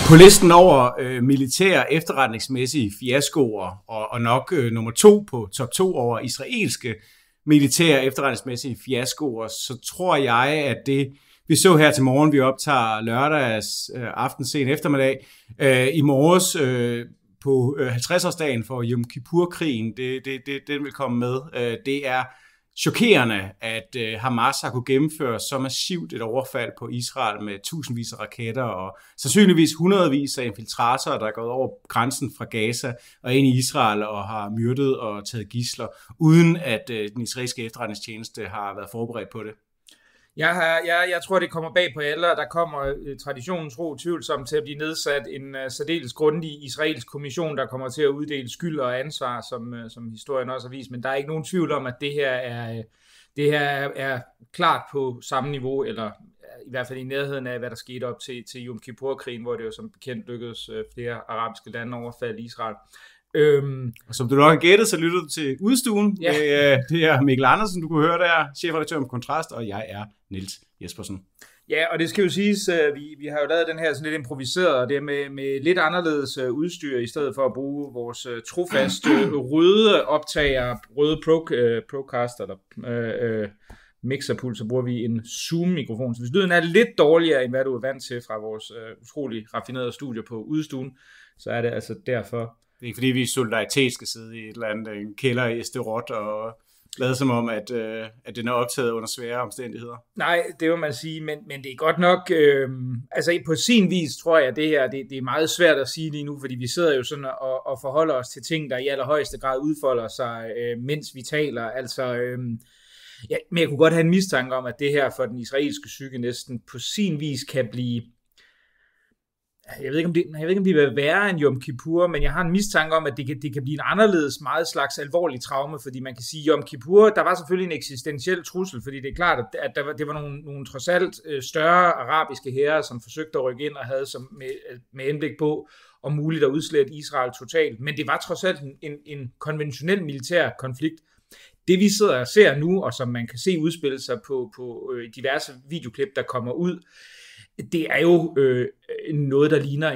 På listen over militære efterretningsmæssige fiaskoer, og nok nummer 2 på top 2 over israelske militære efterretningsmæssige fiaskoer, så tror jeg, at det, vi så her til morgen, vi optager lørdags aften sen eftermiddag, i morges på 50-årsdagen for Yom Kippur-krigen, den vil komme med. Det er chokerende, at Hamas har kunne gennemføre så massivt et overfald på Israel med tusindvis af raketter og sandsynligvis hundredvis af infiltratorer, der er gået over grænsen fra Gaza og ind i Israel og har myrdet og taget gidsler, uden at den israelske efterretningstjeneste har været forberedt på det. Jeg tror, det kommer bag på alle, og der kommer traditionen tro tvivlsomt til at blive nedsat en særdeles grundig israelsk kommission, der kommer til at uddele skyld og ansvar, som historien også har vist. Men der er ikke nogen tvivl om, at det her er klart på samme niveau, eller i hvert fald i nærheden af, hvad der skete op til Yom Kippur-krigen, hvor det jo som bekendt lykkedes flere arabiske lande overfalde Israel. Og som du nok har gættet, så lytter du til Udstuen. Ja. Det er Mikkel Andersen, du kunne høre der, chefredaktør om Kontrast, og jeg er Niels Jespersen. Ja, og det skal jo siges, vi har jo lavet den her sådan lidt improviseret, og det er med lidt anderledes udstyr, i stedet for at bruge vores trofaste røde optager, røde Procaster, eller mixerpult, så bruger vi en Zoom-mikrofon. Så hvis lyden er lidt dårligere, end hvad du er vant til fra vores utrolig raffinerede studie på Udstuen, så er det altså derfor. Det er ikke fordi, vi i solidaritet skal sidde i et eller andet en kælder i Esterot og lade som om, at den er optaget under svære omstændigheder. Nej, det vil man sige, men det er godt nok, altså på sin vis tror jeg, at det her, det er meget svært at sige lige nu, fordi vi sidder jo sådan og forholder os til ting, der i allerhøjeste grad udfolder sig, mens vi taler. Altså, ja, men jeg kunne godt have en mistanke om, at det her for den israelske psyke næsten på sin vis kan blive, jeg ved ikke, om det vil være en Yom Kippur, men jeg har en mistanke om, at det kan blive en anderledes meget slags alvorlig traume, fordi man kan sige, Yom Kippur, der var selvfølgelig en eksistentiel trussel, fordi det er klart, at det var nogle trods alt større arabiske hære, som forsøgte at rykke ind og havde med henblik på, om muligt at udslette Israel totalt, men det var trods alt en konventionel militær konflikt. Det vi sidder og ser nu, og som man kan se udspille sig på diverse videoklip, der kommer ud, det er jo noget, der ligner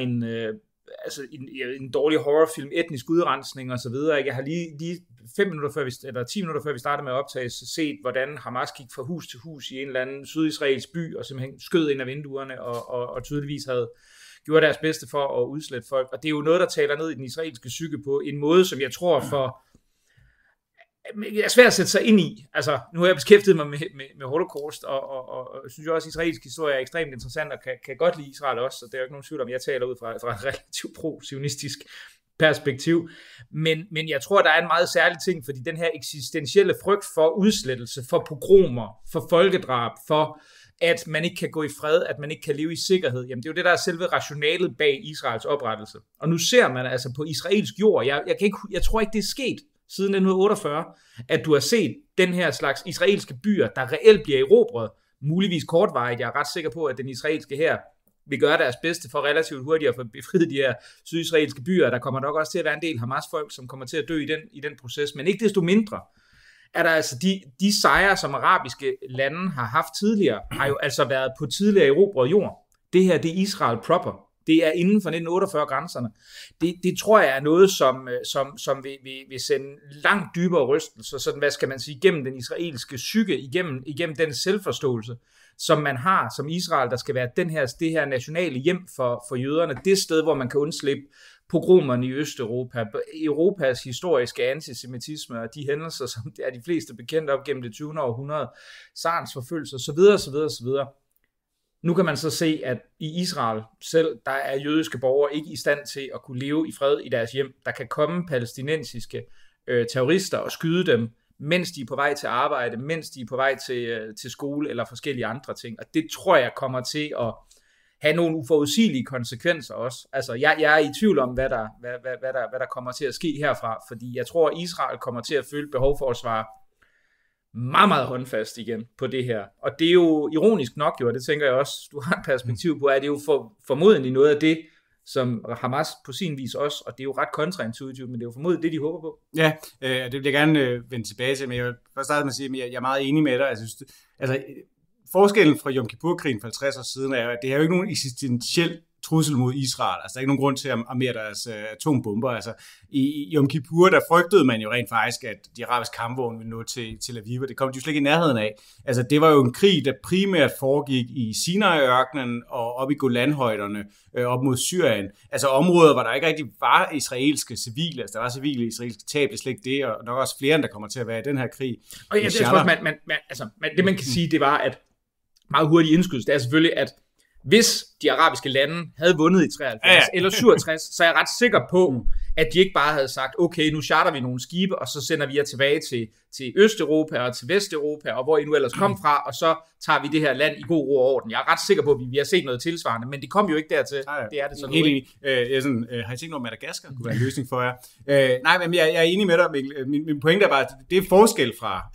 en dårlig horrorfilm, etnisk udrensning og så videre. Jeg har lige 10 minutter før vi startede med at optage, set, hvordan Hamas gik fra hus til hus i en eller anden sydisraelsk by, og simpelthen skød ind af vinduerne, og tydeligvis havde gjort deres bedste for at udslette folk. Og det er jo noget, der taler ned i den israelske psyke på en måde, som jeg tror er svært at sætte sig ind i. Altså, nu har jeg beskæftiget mig med Holocaust, og synes jo også, at israelsk historie er ekstremt interessant, og kan godt lide Israel også, så det er jo ikke nogen tvivl om, jeg taler ud fra et relativt pro-sionistisk perspektiv. Men jeg tror, der er en meget særlig ting, fordi den her eksistentielle frygt for udslettelse, for pogromer, for folkedrab, for at man ikke kan gå i fred, at man ikke kan leve i sikkerhed, jamen det er jo det, der er selve rationalet bag Israels oprettelse. Og nu ser man altså på israelsk jord, jeg tror ikke, det er sket siden 1948, at du har set den her slags israelske byer, der reelt bliver erobret, muligvis kortvarigt. Jeg er ret sikker på, at den israelske hær vil gøre deres bedste for relativt hurtigt at få befriet de her sydisraelske byer. Der kommer nok også til at være en del Hamas-folk, som kommer til at dø i den proces, men ikke desto mindre er der altså de sejre, som arabiske lande har haft tidligere, har jo altså været på tidligere erobret jord. Det her, det er Israel proper. Det er inden for 1948-grænserne. Det tror jeg er noget, som vil sende langt dybere rystelser, sådan, hvad skal man sige, gennem den israelske psyke, igennem den selvforståelse, som man har som Israel, der skal være det her nationale hjem for jøderne, det sted, hvor man kan undslippe pogromerne i Østeuropa, Europas historiske antisemitisme og de hændelser, som er de fleste bekendt op gennem det 20. århundrede, Sarens forfølgelse osv. Nu kan man så se, at i Israel selv, der er jødiske borgere ikke i stand til at kunne leve i fred i deres hjem. Der kan komme palæstinensiske terrorister og skyde dem, mens de er på vej til arbejde, mens de er på vej til skole eller forskellige andre ting. Og det tror jeg kommer til at have nogle uforudsigelige konsekvenser også. Altså, jeg er i tvivl om, hvad der kommer til at ske herfra, fordi jeg tror, at Israel kommer til at føle behov for at svare meget, meget håndfast igen på det her. Og det er jo ironisk nok, og det tænker jeg også, du har et perspektiv på, at det er jo formodentlig noget af det, som Hamas på sin vis også, og det er jo ret kontraintuitivt, men det er jo formodentlig det, de håber på. Ja, det vil jeg gerne vende tilbage til, men jeg vil først starte med at sige, at jeg er meget enig med dig. Jeg synes, altså, forskellen fra Yom Kippur-krigen for 50 år siden er, at det er jo ikke nogen eksistentiel trussel mod Israel. Altså, der er ikke nogen grund til at armere deres atombomber. Altså, i Yom Kippur, der frygtede man jo rent faktisk, at de arabiske kampvogne ville nå til Tel Aviv, og det kom de jo slet ikke i nærheden af. Altså, det var jo en krig, der primært foregik i Sinai-ørkenen og op i Golanhøjderne op mod Syrien. Altså områder, hvor der ikke rigtig var israelske civile. Altså, der var civile israelske tab, det er slet ikke det, og nok også flere, end der kommer til at være i den her krig. Og jeg tror også, det man kan sige, det var, at meget hurtigt indskydelse, det er selvfølgelig, at hvis de arabiske lande havde vundet i 73 eller 67, så er jeg ret sikker på, at de ikke bare havde sagt, okay, nu charter vi nogle skibe, og så sender vi jer tilbage til Østeuropa og til Vesteuropa, og hvor I nu ellers kom fra, og så tager vi det her land i god ro og orden. Jeg er ret sikker på, at vi har set noget tilsvarende, men det kom jo ikke dertil. Det er det sådan. Helt enig. Har I tænkt noget, Madagaskar kunne være en løsning for jer? Nej, men jeg er enig med dig, Mikkel. Min pointe er bare, at det er forskel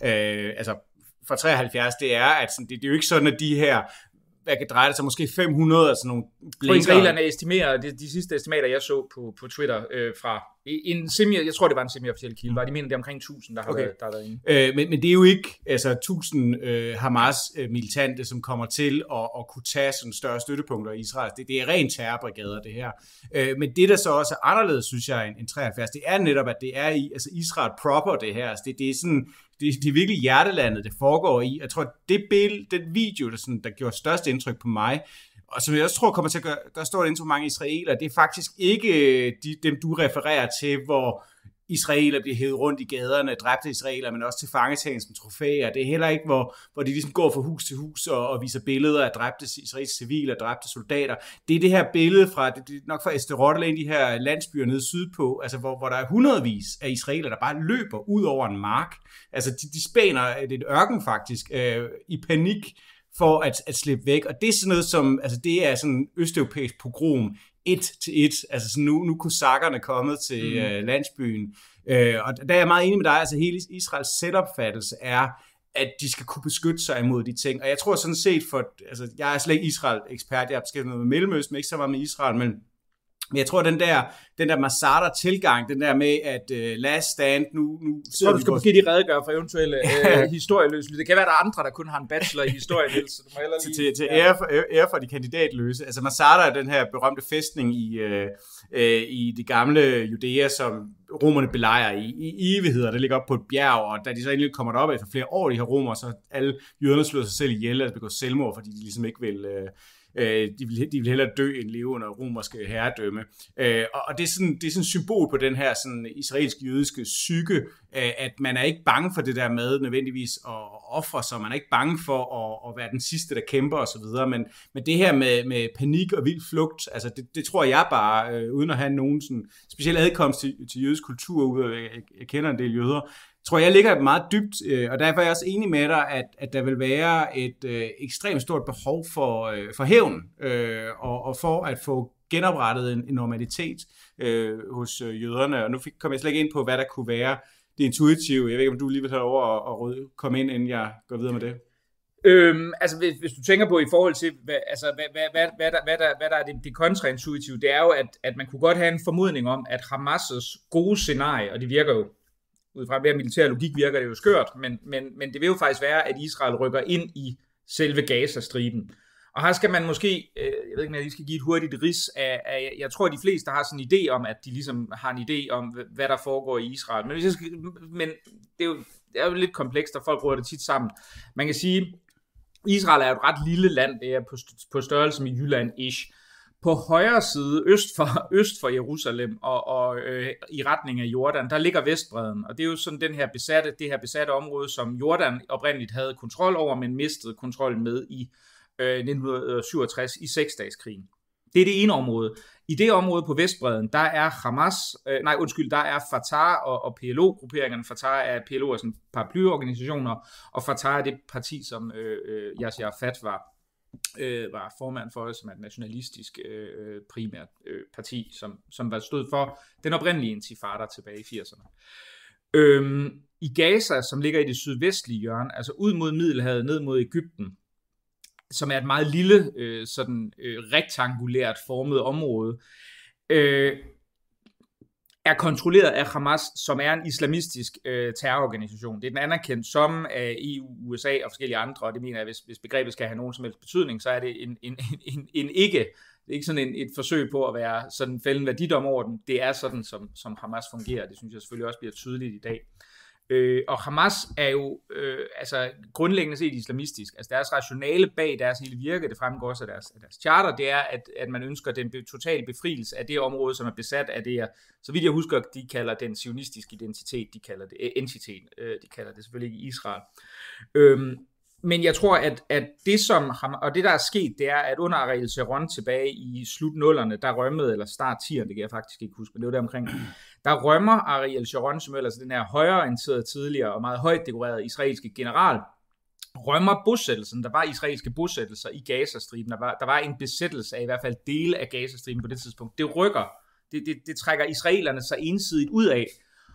fra 73, det er, at sådan, det er jo ikke sådan, at de her hvad kan dreje det sig, måske 500 og sådan nogle blinker. Og israelerne estimerer, de sidste estimater, jeg så på Twitter fra en jeg tror, det var en semi-officiel kilde, var de mener, det er omkring 1000, der har været inde. Men det er jo ikke 1000 Hamas-militante, som kommer til at kunne tage sådan større støttepunkter i Israel. Det er rent terrorbrigader, det her. Men det, der så også er anderledes, synes jeg, end 73, det er netop, at det er i Israel proper, det her. Altså, det er sådan... Det er virkelig hjertelandet, det foregår i. Jeg tror, den video, der gjorde størst indtryk på mig, og som jeg også tror kommer til at gøre stort indtryk på mange israelere, det er faktisk ikke dem, du refererer til, hvor israeler bliver hævet rundt i gaderne, dræbte israeler, men også til fangetagen som trofæer. Det er heller ikke, hvor de ligesom går fra hus til hus og viser billeder af dræbte israelske civile og dræbte soldater. Det er det her billede fra, det er nok fra Esterot, eller en af de her landsbyer nede sydpå, altså hvor der er hundredvis af israeler, der bare løber ud over en mark. Altså de spænder et ørken faktisk i panik for at slippe væk. Og det er sådan noget som, altså det er sådan østeuropæisk pogrom, 1-1, altså sådan nu kosakkerne kommet til landsbyen, og der er jeg meget enig med dig, altså hele Israels selvopfattelse er, at de skal kunne beskytte sig imod de ting, og jeg tror sådan set, altså jeg er slet ikke Israel-ekspert, jeg har beskæftiget noget med Mellemøsten, men ikke så meget med Israel, men jeg tror, den der Masada-tilgang, den der med, at last stand, nu så du skal måske lige redegøre for eventuelle historieløse. Det kan være, der er andre, der kun har en bachelor i historie, så du må heller lige... Til ære for de kandidatløse. Altså Masada er den her berømte fæstning i det gamle Judæa, som romerne belejrer i evigheder. Det ligger op på et bjerg, og da de så endelig kommer derop efter flere år, de her romere, så alle jøderne slår sig selv ihjel og begår selvmord, fordi de ligesom ikke vil... De vil hellere dø end leve under romerske herredømme. Og det er sådan et symbol på den her sådan israelsk-jødiske psyke, at man er ikke bange for det der med nødvendigvis at ofre sig, man er ikke bange for at være den sidste, der kæmper osv., men det her med panik og vild flugt, altså det tror jeg bare, uden at have nogen sådan speciel adkomst til jødisk kultur, jeg kender en del jøder, tror jeg ligger meget dybt, og derfor er jeg også enig med dig, at der vil være et ekstremt stort behov for hævn, og for at få genoprettet en normalitet hos jøderne. Og nu kom jeg slet ikke ind på, hvad der kunne være det intuitive. Jeg ved ikke, om du lige vil have over at komme ind, inden jeg går videre med det. Altså hvis du tænker på i forhold til hvad der er det kontraintuitive, det er jo, at man kunne godt have en formodning om, at Hamas' gode scenarie, og det virker jo ud fra mere militær logik virker det jo skørt, men det vil jo faktisk være, at Israel rykker ind i selve Gaza-striben. Og her skal man måske, jeg ved ikke, om jeg lige skal give et hurtigt rids af, jeg tror, de fleste har sådan en idé om, at de ligesom har en idé om, hvad der foregår i Israel. Men det er jo lidt komplekst, og folk råder det tit sammen. Man kan sige, Israel er et ret lille land, det er på størrelse med Jylland-ish. På højre side, øst for Jerusalem og i retning af Jordan, der ligger Vestbredden, og det er jo sådan det her besatte område, som Jordan oprindeligt havde kontrol over, men mistede kontrollen med i 1967 i Seksdageskrigen. Det er det ene område. I det område på Vestbredden, der er der er Fatah og PLO-grupperingerne. Fatah er PLO er sådan paraplyorganisationer, og Fatah er det parti, som Yasser Arafat var formand for, som er et nationalistisk primært parti, som var stod for den oprindelige intifada tilbage i 80'erne. I Gaza, som ligger i det sydvestlige hjørne, altså ud mod Middelhavet, ned mod Egypten, som er et meget lille, rektangulært formet område, er kontrolleret af Hamas, som er en islamistisk terrororganisation. Det er den anerkendt som af EU, USA og forskellige andre, og det mener jeg, hvis begrebet skal have nogen som helst betydning, så er det en ikke Det er ikke sådan et forsøg på at være sådan fælden værdidom over den. Det er sådan, som Hamas fungerer. Det synes jeg selvfølgelig også bliver tydeligt i dag. Og Hamas er jo altså grundlæggende set islamistisk. Altså deres rationale bag deres hele virke, det fremgår også af deres charter, det er, at man ønsker den totale befrielse af det område, som er besat af det, så vidt jeg husker, de kalder den sionistiske identitet, de kalder det entitet, de kalder det selvfølgelig ikke Israel. Men jeg tror, at det som, og det der er sket, det er, at under Ariel Sharon tilbage i slut 0'erne, der rømmede, eller start 10'erne, det kan jeg faktisk ikke huske, men det var der omkring, der rømmer Ariel Sharon, som ellers den her højreorienterede tidligere og meget højt dekorerede israelske general, rømmer bosættelsen. Der var israelske bosættelser i Gazastriben, der var en besættelse af i hvert fald dele af Gazastriben på det tidspunkt. Det rykker, det trækker israelerne sig ensidigt ud af,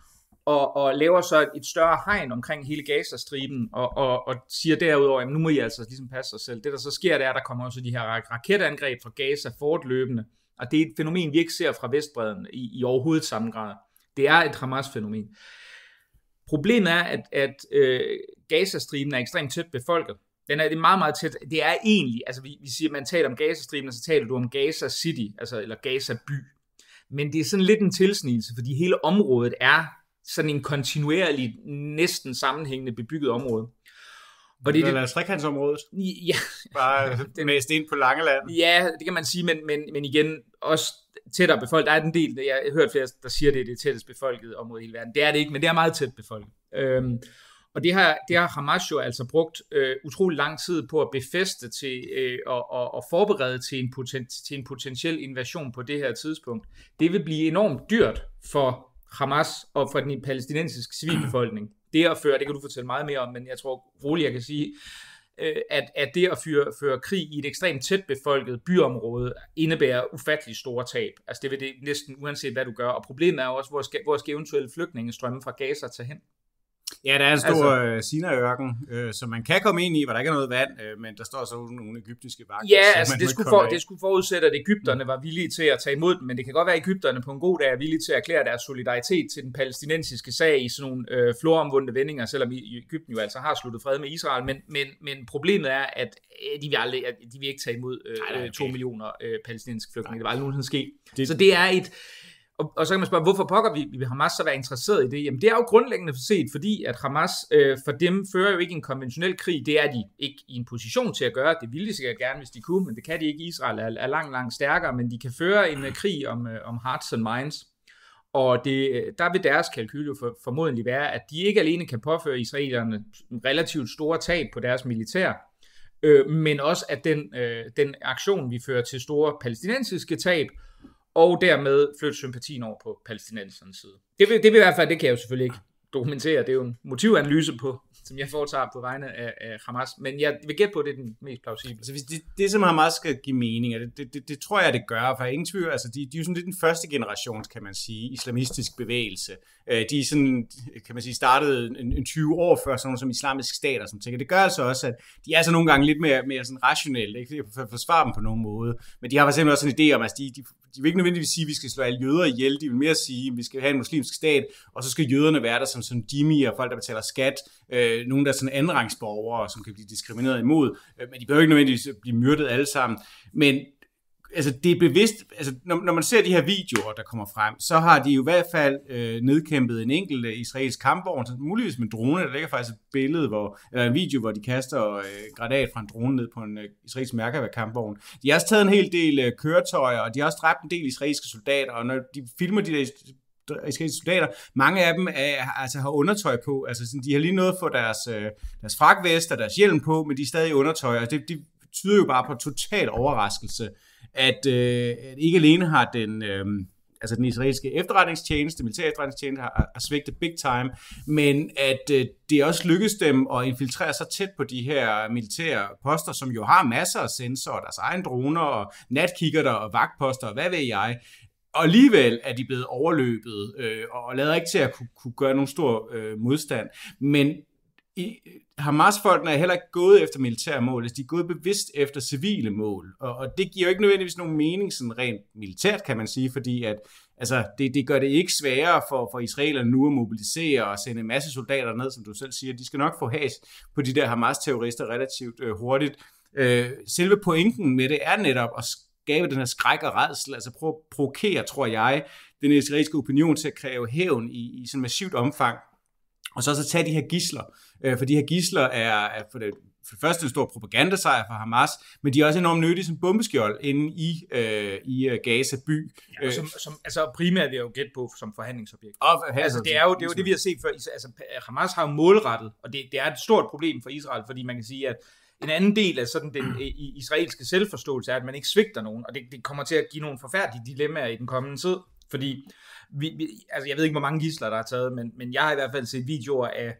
og laver så et større hegn omkring hele Gazastriben, og siger derudover, at nu må I altså ligesom passe sig selv. Det der så sker, det er, at der kommer også de her raketangreb fra Gaza fortløbende, og det er et fænomen, vi ikke ser fra Vestbredden i overhovedet samme grad. Det er et Hamas-fænomen. Problemet er, at Gazastriben er ekstremt tæt befolket. Det er meget, meget tæt. Det er egentlig, altså vi siger, man taler om Gazastriben, og så taler du om Gaza City, altså, eller Gaza by. Men det er sådan lidt en tilsnigelse, fordi hele området er sådan en kontinuerlig, næsten sammenhængende bebygget område. Og det er trekantsområdet. Ja. Bare mest ind på Langeland. Ja, det kan man sige, men igen, også tættere befolket. Der er en del, jeg har hørt flere, der siger, at det er det tættest befolkede område i hele verden. Det er det ikke, men det er meget tæt befolket. Og det har Hamas jo altså brugt utrolig lang tid på at befæste til og forberede til en potentiel invasion på det her tidspunkt. Det vil blive enormt dyrt for Hamas og for den palæstinensiske civilbefolkning. Det at føre, det kan du fortælle meget mere om, men jeg tror roligt, jeg kan sige, at det at føre krig i et ekstremt tæt befolket byområde indebærer ufattelig store tab. Altså det vil det næsten uanset hvad du gør. Og problemet er jo også, hvor skal eventuelle flygtningestrømme fra Gaza tage hen? Ja, der er en stor Sinai-ørken, som man kan komme ind i, hvor der ikke er noget vand, men der står så nogle egyptiske vagter. Ja, altså det skulle forudsætte, at egypterne var villige til at tage imod dem, men det kan godt være, at egypterne på en god dag er villige til at erklære deres solidaritet til den palæstinensiske sag i sådan nogle floromvundne vendinger, selvom Egypten jo altså har sluttet fred med Israel, men problemet er, at de vil ikke tage imod 2 millioner palæstinensiske flygtninge. Det var aldrig nogensinde ske. Så det er et... Og så kan man spørge, hvorfor pokker vi Hamas så være interesseret i det? Jamen det er jo grundlæggende set, fordi at Hamas for dem fører jo ikke en konventionel krig. Det er de ikke i en position til at gøre. Det ville de sikkert gerne, hvis de kunne, men det kan de ikke. Israel er langt stærkere, men de kan føre en krig om hearts and minds. Og der vil deres kalkyl jo formodentlig være, at de ikke alene kan påføre israelerne relativt store tab på deres militær, men også at den aktion, vi fører til store palæstinensiske tab, og dermed flytte sympatien over på palæstinensernes side. Det vil i hvert fald, det kan jeg jo selvfølgelig ikke dokumentere, det er jo en motivanalyse som jeg foretager på vegne af Hamas, men jeg vil gætte på, at det er den mest plausible. Altså hvis det som Hamas skal give mening, det tror jeg, det gør, for ingen tvivl, altså de er jo sådan lidt den første generation, kan man sige, islamistisk bevægelse. De er sådan, kan man sige, startede en 20 år før sådan nogle som islamiske stater, som tænker. Det gør altså også, at de er så nogle gange lidt mere sådan rationelle, ikke for at forsvare dem på nogen måde, men de har for eksempel også en idé om, at de vil ikke nødvendigvis sige, at vi skal slå alle jøder ihjel, de vil mere sige, at vi skal have en muslimsk stat, og så skal jøderne være der som sådan dhimmi og folk, der betaler skat, nogen der er sådan andenrangsborgere, som kan blive diskrimineret imod, men de behøver ikke nødvendigvis blive myrdet alle sammen. Men altså, det er bevidst, altså, når man ser de her videoer, der kommer frem, så har de jo i hvert fald nedkæmpet en enkelt israelsk kampvogn, muligvis med drone. Der ligger faktisk et billede, eller en video, hvor de kaster granat fra en drone ned på en israelsk Merkava-kampvogn. De har også taget en hel del køretøjer, og de har også dræbt en del israelske soldater, og når de filmer de der israelske soldater, mange af dem har undertøj på, altså sådan, de har lige nået at få deres fragtvest og deres hjelm på, men de er stadig i undertøj, og det tyder jo bare på total overraskelse, at ikke alene har den israelske efterretningstjeneste, militære efterretningstjeneste har svigtet big time, men at det også lykkedes dem at infiltrere sig tæt på de her militære poster, som jo har masser af sensorer, deres egen droner og natkikkerter og vagtposter og hvad ved jeg. Og alligevel er de blevet overløbet og lader ikke til at kunne gøre nogen stor modstand. Men Hamas-folkene er heller ikke gået efter militære mål, de er gået bevidst efter civile mål. Og det giver jo ikke nødvendigvis nogen mening sådan rent militært, kan man sige, fordi at, altså, det gør det ikke sværere for israelerne nu at mobilisere og sende en masse soldater ned, som du selv siger. De skal nok få has på de der Hamas-terrorister relativt hurtigt. Selve pointen med det er netop at skabe den her skræk og rædsel, altså prøve at provokere, tror jeg, den israelske opinion til at kræve hævn i sådan massivt omfang, og så tage de her gidsler, for de her gidsler er for det første en stor propagandasejr for Hamas, men de er også enormt nyttige som bombeskjold inde i Gaza by. Ja, altså primært vil jeg jo gætte på som forhandlingsobjekt. Altså, det er jo det, vi har set før. Altså, Hamas har jo målrettet, og det er et stort problem for Israel, fordi man kan sige, at en anden del af sådan den israelske selvforståelse er, at man ikke svigter nogen, og det kommer til at give nogle forfærdelige dilemmaer i den kommende tid, fordi altså jeg ved ikke, hvor mange gidsler der er taget, men jeg har i hvert fald set videoer af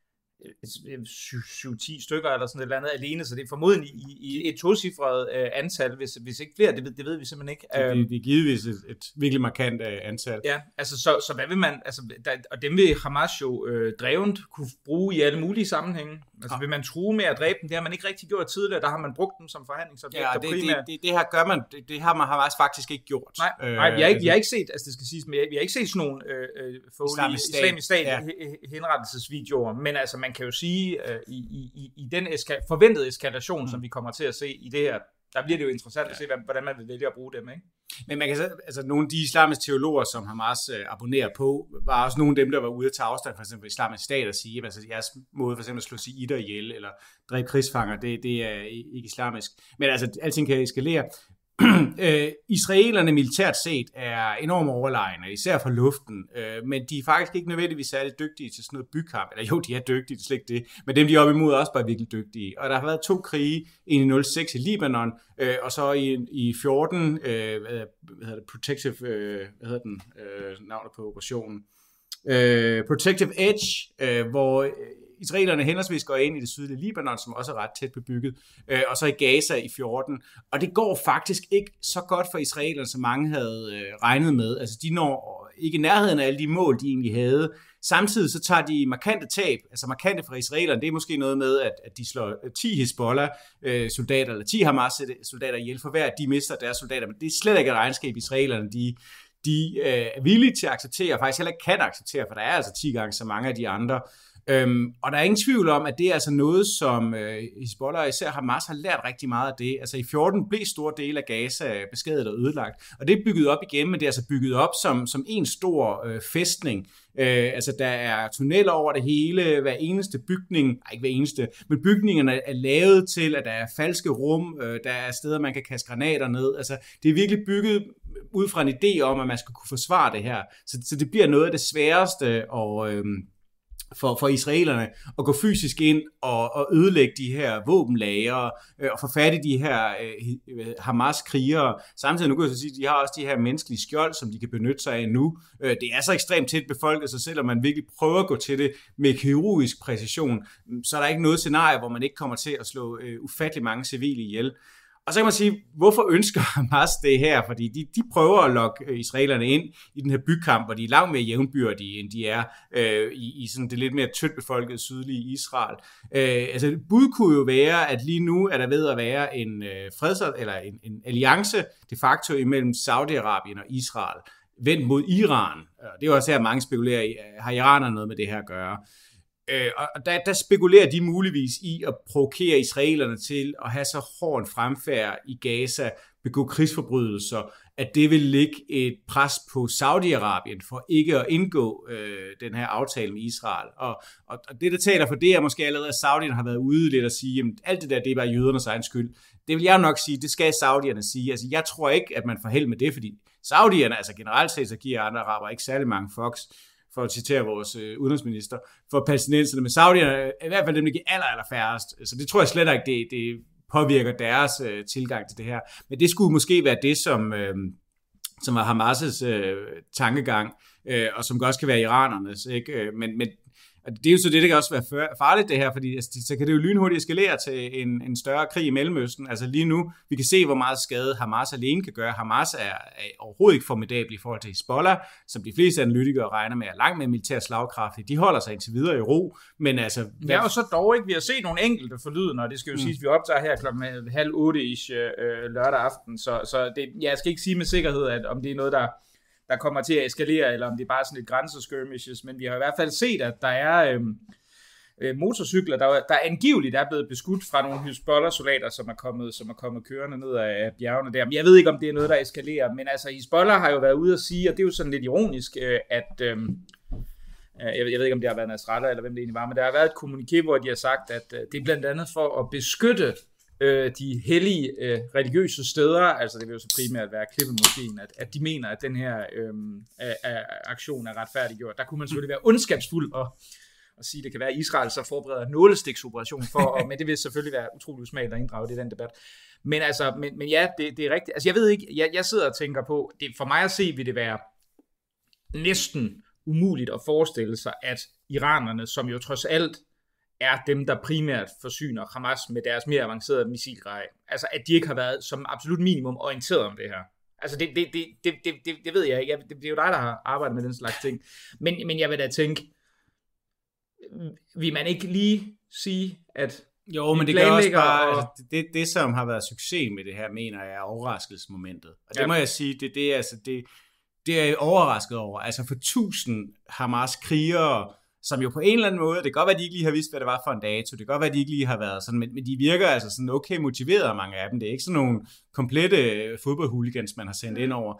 7-10 stykker eller sådan et eller andet alene, så det er formodentlig i et tocifret antal, hvis ikke flere, det ved vi simpelthen ikke. Det er givetvis et virkelig markant antal. Ja, altså så hvad vil man, altså, og dem vil Hamas jo drevent kunne bruge i alle mulige sammenhænge. Altså vil man true med at dræbe dem, det har man ikke rigtig gjort tidligere, der har man brugt dem som forhandlingsobjekter. Ja, det her gør man, det har man Hamas faktisk ikke gjort. Nej, vi har ikke set, altså det skal siges, men vi har ikke set sådan nogle islamisk stat henrettelsesvideoer, men altså man kan jo sige, i den forventede eskalation, som vi kommer til at se i det her, der bliver det jo interessant at se, hvordan man vil vælge at bruge dem, ikke? Men man kan altså nogle af de islamiske teologer, som Hamas abonnerer på, var også nogle af dem, der var ude at tage afstand for eksempel islamisk stat og sige, altså jeres måde for eksempel at slå shiitter ihjel eller dræbe krigsfanger, det er ikke islamisk. Men altså, alting kan eskalere. Israelerne militært set er enormt overlegne, især fra luften, men de er faktisk ikke nødvendigvis særlig dygtige til sådan noget bykamp, eller jo, de er dygtige, det er slet ikke det, men dem de er op imod er også bare virkelig dygtige, og der har været 2 krige, en i 06 i Libanon, og så i 14, Protective, navnet på operationen, Protective Edge, hvor israelerne henholdsvis går ind i det sydlige Libanon, som også er ret tæt bebygget, og så i Gaza i 14. Og det går faktisk ikke så godt for israelerne, som mange havde regnet med. Altså de når ikke i nærheden af alle de mål, de egentlig havde. Samtidig så tager de markante tab, altså markante fra israelerne. Det er måske noget med, at de slår 10 Hezbollah-soldater, eller 10 Hamas-soldater ihjel for hver, at de mister deres soldater. Men det er slet ikke et regnskab, israelerne de er villige til at acceptere, og faktisk heller ikke kan acceptere, for der er altså 10 gange så mange af de andre. Og der er ingen tvivl om, at det er altså noget, som Hezbollah og især Hamas har lært rigtig meget af det. Altså i 14 blev store dele af Gaza beskadiget og ødelagt, og det er bygget op igen, men det er altså bygget op som en stor fæstning. Altså der er tunneller over det hele, hver eneste bygning, ikke hver eneste, men bygningerne er lavet til, at der er falske rum, der er steder, man kan kaste granater ned. Altså det er virkelig bygget ud fra en idé om, at man skal kunne forsvare det her. Så det bliver noget af det sværeste for israelerne at gå fysisk ind og ødelægge de her våbenlagre og få fat i de her Hamas-krigere. Samtidig nu kan jeg så sige, at de har også de her menneskelige skjold, som de kan benytte sig af nu. Det er så ekstremt tæt befolket, så selvom man virkelig prøver at gå til det med kirurgisk præcision, så er der ikke noget scenarie, hvor man ikke kommer til at slå ufattelig mange civile ihjel. Og så kan man sige, hvorfor ønsker Hamas det her? Fordi de prøver at lokke israelerne ind i den her bykamp, hvor de er langt mere jævnbyrdige, end de er i sådan det lidt mere tyndt befolkede sydlige Israel. Altså bud kunne jo være, at lige nu er der ved at være en eller en alliance de facto imellem Saudi-Arabien og Israel, vendt mod Iran. Det er jo også her, mange spekulerer i, har iranerne noget med det her at gøre? Og der spekulerer de muligvis i at provokere israelerne til at have så hård en fremfærd i Gaza, begå krigsforbrydelser, at det vil lægge et pres på Saudi-Arabien for ikke at indgå den her aftale med Israel. Og det, der taler for det, er måske allerede, at Saudierne har været ude lidt og sige, at alt det der, det er bare jødernes egen skyld. Det vil jeg nok sige, det skal Saudierne sige. Altså, jeg tror ikke, at man får held med det, fordi Saudierne, altså generelt set, så giver andre araber ikke særlig mange fucks, for at citere vores udenrigsminister, for palæstinenserne, men Saudierne er i hvert fald dem, der giver aller færrest. Så det tror jeg slet ikke, det påvirker deres tilgang til det her. Men det skulle måske være det, som var Hamas' tankegang, og som også kan være iranernes. Ikke? Men det er jo så det kan også være farligt det her, fordi så kan det jo lynhurtigt eskalere til en større krig i Mellemøsten. Altså lige nu, vi kan se, hvor meget skade Hamas alene kan gøre. Hamas er overhovedet ikke formidabel i forhold til Hezbollah, som de fleste analytikere regner med er langt mere militært slagkraftigt. De holder sig indtil videre i ro, men altså... Ja, og så dog ikke. Vi har set nogle enkelte forlydende, og det skal jo siges, vi optager her klokken 7:30 lørdag aften, så det, jeg skal ikke sige med sikkerhed, at om det er noget, der kommer til at eskalere, eller om det er bare sådan et grænseskirmishes, men vi har i hvert fald set, at der motorcykler, der angiveligt er blevet beskudt fra nogle Hizbollah-soldater, som er kommet kørende ned af bjergene der. Men jeg ved ikke, om det er noget, der eskalerer. Men altså, Hizbollah har jo været ude at sige, og det er jo sådan lidt ironisk, at jeg ved ikke, om det har været Nasrallah, eller hvem det egentlig var, men der har været et kommuniké, hvor de har sagt, at det er blandt andet for at beskytte de hellige religiøse steder, altså det vil jo så primært være Klippemoskeen, at de mener, at den her aktion er retfærdiggjort. Der kunne man selvfølgelig være ondskabsfuld og sige, at det kan være, at Israel så forbereder en nålestiksoperation men det vil selvfølgelig være utrolig usmageligt at inddrage det i den debat. Men altså, men ja, det er rigtigt. Altså jeg ved ikke, jeg sidder og tænker på, for mig at se, vil det være næsten umuligt at forestille sig, at iranerne, som jo trods alt er dem, der primært forsyner Hamas med deres mere avancerede missilgrej, altså at de ikke har været som absolut minimum orienteret om det her. Altså det ved jeg ikke. Det er jo dig, der har arbejdet med den slags ting. Men jeg vil da tænke, vil man ikke lige sige, at jo, men det gør også bare, altså, det som har været succes med det her, mener jeg er overraskelsesmomentet. Og det må jeg sige, det er jeg overrasket over. Altså for 1000 Hamas-krigere, som jo på en eller anden måde, det kan godt være, at de ikke lige har vidst, hvad det var for en dato, det kan godt være, at de ikke lige har været sådan, men de virker altså sådan okay motiveret, mange af dem. Det er ikke sådan nogle komplette fodboldhooligans, man har sendt ind over.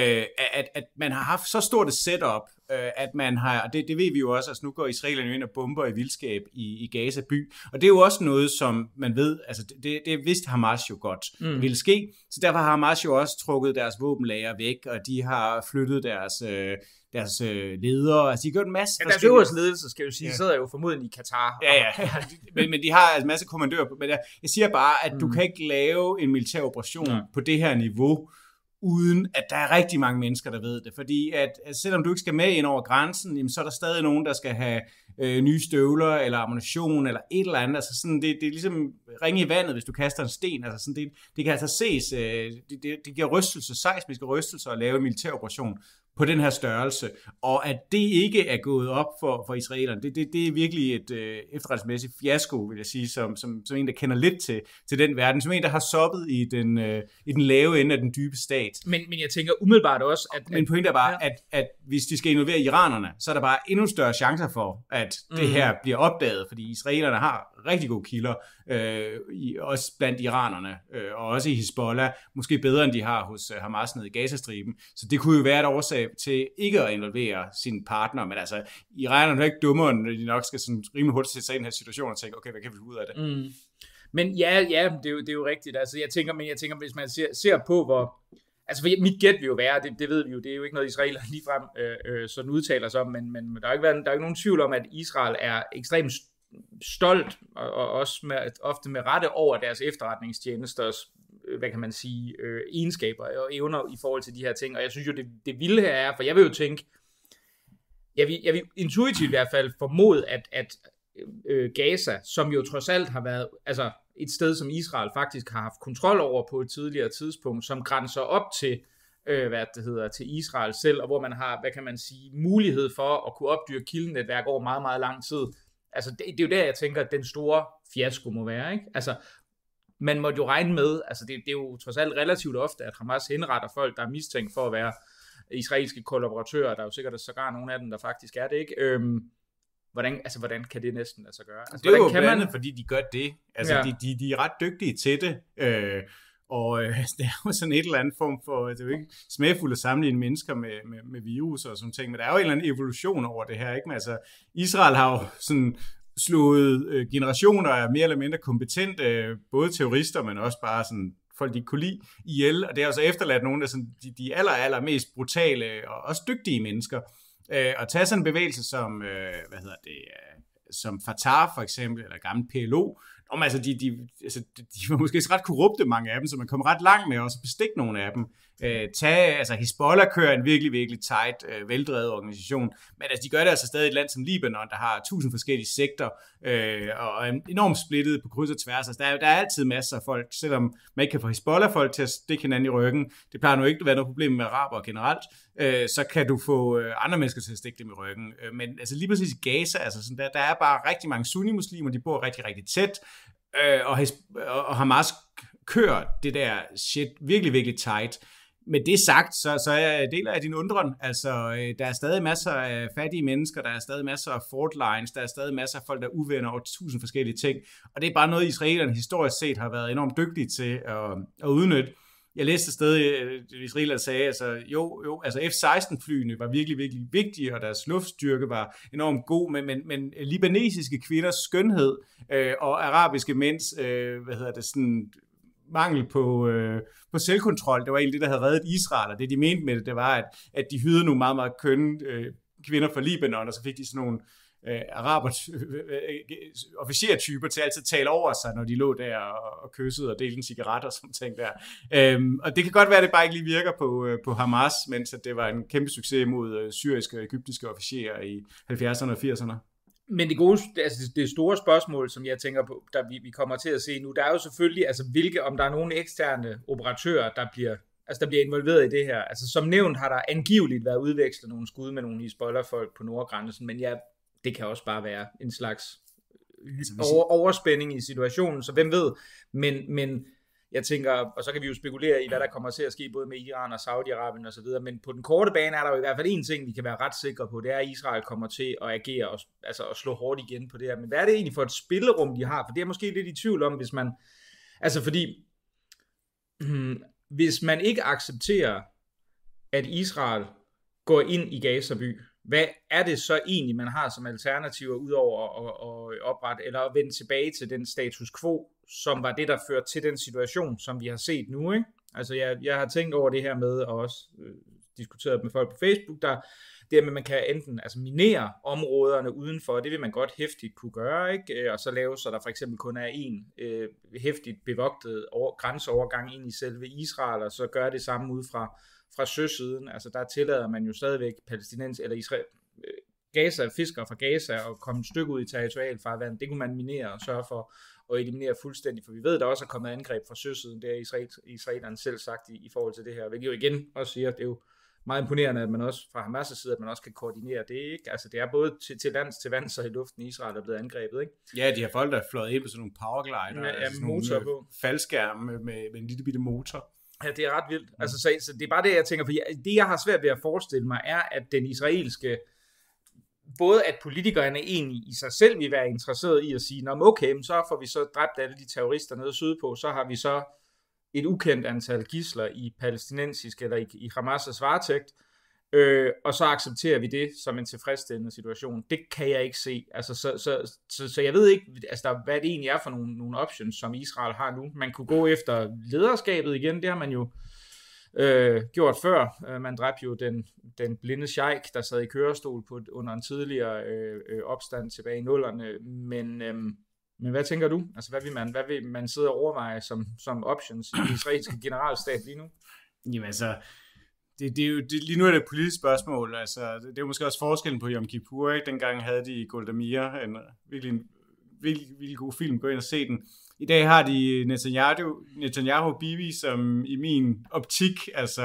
At man har haft så stort et setup, at man har, og det ved vi jo også, altså nu går israelerne jo ind og bomber i vildskab i Gaza by, og det er jo også noget, som man ved, altså det vidste Hamas jo godt ville ske, så derfor har Hamas jo også trukket deres våbenlager væk, og de har flyttet deres ledere, altså de har gjort en masse... Ja, deres øverste ledelse, skal jeg jo sige, sidder jo formodentlig i Katar. Ja. men de har altså en masse kommandører. Men jeg siger bare, at du kan ikke lave en militær operation på det her niveau, uden at der er rigtig mange mennesker, der ved det. Fordi at selvom du ikke skal med ind over grænsen, jamen, så er der stadig nogen, der skal have nye støvler, eller ammunition, eller et eller andet. Altså sådan, det er ligesom ringe i vandet, hvis du kaster en sten. Altså sådan, det kan altså ses, det giver rystelser, seismiske rystelser at lave en militær operation på den her størrelse, og at det ikke er gået op for israelerne, det er virkelig et efterretningsmæssigt fiasko, vil jeg sige, som en, der kender lidt til den verden, som en, der har soppet i den lave ende af den dybe stat. Men jeg tænker umiddelbart også, at... Men pointen er bare, at hvis de skal involvere iranerne, så er der bare endnu større chancer for, at det her bliver opdaget, fordi israelerne har rigtig gode kilder, også blandt iranerne, og også i Hizbollah, måske bedre end de har hos Hamas nede i Gazastriben. Så det kunne jo være et årsag til ikke at involvere sine partner, men altså, iranerne er ikke dummere, når de nok skal sådan rimelig hurtigt sætte sig i den her situation og tænke, okay, hvad kan vi få ud af det? Men ja, det er jo rigtigt. Altså, jeg tænker, hvis man ser på, hvor... Altså, mit gæt vil jo være, det ved vi jo, det er jo ikke noget, Israel ligefrem sådan udtaler sig om, men der er ikke nogen tvivl om, at Israel er ekstremt stolt, og også ofte med rette over deres efterretningstjenesters, hvad kan man sige, egenskaber og evner i forhold til de her ting. Og jeg synes jo, det vilde her er, for jeg vil jo tænke, jeg vil intuitivt i hvert fald formode, at Gaza, som jo trods alt har været altså et sted, som Israel faktisk har haft kontrol over på et tidligere tidspunkt, som grænser op til til Israel selv, og hvor man har, hvad kan man sige, mulighed for at kunne opdyrke kildenetværk over meget, meget lang tid. Altså, det er jo der, jeg tænker, at den store fiasko må være, ikke? Altså, man må jo regne med, altså det er jo trods alt relativt ofte, at Hamas henretter folk, der er mistænkt for at være israelske kollaboratører. Der er jo sikkert sågar nogle af dem, der faktisk er det, ikke? Hvordan kan det næsten lade sig gøre? Altså, det er jo blandt andet, fordi de gør det. Altså, de er ret dygtige til det. Og det er jo sådan et eller andet form for, det er jo ikke smagfuldt at sammenligne mennesker med virus og sådan ting, men der er jo en eller anden evolution over det her, ikke? Men altså, Israel har jo sådan slået generationer af mere eller mindre kompetente, både terrorister, men også bare sådan folk, de ikke kunne lide, ihjel, og det har jo så efterladt nogle af sådan, de aller mest brutale og også dygtige mennesker. Og tage sådan en bevægelse som, som Fatah for eksempel, eller gammel PLO, altså de var måske ret korrupte, mange af dem, så man kom ret langt med også at bestikke nogle af dem. Hizbollah kører en virkelig, virkelig tight, veldrevet organisation, men altså, de gør det altså stadig i et land som Libanon, der har 1000 forskellige sekter, og er enormt splittet på kryds og tværs. Altså, der er altid masser af folk, selvom man ikke kan få Hizbollah-folk til at stikke hinanden i ryggen. Det plejer nu ikke at være noget problem med araber generelt, så kan du få andre mennesker til at stikke dem i ryggen. Men altså, lige præcis i Gaza, altså, sådan der er bare rigtig mange sunni-muslimer, de bor rigtig, rigtig tæt, og Hamas kører det der shit virkelig, virkelig tight. med det sagt, så jeg deler jeg din undren. Altså, der er stadig masser af fattige mennesker, der er stadig masser af fault lines, der er stadig masser af folk, der er uvenner over 1000 forskellige ting. Og det er bare noget, israelerne historisk set har været enormt dygtige til at udnytte. Jeg læste et sted, israelerne sagde, altså F-16-flyene var virkelig, virkelig vigtige, og deres luftstyrke var enormt god, men libanesiske kvinders skønhed og arabiske mænds, mangel på selvkontrol, det var egentlig det, der havde reddet Israel, og det de mente med det var, at de hyrede nogle meget, meget kønne kvinder fra Libanon, og så fik de sådan nogle officertyper til altid at tale over sig, når de lå der og kyssede og delte en cigaret og sådan ting der. Og det kan godt være, at det bare ikke lige virker på Hamas, mens at det var en kæmpe succes mod syriske og egyptiske officerer i 70'erne og 80'erne. Men det store spørgsmål, som jeg tænker på, der vi kommer til at se nu, der er jo selvfølgelig, altså om der er nogle eksterne operatører, der bliver involveret i det her. Altså som nævnt har der angiveligt været udvekslet nogle skud med nogle Hizbollah-folk på nordgrænsen, men ja, det kan også bare være en slags overspænding i situationen, så hvem ved. Men jeg tænker, og så kan vi jo spekulere i, hvad der kommer til at ske både med Iran og Saudi-Arabien og så videre, men på den korte bane er der jo i hvert fald en ting, vi kan være ret sikre på, det er, at Israel kommer til at agere og slå hårdt igen på det her. Men hvad er det egentlig for et spillerum, de har? For det er måske lidt i tvivl om, hvis man... Altså fordi, hvis man ikke accepterer, at Israel går ind i Gaza by, hvad er det så egentlig, man har som alternativer, udover at oprette, eller at vende tilbage til den status quo, som var det, der førte til den situation, som vi har set nu, ikke? Altså, jeg har tænkt over det her med, og også diskuteret med folk på Facebook, det med, at man kan enten minere områderne udenfor, det vil man godt hæftigt kunne gøre, ikke? Og så lave, så der for eksempel kun er en hæftigt bevogtet grænseovergang ind i selve Israel, og så gøre det samme ud fra søsiden. Altså, der tillader man jo stadigvæk Gaza, fiskere fra Gaza og komme et stykke ud i territorialfarvand. Det kunne man minere og sørge for at eliminere fuldstændig, for vi ved, der også er kommet angreb fra søsiden. Det er israelerne selv sagt i forhold til det her. Hvilket jo igen også siger, at det er jo meget imponerende, at man også fra Hamas' side, at man også kan koordinere det, ikke? Altså, det er både til lands, til vands og i luften, Israel er blevet angrebet, ikke? Ja, de har folk, der er fløjet ind på sådan nogle powerglider, med motor på. Faldskærme med en lille bitte motor. Ja, det er ret vildt. Altså, så det er bare det, jeg tænker, for det, jeg har svært ved at forestille mig, er, at den israelske, både at politikerne egentlig i sig selv vil være interesseret i at sige, okay, så får vi så dræbt alle de terrorister nede sydpå, så har vi så et ukendt antal gidsler i palæstinensisk eller i Hamas' varetægt, og så accepterer vi det som en tilfredsstillende situation. Det kan jeg ikke se. Altså, så jeg ved ikke, altså, hvad det egentlig er for nogle options, som Israel har nu. Man kunne gå efter lederskabet igen, det har man jo gjort før. Man dræbte jo den blinde sheik, der sad i kørestol under en tidligere opstand tilbage i 0'erne, men hvad tænker du? Altså, hvad vil man sidde og overveje som options i den israelske generalstab lige nu? Jamen altså, lige nu er det et politisk spørgsmål. Altså, det er jo måske også forskellen på Yom Kippur, ikke? Dengang havde de Golda Meir, en virkelig god film, gå ind og se den. I dag har de Netanyahu Bibi, som i min optik,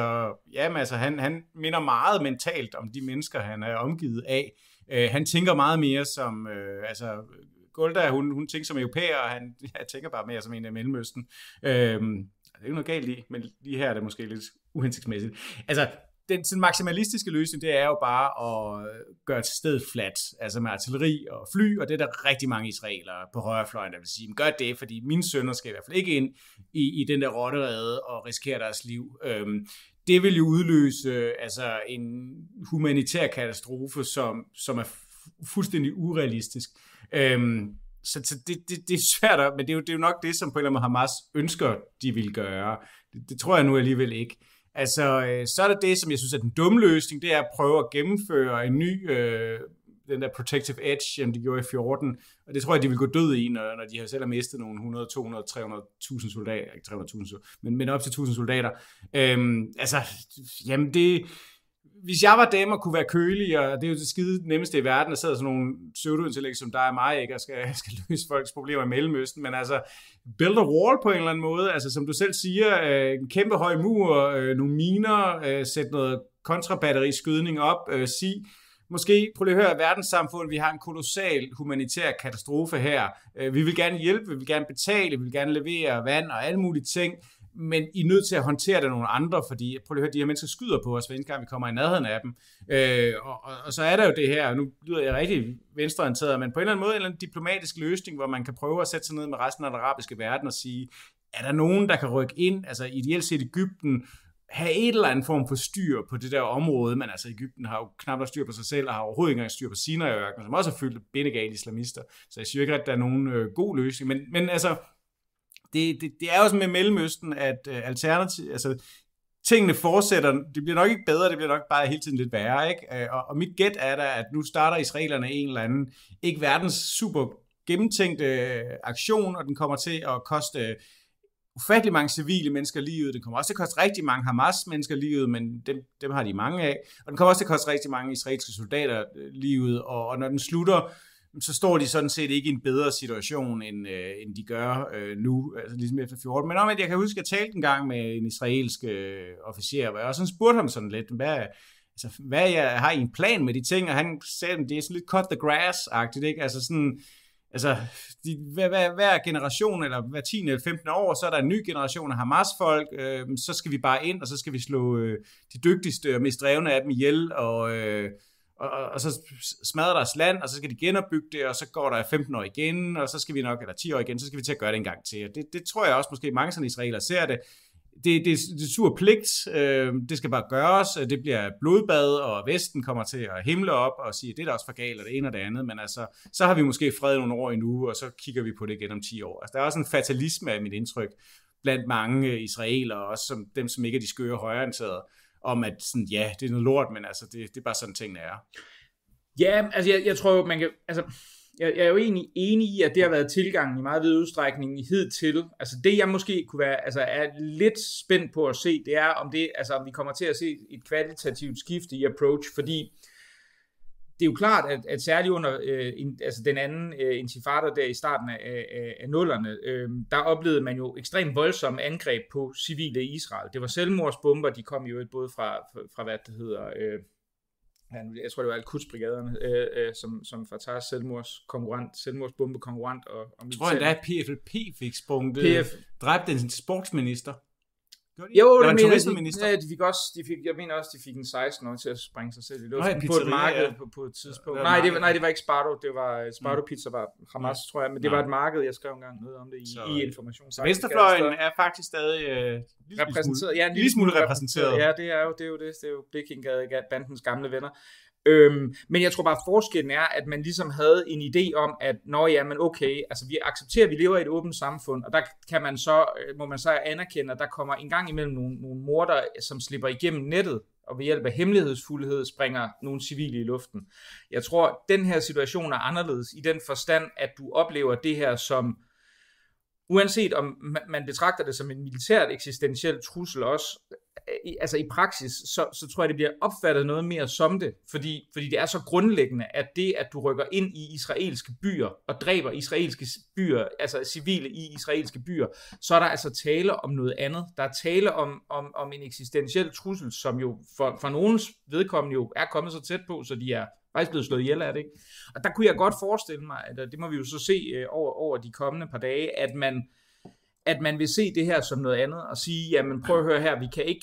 han minder meget mentalt om de mennesker, han er omgivet af. Han tænker meget mere som, Golda, hun tænker som europæer, og jeg tænker bare mere som en af Mellemøsten. Det er ikke noget galt i, men lige her er det måske lidt uhensigtsmæssigt. Altså, den maksimalistiske løsning, det er jo bare at gøre til stedet fladt, altså med artilleri og fly, og det er der rigtig mange israelere på højrefløjen, der vil sige, gør det, fordi mine sønner skal i hvert fald ikke ind i den der rotterede og risikere deres liv. Det vil jo udløse en humanitær katastrofe, som er fuldstændig urealistisk. Så det er svært, men det er jo nok det, som på en eller anden måde Hamas ønsker, de vil gøre. Det tror jeg nu alligevel ikke. Altså, så er det, som jeg synes er den dumme løsning, det er at prøve at gennemføre en ny, den der protective edge, som de gjorde i 14, og det tror jeg, de vil gå død i, når de har selv har mistet nogle 100, 200, 300.000 soldater, ikke 300.000, men op til 1.000 soldater. Hvis jeg var dem og kunne være kølig, og det er jo det skide nemmeste i verden, der sidder sådan nogle pseudointellekt som dig og mig, ikke, og skal løse folks problemer i Mellemøsten, men altså, build a wall på en eller anden måde, altså som du selv siger, en kæmpe høj mur, nogle miner, sætte noget kontrabatteriskydning op, måske, prøv lige at høre, verdenssamfundet, vi har en kolossal humanitær katastrofe her, vi vil gerne hjælpe, vi vil gerne betale, vi vil gerne levere vand og alle mulige ting, men I er nødt til at håndtere det nogle andre, fordi prøv lige at høre, de her mennesker skyder på os, hver eneste gang vi kommer i nærheden af dem. Og så er der jo det her, nu lyder jeg rigtig venstreorienteret, men på en eller anden måde en eller anden diplomatisk løsning, hvor man kan prøve at sætte sig ned med resten af den arabiske verden og sige, er der nogen, der kan rykke ind, altså ideelt set Egypten, have et eller andet form for styr på det der område, men altså Egypten har jo knap styr på sig selv, og har overhovedet ikke engang styr på Sinai-ørkenen, som også er fyldt af bindegale islamister, så jeg synes ikke, at der er nogen god løsning, men altså, det er jo sådan med Mellemøsten, at alternativ, altså tingene fortsætter, det bliver nok ikke bedre, det bliver nok bare hele tiden lidt værre, ikke? Og mit gæt er da, at nu starter israelerne en eller anden, ikke verdens super gennemtænkte aktion, og den kommer til at koste ufattelig mange civile mennesker livet. Den kommer også til at koste rigtig mange Hamas-mennesker livet, men dem har de mange af. Og den kommer også til at koste rigtig mange israelske soldater livet, og når den slutter, så står de sådan set ikke i en bedre situation, end de gør nu, altså ligesom efter 14. Men jeg kan huske, at jeg talte en gang med en israelsk officer, hvor jeg også spurgte ham sådan lidt, hvad jeg har I en plan med de ting, og han sagde, at det er sådan lidt cut the grass-agtigt, ikke? Altså sådan, hver generation, eller hver 10 eller 15 år, så er der en ny generation af Hamas-folk, så skal vi bare ind, og så skal vi slå de dygtigste og mest drevne af dem ihjel, og så smadrer deres land, og så skal de genopbygge det, og så går der 15 år igen, og så skal vi nok, eller 10 år igen, så skal vi til at gøre det en gang til. Og det tror jeg også, måske mange sådan israeler ser det. Det er sur pligt, det skal bare gøres, det bliver blodbad, og Vesten kommer til at himle op og sige, det er da også for galt, og det ene og det andet, men altså, så har vi måske fred nogle år endnu, og så kigger vi på det igen om 10 år. Altså, der er også en fatalisme af mit indtryk blandt mange israelere, også som dem, som ikke er de skøre højreorienterede, om at sådan, ja, det er noget lort, men altså, det er bare sådan, tingene er. Ja, altså jeg tror, man kan, altså, jeg er jo egentlig enig i, at det har været tilgangen i meget vid udstrækning hidtil. Altså det, jeg måske kunne være, altså er lidt spændt på at se, det er, om vi kommer til at se et kvalitativt skifte i approach, fordi det er jo klart, at særligt under altså den anden intifada der i starten af nullerne, der oplevede man jo ekstremt voldsomme angreb på civile i Israel. Det var selvmordsbomber, de kom jo både fra hvad det hedder, jeg tror det var Al-Quds-brigaderne, som Fatahs selvmordsbombekonkurrent. Jeg tror endda, at PFLP fik sprunget, dræbte en sportsminister. Jo, det jeg mener også, de fik en 16-årig til at sprænge sig selv i luften på et marked på et tidspunkt. Nej, det var ikke Sparto, det var Sparto Pizza, var Hamas, tror jeg, men det var et marked, jeg skrev engang noget om det i information. Så venstrefløjen er faktisk stadig repræsenteret. Ja, en lille smule repræsenteret. Ja, det er jo Blikinggade-bandens gamle venner. Men jeg tror bare, forskellen er, at man ligesom havde en idé om, at okay, altså vi accepterer, at vi lever i et åbent samfund, og der kan man så, må man så anerkende, at der kommer en gang imellem nogle morder, som slipper igennem nettet, og ved hjælp af hemmelighedsfuldhed springer nogle civile i luften. Jeg tror, at den her situation er anderledes i den forstand, at du oplever det her som, uanset om man betragter det som en militært eksistentiel trussel også, altså i praksis, så tror jeg, det bliver opfattet noget mere som det, fordi det er så grundlæggende, at det, at du rykker ind i israelske byer og dræber israelske byer, altså civile i israelske byer, så er der altså tale om noget andet. Der er tale om en eksistentiel trussel, som jo for nogens vedkommende jo er kommet så tæt på, så de er faktisk blevet slået ihjel af det, ikke? Og der kunne jeg godt forestille mig, at det må vi jo så se over de kommende par dage, at man vil se det her som noget andet, og sige, jamen prøv at høre her, vi kan ikke,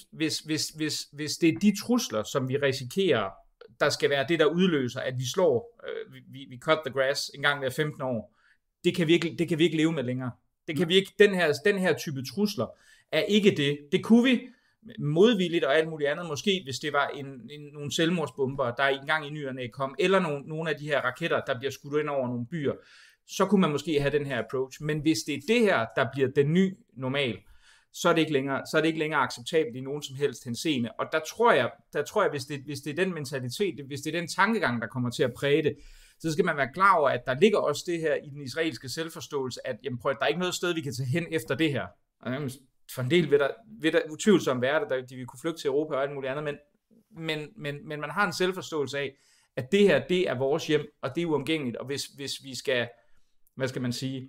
hvis det er de trusler, som vi risikerer, der skal være det, der udløser, at vi slår, vi cut the grass en gang hver 15 år, det kan vi ikke leve med længere. Det kan vi ikke, den her type trusler er ikke det. Det kunne vi modvilligt og alt muligt andet, måske hvis det var nogle selvmordsbomber, der engang i nyerne kom, eller nogle af de her raketter, der bliver skudt ind over nogle byer, så kunne man måske have den her approach. Men hvis det er det her, der bliver den nye normal, så er det ikke længere acceptabelt i nogen som helst henseende. Og der tror jeg, hvis det er den mentalitet, hvis det er den tankegang, der kommer til at præge det, så skal man være klar over, at der ligger også det her i den israelske selvforståelse, at jamen, der er ikke noget sted, vi kan tage hen efter det her. Og for en del vil der utvivlsomt være det, de vil kunne flygte til Europa og alt muligt andet, men man har en selvforståelse af, at det her, det er vores hjem, og det er uomgængeligt, og hvis vi skal, hvad skal man sige,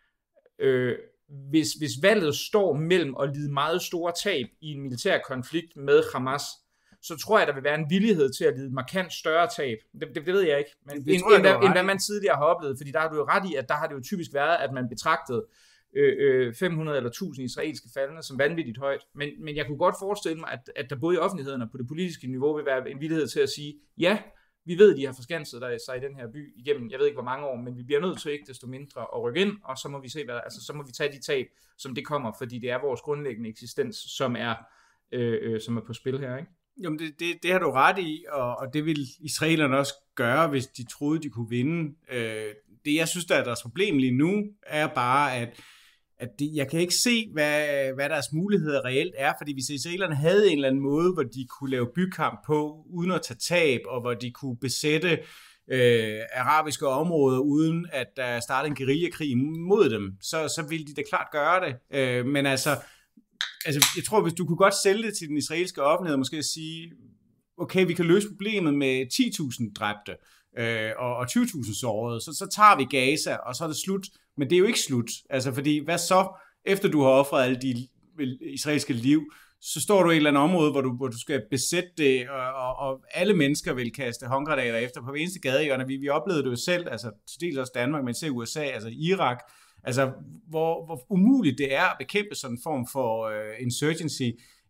hvis valget står mellem at lide meget store tab i en militær konflikt med Hamas, så tror jeg, der vil være en villighed til at lide markant større tab. Det ved jeg ikke, men end hvad man tidligere har oplevet, fordi der har du jo ret i, at der har det jo typisk været, at man betragtede 500 eller 1000 israelske faldne som vanvittigt højt. Men jeg kunne godt forestille mig, at der både i offentligheden og på det politiske niveau vil være en villighed til at sige, ja, vi ved, de har forskanset sig i den her by igennem, jeg ved ikke hvor mange år, men vi bliver nødt til ikke desto mindre at rykke ind, og så må vi se, så må vi tage de tab, som det kommer, fordi det er vores grundlæggende eksistens, som er på spil her, ikke? Jamen, det har du ret i, og det vil israelerne også gøre, hvis de troede, de kunne vinde. Det, jeg synes, der er deres problem lige nu, er bare, at jeg kan ikke se, hvad deres muligheder reelt er, fordi hvis israelerne havde en eller anden måde, hvor de kunne lave bykamp på, uden at tage tab, og hvor de kunne besætte arabiske områder, uden at der startede en guerillakrig mod dem, så ville de da klart gøre det. Men altså, jeg tror, hvis du kunne godt sælge det til den israelske offentlighed, måske sige, okay, vi kan løse problemet med 10.000 dræbte og 20.000 sårede, så tager vi Gaza, og så er det slut. Men det er jo ikke slut, altså fordi hvad så, efter du har offret alle de israelske liv, så står du i et eller andet område, hvor du skal besætte det, og alle mennesker vil kaste håndgranater efter på hver eneste gadehjørne. Vi oplevede det jo selv, altså til dels også Danmark, men selv USA, altså Irak, altså hvor umuligt det er at bekæmpe sådan en form for insurgency.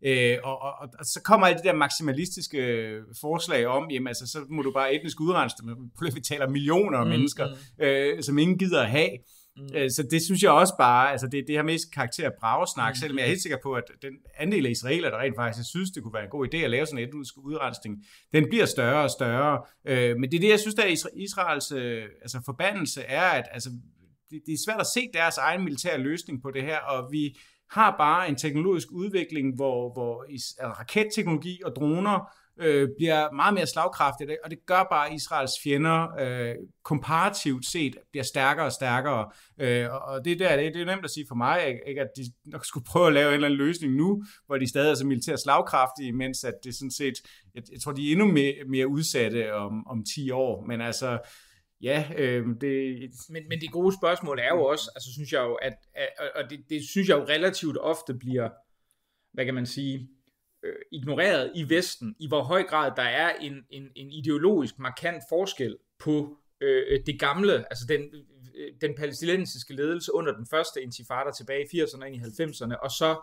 Og så kommer alle de der maksimalistiske forslag om, jamen altså, så må du bare etnisk udrense dem. Vi taler millioner af mennesker, som ingen gider at have. Så det synes jeg også bare, altså det har mest karakter af bragesnak, selvom jeg er helt sikker på, at den andel af israeler, der rent faktisk synes, det kunne være en god idé at lave sådan en etnisk udrensning, den bliver større og større. Men det er det, jeg synes, der er Israels forbandelse er, at altså, det er svært at se deres egen militære løsning på det her, og vi har bare en teknologisk udvikling, hvor raketteknologi og droner bliver meget mere slagkraftigt, og det gør bare, at Israels fjender komparativt set bliver stærkere og stærkere. Og det er nemt at sige for mig, ikke, at de nok skulle prøve at lave en eller anden løsning nu, hvor de stadig er så militært slagkraftige, mens at det sådan set, jeg tror, de er endnu mere udsatte om 10 år. Men altså, ja, Men det gode spørgsmål er jo også, altså synes jeg jo, og det synes jeg jo relativt ofte bliver, hvad kan man sige, ignoreret i Vesten, i hvor høj grad der er en ideologisk markant forskel på det gamle, altså den palæstinensiske ledelse under den første intifada tilbage i 80'erne og ind i 90'erne, og så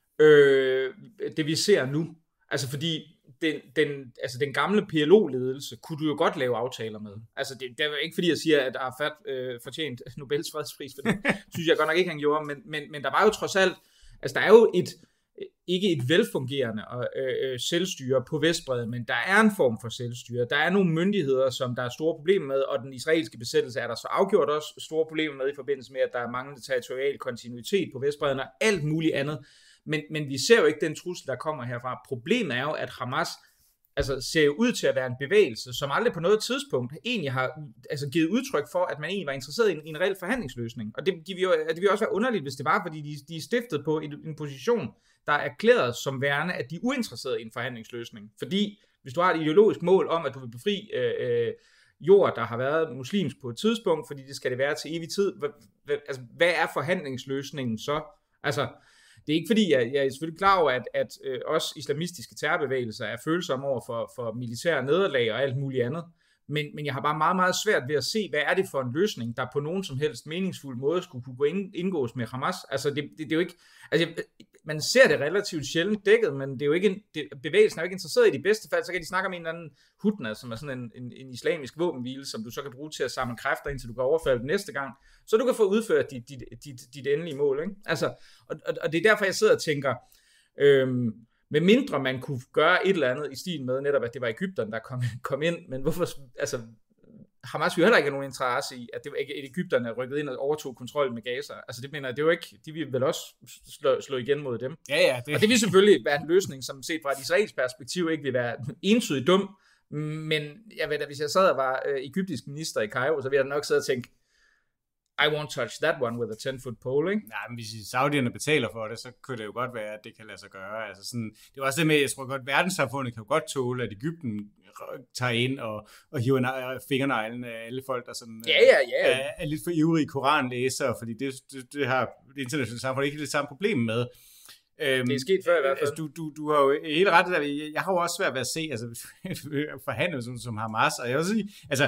det vi ser nu. Altså fordi den gamle PLO-ledelse kunne du jo godt lave aftaler med. Altså det er ikke fordi jeg siger, at Arafat fortjent Nobels fredspris, for det synes jeg godt nok ikke, han gjorde, men der var jo trods alt, altså der er jo ikke et velfungerende selvstyre på Vestbredden, men der er en form for selvstyre. Der er nogle myndigheder, som der er store problemer med, og den israelske besættelse er der så afgjort også store problemer med i forbindelse med, at der er manglende territorial kontinuitet på Vestbredden og alt muligt andet. Men vi ser jo ikke den trussel, der kommer herfra. Problemet er jo, at Hamas ser jo ud til at være en bevægelse, som aldrig på noget tidspunkt egentlig har givet udtryk for, at man egentlig var interesseret i en reel forhandlingsløsning. Og det vil også være underligt, hvis det var, fordi de er stiftet på en position, der er erklæret som værende, at de er uinteresserede i en forhandlingsløsning. Fordi hvis du har et ideologisk mål om, at du vil befri jord, der har været muslimsk på et tidspunkt, fordi det skal det være til evig tid, hvad er forhandlingsløsningen så? Altså, det er ikke fordi, jeg er selvfølgelig klar over, at også islamistiske terrorbevægelser er følsomme over for militære nederlag og alt muligt andet. Men jeg har bare meget, meget svært ved at se, hvad er det for en løsning, der på nogen som helst meningsfuld måde skulle kunne indgås med Hamas. Altså, det er jo ikke... Altså, man ser det relativt sjældent dækket, men det er jo ikke bevægelsen er jo ikke interesseret i de bedste fald, så kan de snakke om en eller anden hutna, som er sådan en islamisk våbenhvile, som du så kan bruge til at samle kræfter, indtil du kan overfalde den næste gang, så du kan få udført dit endelige mål, ikke? Altså, og det er derfor, jeg sidder og tænker, med mindre man kunne gøre et eller andet i stil med, netop at det var Egypterne, der kom ind, men hvorfor, altså, Hamas vil heller ikke have nogen interesse i, at Egypterne rykkede ind og overtog kontrollen med Gaza. Altså det mener jeg, det er jo ikke, de vil vel også slå igen mod dem. Ja. Og det vil selvfølgelig være en løsning, som set fra et israelsk perspektiv ikke vil være entydigt dum, men jeg ved da, hvis jeg sad og var egyptisk minister i Cairo, så ville jeg nok sidde og tænke, I won't touch that one with a 10-foot pole, ikke? Nej, men hvis saudierne betaler for det, så kunne det jo godt være, at det kan lade sig gøre. Altså sådan, det er også det med, jeg tror godt, verdenssamfundet kan jo godt tåle, at Egypten tager ind og hiver fingerneglen af alle folk, der sådan, er lidt for ivrige koranlæsere, fordi det har det internationale samfund ikke det samme problem med. Det er sket før i hvert fald. Altså, du har jo helt ret der. Jeg har jo også svært ved at se forhandle som Hamas, og jeg vil sige, altså,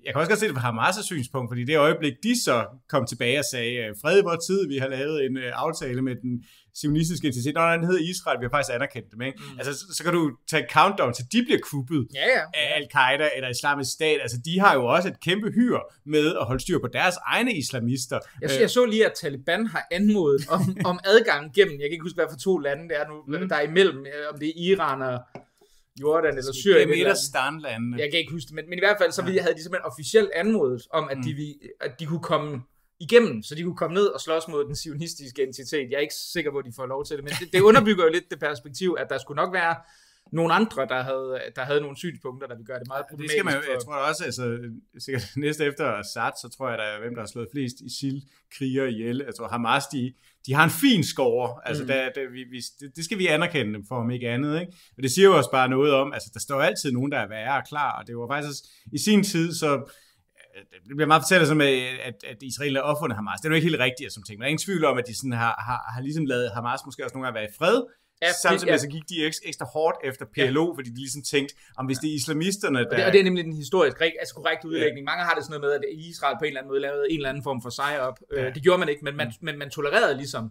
jeg kan også godt se det fra Hamas' synspunkt, fordi det øjeblik, de så kom tilbage og sagde, fred i vores tid, vi har lavet en aftale med den zionistiske entitet, når den hedder Israel, vi har faktisk anerkendt dem, ikke? Altså, så kan du tage en countdown til, de bliver kuppet af Al-Qaida eller Islamisk Stat. Altså, de har jo også et kæmpe hyr med at holde styr på deres egne islamister. Jeg så lige, at Taliban har anmodet om adgang gennem, jeg kan ikke huske, hvad for 2 lande det er nu, der er imellem, om det er Iran og Jordan eller Syrien. Det er Midterstanlandene. Jeg kan ikke huske det, men i hvert fald så havde de simpelthen officielt anmodet om, at de kunne komme igennem, så de kunne komme ned og slås mod den zionistiske entitet. Jeg er ikke sikker på, at de får lov til det, men det underbygger jo lidt det perspektiv, at der skulle nok være nogle andre, der havde nogle synspunkter, der vil gøre det meget problematisk. Det skal man jo, jeg tror også, altså sikkert næste efter Assad, så tror jeg, der er hvem, der har slået flest ISIL-krigere ihjel. Jeg tror, Hamas, de har en fin score. Altså, det skal vi anerkende dem for, om ikke andet. Ikke? Og det siger jo også bare noget om, altså der står altid nogen, der er værre og klar, og det var faktisk i sin tid, så det bliver meget fortalt som, at Israel er opfundet Hamas. Det er jo ikke helt rigtigt, som ting. Men der er ingen tvivl om, at de sådan har ligesom lavet Hamas måske også nogle gange være i fred. Ja, samtidig med, så gik de ekstra hårdt efter PLO, fordi de ligesom tænkte, om hvis det er islamisterne, der... Og det er nemlig den historisk korrekt udlægning. Mange har det sådan noget med, at Israel på en eller anden måde lavede en eller anden form for sejr op. Det gjorde man ikke, men man tolererede ligesom...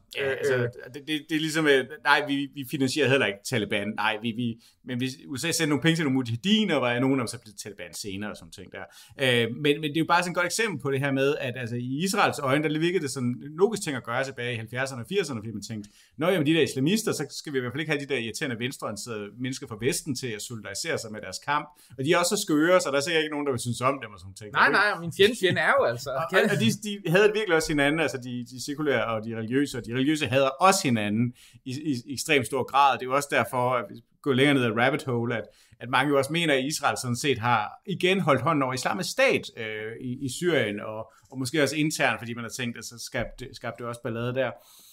Det er ligesom, nej, vi finansierer heller ikke Taliban. Nej, men hvis USA sendte nogle penge til nogle mujahediner, var nogen af dem så blev Taliban senere og sådan ting der. Men det er jo bare sådan et godt eksempel på det her med, at altså, i Israels øjne, der virkede det sådan en logisk ting at gøre tilbage i 70'erne og 80'erne, fordi man tænkte, nå jamen de der islamister, så skal vi i hvert fald ikke have de der irriterende venstreorienterede mennesker fra Vesten til at solidarisere sig med deres kamp. Og de er også så skøre, så der er sikkert ikke nogen, der vil synes om dem og sådan ting. Nej, min fjende er jo altså. Og de havde virkelig også hinanden, altså de sekulære og de religiøse, og de religiøse hader også hinanden i ekstremt stor grad. Det er jo også derfor, at vi går længere ned ad rabbit hole, at mange jo også mener, at Israel sådan set har igen holdt hånden over Islamisk Stat i Syrien, og måske også internt, fordi man har tænkt, at så skabte det også ballade der.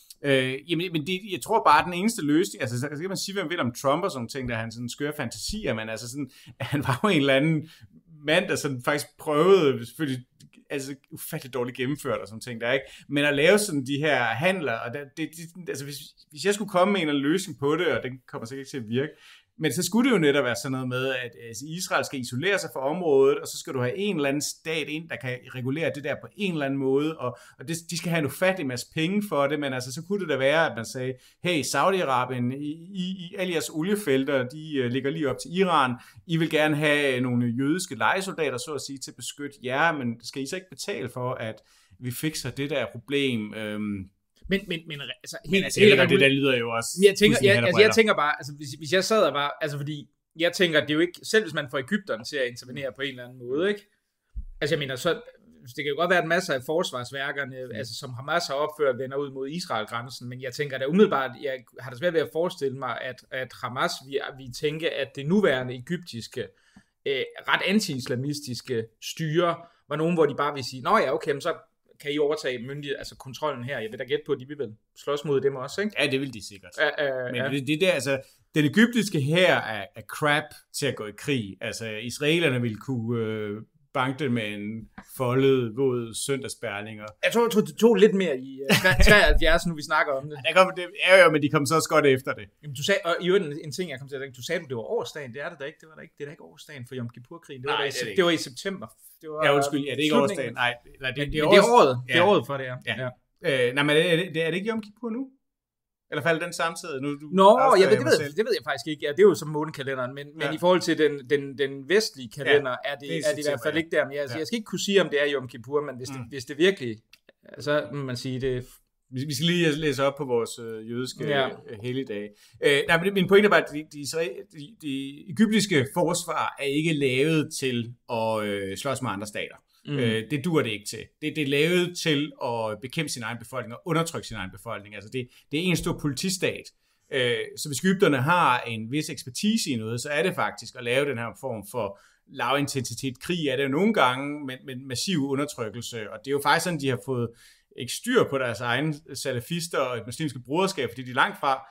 Men jeg tror bare, at den eneste løsning, altså så kan man sige, hvad man vil om Trump og sådan ting, der er han sådan skøre fantasier, men altså sådan, han var jo en eller anden mand, der sådan faktisk prøvede, selvfølgelig, altså ufatteligt dårligt gennemført og sådan ting der, ikke? Men at lave sådan de her handler, og altså hvis jeg skulle komme med en eller anden løsning på det, og den kommer sikkert ikke til at virke, men så skulle det jo netop være sådan noget med, at Israel skal isolere sig fra området, og så skal du have en eller anden stat ind, der kan regulere det der på en eller anden måde, og de skal have en ufattelig masse penge for det, men altså så kunne det da være, at man sagde, hey, Saudi-Arabien, i alle jeres oliefelter, de ligger lige op til Iran, I vil gerne have nogle jødiske lejesoldater, så at sige, til at beskytte jer, men skal I så ikke betale for, at vi fikser det der problem? Men altså helt det der lyder jo også. Jeg tænker bare, altså hvis jeg sad og var, altså fordi jeg tænker, det er jo ikke, selv hvis man får Egypterne til at intervenere på en eller anden måde, ikke? Altså jeg mener, så det kan jo godt være, at masser af forsvarsværkerne, altså som Hamas har opført, vender ud mod Israel-grænsen, men jeg tænker da umiddelbart, jeg har da svært ved at forestille mig, at Hamas vi tænke, at det nuværende egyptiske, ret anti-islamistiske styre, var nogen, hvor de bare vil sige, nå ja, okay, men så kan I overtage myndighed, altså kontrollen her. Jeg vil da gætte på, at de vil vel slås mod dem også, ikke? Ja, det vil de sikkert. Men det der, altså, den egyptiske hær er crap til at gå i krig. Altså, israelerne ville kunne banke det med en foldet, våd søndagsbærlinger. Jeg tror, det tog lidt mere i 73, nu vi snakker om det. Ja, men de kom så også godt efter det. Jamen, du sagde, og i øvrigt en ting, jeg kom til at tænke, du sagde, det var årsdagen. Det er det da ikke. Det er da ikke årsdagen for Yom Kippur-krigen. Det var i september. Ja, undskyld, det er ikke årsdagen. Nej, det er året. Det er året for det, ja. Nej, men er det ikke Yom Kippur nu? Eller faldt den samtidig? Det ved jeg faktisk ikke. Ja, det er jo som månekalenderen, men i forhold til den vestlige kalender, er det i hvert fald ikke der. Men jeg skal ikke kunne sige, om det er Yom Kippur, men hvis det virkelig, så må man sige det. Vi skal lige læse op på vores jødiske helligdage. Nej, men min pointe er bare, at de egyptiske forsvar er ikke lavet til at slås med andre stater. Det dur det ikke til. Det er lavet til at bekæmpe sin egen befolkning og undertrykke sin egen befolkning. Altså det er en stor politistat. Så hvis egypterne har en vis ekspertise i noget, så er det faktisk at lave den her form for lavintensitet krig. Er det jo nogle gange med massiv undertrykkelse, og det er jo faktisk sådan, de har fået ikke styr på deres egne salafister og et muslimske broderskab, fordi de er langt fra.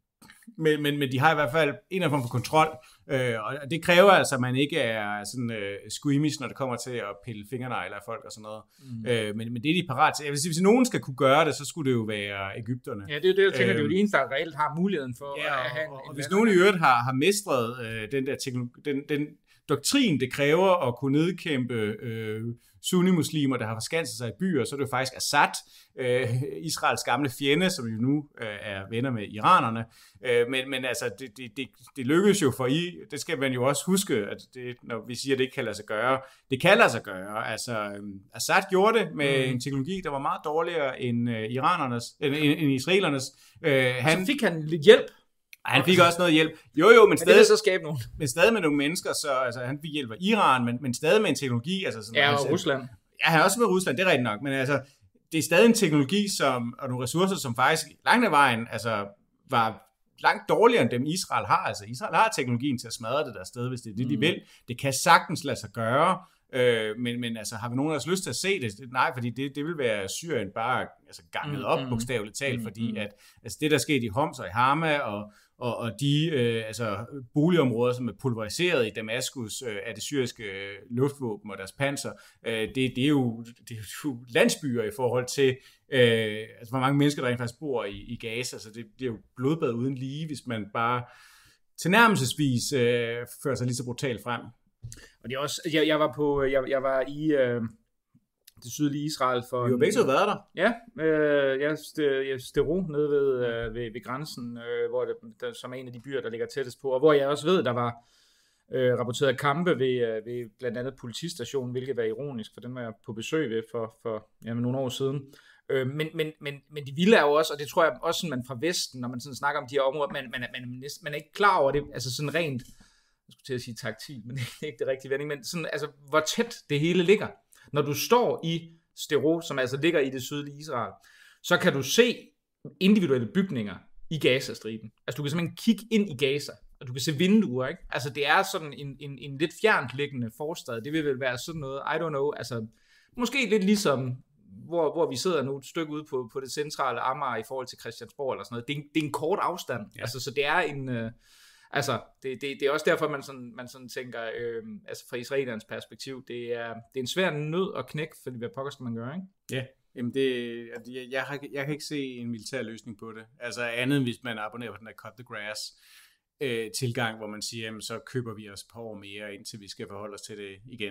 Men de har i hvert fald en eller anden form for kontrol, og det kræver altså, at man ikke er sådan squeamish, når det kommer til at pille fingernegle af folk og sådan noget. Men det er de parat til. Jeg vil sige, hvis nogen skal kunne gøre det, så skulle det jo være egypterne. Ja, det er det, jeg tænker, det er jo de eneste, der reelt har muligheden for at have og hvis nogen i øvrigt har mestret den der teknologi, doktrin, det kræver at kunne nedkæmpe sunni-muslimer, der har forskanset sig i byer, så er det jo faktisk Assad, Israels gamle fjende, som jo nu er venner med iranerne. Men altså, det lykkedes jo for det skal man jo også huske, at når vi siger, at det ikke kan lade sig gøre, det kan lade sig gøre. Altså, Assad gjorde det med en teknologi, der var meget dårligere end end israelernes. Så fik han lidt hjælp. Han fik også noget hjælp. Jo, men stadig, så skabe nogen. Men stadig med nogle mennesker, så altså, han fik hjælp af Iran, men stadig med en teknologi. Altså, sådan, og Rusland. Ja, han er også med Rusland, det er rigtigt nok, men altså, det er stadig en teknologi og nogle ressourcer, som faktisk langt ad vejen altså, var langt dårligere end dem Israel har. Altså, Israel har teknologien til at smadre det der sted, hvis det er det, de vil. Det kan sagtens lade sig gøre, men altså, har vi nogen af os lyst til at se det? Nej, fordi det vil være Syrien bare altså, ganget op, bogstaveligt talt, fordi at altså, det, der skete i Homs og i Hama, og de altså, boligområder, som er pulveriseret i Damaskus af det syriske luftvåben og deres panser, det er jo landsbyer i forhold til, altså, hvor mange mennesker, der rent faktisk bor i Gaza, så det er jo blodbad uden lige, hvis man bare tilnærmelsesvis fører sig lige så brutalt frem. Og det er også, jeg var i det sydlige Israel for... Vi har begge så været der. Ja, jeg Stero nede ved grænsen, hvor som er en af de byer, der ligger tættest på, og hvor jeg også ved, der var rapporteret kampe ved blandt andet politistationen, hvilket var ironisk, for den var jeg på besøg ved for nogle år siden. Men det vilde er jo også, og det tror jeg også, man fra Vesten, når man sådan snakker om de her områder, man er ikke klar over det, altså sådan rent, jeg skulle til at sige taktil, men det er ikke det rigtige vending, men sådan, altså, hvor tæt det hele ligger. Når du står i Sderot, som altså ligger i det sydlige Israel, så kan du se individuelle bygninger i Gazastriben. Altså du kan simpelthen kigge ind i Gaza, og du kan se vinduer, ikke? Altså det er sådan en lidt fjernt liggende forstad. Det vil vel være sådan noget, I don't know, altså måske lidt ligesom, hvor vi sidder nu et stykke ude på det centrale Amager i forhold til Christiansborg eller sådan noget. Det er en kort afstand, ja. Altså så det er en... Altså, det er også derfor, man sådan tænker, altså fra israelernes perspektiv, det er en svær nød at knække, fordi hvad pokker skal man gøre, ikke? Ja, jamen jeg kan ikke se en militær løsning på det. Altså andet end hvis man abonnerer på den der cut the grass tilgang, hvor man siger, jamen, så køber vi os et par år mere, indtil vi skal forholde os til det igen.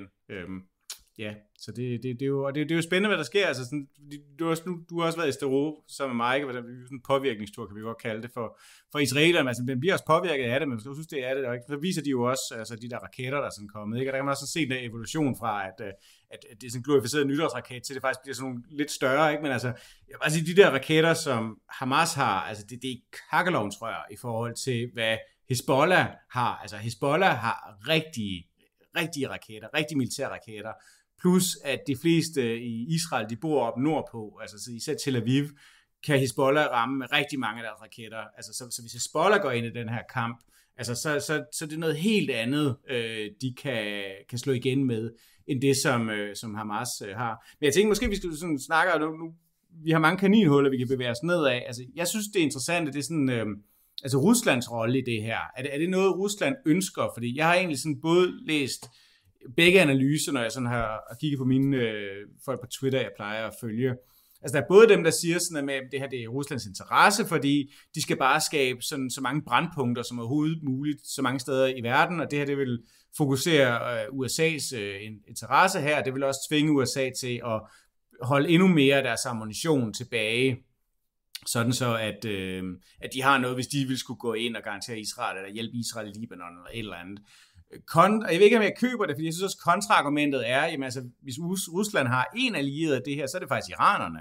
Ja, så det er jo spændende, hvad der sker. Altså sådan, du har også været i Sderot sammen med Mike, sådan en påvirkningstur, kan vi godt kalde det, for israelerne. Altså, den bliver også påvirket af det, men jeg synes, det er det. Og så viser de jo også altså, de der raketter, der er sådan kommet. Ikke? Og der kan man også se den evolution fra, at det er sådan en glorificeret nytårsraket, til det faktisk bliver sådan nogle lidt større. Ikke? Men altså, de der raketter, som Hamas har, altså det er kakkelovns rør i forhold til, hvad Hezbollah har. Altså, Hezbollah har rigtige raketter, rigtige militære raketter, plus at de fleste i Israel, de bor op nordpå, altså især Tel Aviv, kan Hezbollah ramme med rigtig mange af deres raketter. Altså, så hvis Hezbollah går ind i den her kamp, altså, så det er noget helt andet, de kan slå igen med, end det, som Hamas har. Men jeg tænker, måske vi skal sådan snakke, nu vi har mange kaninhuller, vi kan bevæge os ned af. Altså, jeg synes, det er interessant, at det er sådan... altså Ruslands rolle i det her. Er det noget, Rusland ønsker? Fordi jeg har egentlig sådan både læst begge analyser, når jeg sådan har kigget på mine folk på Twitter, jeg plejer at følge. Altså der er både dem, der siger sådan, at det her det er Ruslands interesse, fordi de skal bare skabe sådan, så mange brandpunkter som overhovedet muligt, så mange steder i verden, og det her det vil fokusere USA's interesse her, det vil også tvinge USA til at holde endnu mere af deres ammunition tilbage, sådan så, at de har noget, hvis de vil skulle gå ind og garantere Israel, eller hjælpe Israel i Libanon, eller et eller andet. Jeg ved ikke, om jeg køber det, fordi jeg synes også, kontraargumentet er, jamen altså, hvis Rusland har en allieret af det her, så er det faktisk iranerne.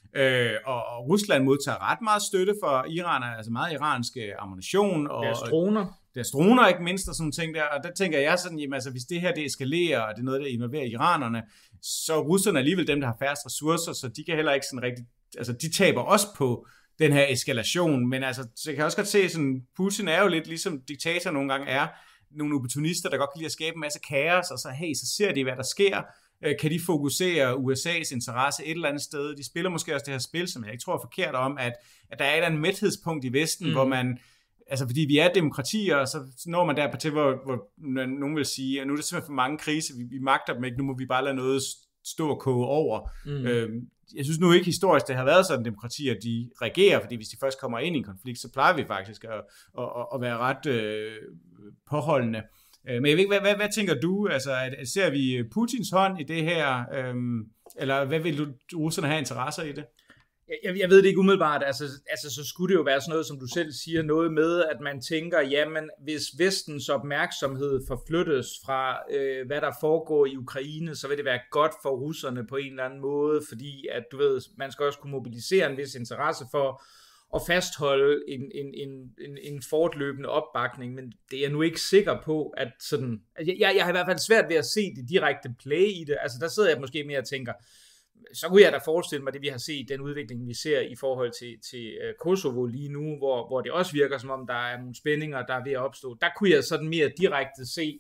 Og Rusland modtager ret meget støtte for iranerne, altså meget iranske ammunition. Og deres droner, ikke mindst, og sådan ting der. Og der tænker jeg sådan, jamen altså, hvis det her det eskalerer, og det er noget, der involverer iranerne, så Rusland er alligevel dem, der har færrest ressourcer, så de kan heller ikke sådan rigtig, altså de taber også på den her eskalation, men altså, så jeg kan også godt se, sådan, Putin er jo lidt ligesom diktator nogle gange er, nogle opportunister, der godt kan lide at skabe en masse kaos, og så så ser de, hvad der sker. Kan de fokusere USA's interesse et eller andet sted? De spiller måske også det her spil, som jeg ikke tror er forkert om, at der er et eller andet mæthedspunkt i Vesten, hvor man, altså fordi vi er demokratier, så når man der til, hvor nogen vil sige, at nu er der simpelthen for mange kriser, vi magter dem ikke, nu må vi bare lade noget stå og koge over. Jeg synes nu ikke historisk, det har været sådan, demokratier, de regerer, fordi hvis de først kommer ind i en konflikt, så plejer vi faktisk at være ret påholdende. Men jeg ved ikke, hvad tænker du? Altså, ser vi Putins hånd i det her? Eller hvad vil russerne have interesser i det? Jeg ved det ikke umiddelbart, altså så skulle det jo være sådan noget, som du selv siger, noget med, at man tænker, jamen hvis vestens opmærksomhed forflyttes fra, hvad der foregår i Ukraine, så vil det være godt for russerne på en eller anden måde, fordi at du ved, man skal også kunne mobilisere en vis interesse for at fastholde en fortløbende opbakning, men det er jeg nu ikke sikker på, at sådan, jeg har i hvert fald svært ved at se det direkte play i det, altså der sidder jeg måske mere og tænker, så kunne jeg da forestille mig, det vi har set, den udvikling, vi ser i forhold til Kosovo lige nu, hvor det også virker, som om der er nogle spændinger, der er ved at opstå. Der kunne jeg sådan mere direkte se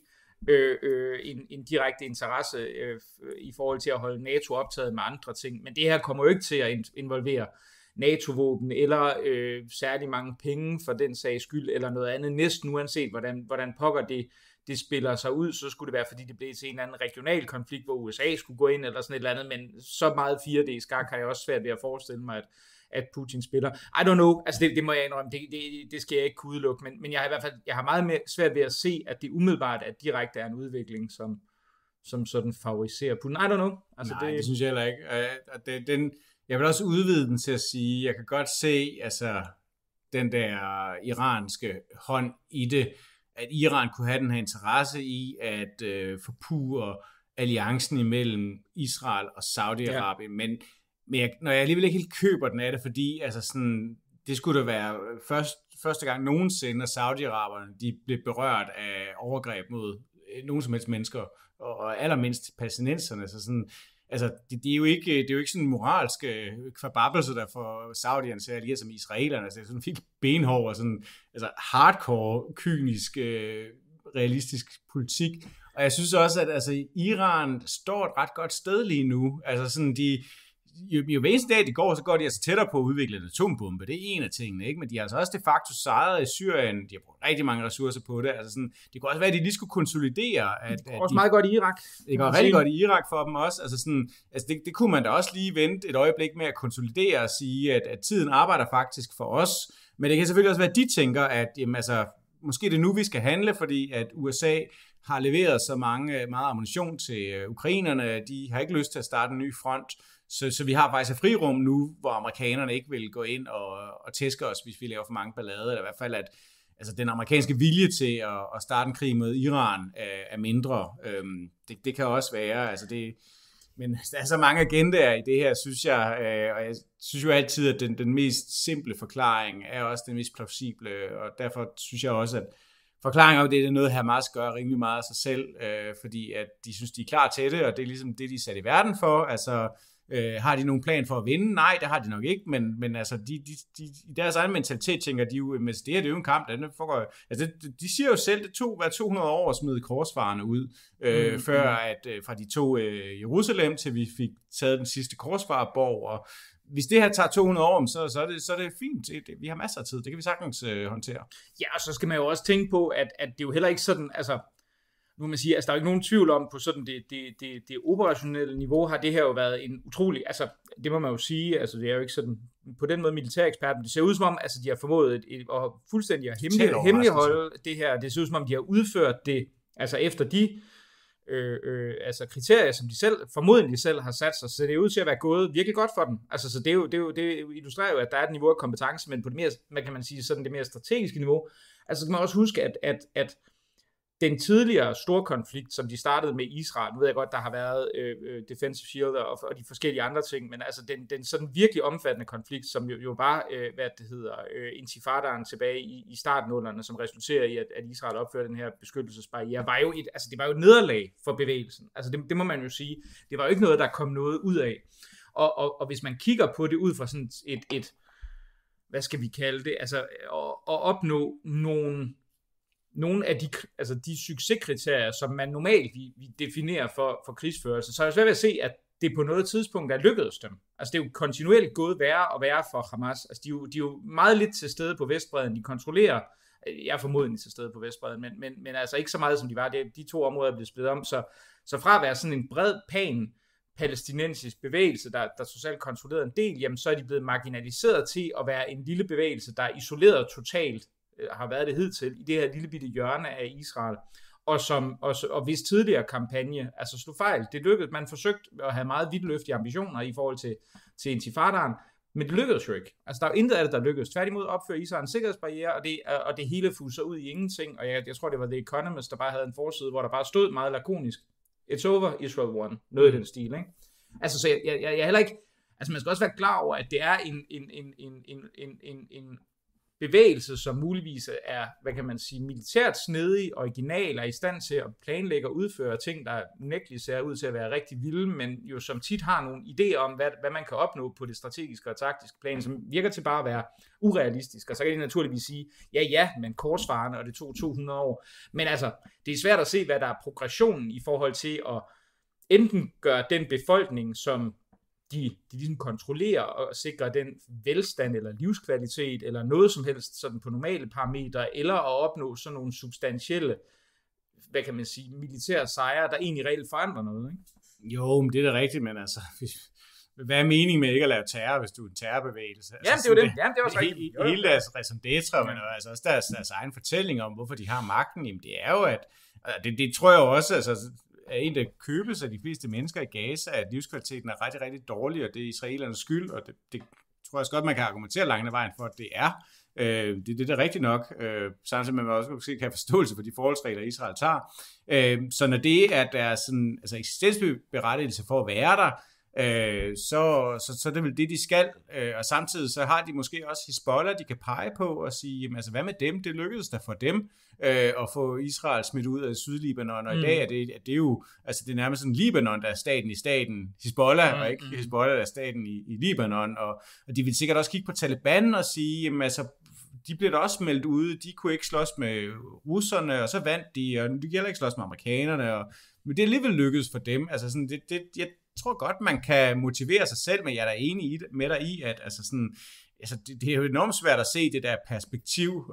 en direkte interesse i forhold til at holde NATO optaget med andre ting. Men det her kommer jo ikke til at involvere NATO-våben, eller særlig mange penge for den sags skyld, eller noget andet, næsten uanset hvordan pokker det spiller sig ud, så skulle det være, fordi det blev til en eller anden regional konflikt, hvor USA skulle gå ind, eller sådan et eller andet, men så meget 4D-skak har jeg også svært ved at forestille mig, at Putin spiller. I don't know, altså det må jeg indrømme, det skal jeg ikke kunne udelukke, men jeg har i hvert fald meget mere svært ved at se, at det umiddelbart at direkte er en udvikling, som sådan favoriserer Putin. I don't know. Altså, nej, det synes jeg heller ikke. Jeg vil også udvide den til at sige, jeg kan godt se, altså den der iranske hånd i det, at Iran kunne have den her interesse i at forpurre alliancen imellem Israel og Saudi-Arabien, men når jeg alligevel ikke helt køber den af det, fordi altså sådan, det skulle da være første gang nogensinde, at Saudi-Araberne de blev berørt af overgreb mod nogen som helst mennesker, og allermindst palæstinenserne, så sådan, altså, det er jo ikke sådan moralske kvababelser, der får saudierne til at alliere sig med israelerne. Altså, det er sådan helt benhård og sådan, altså hardcore, kynisk, realistisk politik. Og jeg synes også, at altså, Iran står et ret godt sted lige nu. Altså sådan, jo hver eneste dag, det går, så går de altså tættere på at udvikle en atombombe. Det er en af tingene, ikke? Men de har altså også de facto sejret i Syrien. De har brugt rigtig mange ressourcer på det. Altså sådan, det kan også være, at de lige skulle konsolidere. Det går også meget godt i Irak. Det går rigtig godt i Irak for dem også. Altså sådan, altså det kunne man da også lige vente et øjeblik med at konsolidere og sige, at tiden arbejder faktisk for os. Men det kan selvfølgelig også være, at de tænker, at jamen, altså, måske det er nu, vi skal handle, fordi at USA har leveret så meget ammunition til ukrainerne. De har ikke lyst til at starte en ny front. Så vi har faktisk et frirum nu, hvor amerikanerne ikke vil gå ind og tæske os, hvis vi laver for mange ballader, eller i hvert fald, at altså, den amerikanske vilje til at starte en krig mod Iran er mindre. Det kan også være, altså men der er så mange agendaer i det her, synes jeg, og jeg synes jo altid, at den mest simple forklaring er også den mest plausible, og derfor synes jeg også, at forklaringen om det er noget, Hamas gør rimelig meget af sig selv, fordi at de synes, de er klar til det, og det er ligesom det, de er sat i verden for, altså har de nogen plan for at vinde? Nej, det har de nok ikke, men altså, i deres egen mentalitet tænker de jo, at det er jo en kamp, altså, de siger jo selv, det tog hver 200 år at smide korsfarerne ud, før at fra de tog Jerusalem, til vi fik taget den sidste korsfarerborg, og hvis det her tager 200 år, så er det fint. Vi har masser af tid, det kan vi sagtens håndtere. Ja, og så skal man jo også tænke på, at det er jo heller ikke sådan, altså nu må man sige, altså der er ikke nogen tvivl om, på sådan det operationelle niveau har det her jo været en utrolig, altså det må man jo sige, altså det er jo ikke sådan, på den måde militærekspert, men det ser ud som om, altså de har formået at fuldstændig at hemmeligholde det her, det ser ud som om, de har udført det, altså efter de altså kriterier, som de formodentlig selv har sat sig, så det er ud til at være gået virkelig godt for dem, altså så det illustrerer jo, at der er et niveau af kompetence, men på det mere, hvad kan man sige, sådan det mere strategiske niveau, altså kan man også huske, at den tidligere store konflikt, som de startede med Israel, nu ved jeg godt, der har været Defensive Shield og de forskellige andre ting, men altså den sådan virkelig omfattende konflikt, som jo var, intifadaen tilbage i startnullerne, som resulterer i, at Israel opførte den her beskyttelsesbarriere, var jo det var jo et nederlag for bevægelsen. Altså det må man jo sige. Det var jo ikke noget, der kom noget ud af. Og hvis man kigger på det ud fra sådan et hvad skal vi kalde det, altså at opnå nogle af de succeskriterier, som man normalt vi definerer for krigsførelse, så er jeg svært ved at se, at det på noget tidspunkt er lykkedes dem. Altså det er jo kontinuerligt gået værre og værre for Hamas. Altså de er jo meget lidt til stede på Vestbredden. De kontrollerer, jeg er formodentlig til stede på Vestbredden, men altså ikke så meget, som de var. De to områder er blevet splittet om. Så fra at være sådan en bred, pan palæstinensisk bevægelse, der totalt kontrollerede en del, jamen så er de blevet marginaliseret til at være en lille bevægelse, der er isoleret totalt, har været det hidtil, i det her lille bitte hjørne af Israel. og hvis tidligere kampagne altså slog fejl. Det lykkedes. Man forsøgte at have meget vidtløftige ambitioner i forhold til intifadaen, men det lykkedes jo ikke. Altså, der er jo intet af det, der lykkedes. Tværtimod opfører Israel en sikkerhedsbarriere, og det hele fuser ud i ingenting. Og jeg tror, det var The Economist, der bare havde en forside, hvor der bare stod meget lakonisk: It's over, Israel won. Noget i den stil, ikke? Altså, så jeg heller ikke... Altså, man skal også være klar over, at det er en bevægelse, som muligvis er, hvad kan man sige, militært snedig, original, er i stand til at planlægge og udføre ting, der unægteligt ser ud til at være rigtig vilde, men jo som tit har nogle idéer om, hvad man kan opnå på det strategiske og taktiske plan, som virker til bare at være urealistisk. Og så kan de naturligvis sige, ja, men korsfarerne, og det tog 200 år. Men altså, det er svært at se, hvad der er progressionen i forhold til at enten gøre den befolkning, som de ligesom kontrollerer og sikrer den velstand eller livskvalitet eller noget som helst sådan på normale parametre, eller at opnå sådan nogle substantielle, hvad kan man sige, militære sejre, der egentlig reelt forandrer noget, ikke? Jo, men det er da rigtigt, men altså, hvad er meningen med ikke at lave terror, hvis du er en terrorbevægelse? Jamen, det er jo det. Jamen, det er også rigtigt. Hele deres raison d'être, men altså også deres egen fortælling om, hvorfor de har magten, jamen det er jo, at det tror jeg også, altså, er en, der købes af de fleste mennesker i Gaza, at livskvaliteten er rigtig, rigtig dårlig, og det er israelernes skyld, og det tror jeg også godt, man kan argumentere langt ad vejen for, at det er. Det er rigtigt nok, samtidig med, at man også måske kan have forståelse for de forholdsregler, Israel tager. Så når det er deres sådan, altså eksistensberettigelse for at være der, så det er vel det, de skal. Og samtidig så har de måske også Hizbollah, de kan pege på og sige, jamen, altså, hvad med dem? Det lykkedes da for dem at få Israel smidt ud af Sydlibanon, og i dag er det jo, altså det er nærmest sådan Libanon, der er staten i staten Hizbollah, og ikke Hizbollah, der er staten i Libanon, og de vil sikkert også kigge på Taliban og sige, jamen altså, de blev da også meldt ude, de kunne ikke slås med russerne, og så vandt de, og de kan heller ikke slås med amerikanerne, men det er alligevel lykkedes for dem. Altså sådan, jeg tror godt, man kan motivere sig selv, men jeg er da enig med dig i, at altså sådan, altså det er jo enormt svært at se det der perspektiv,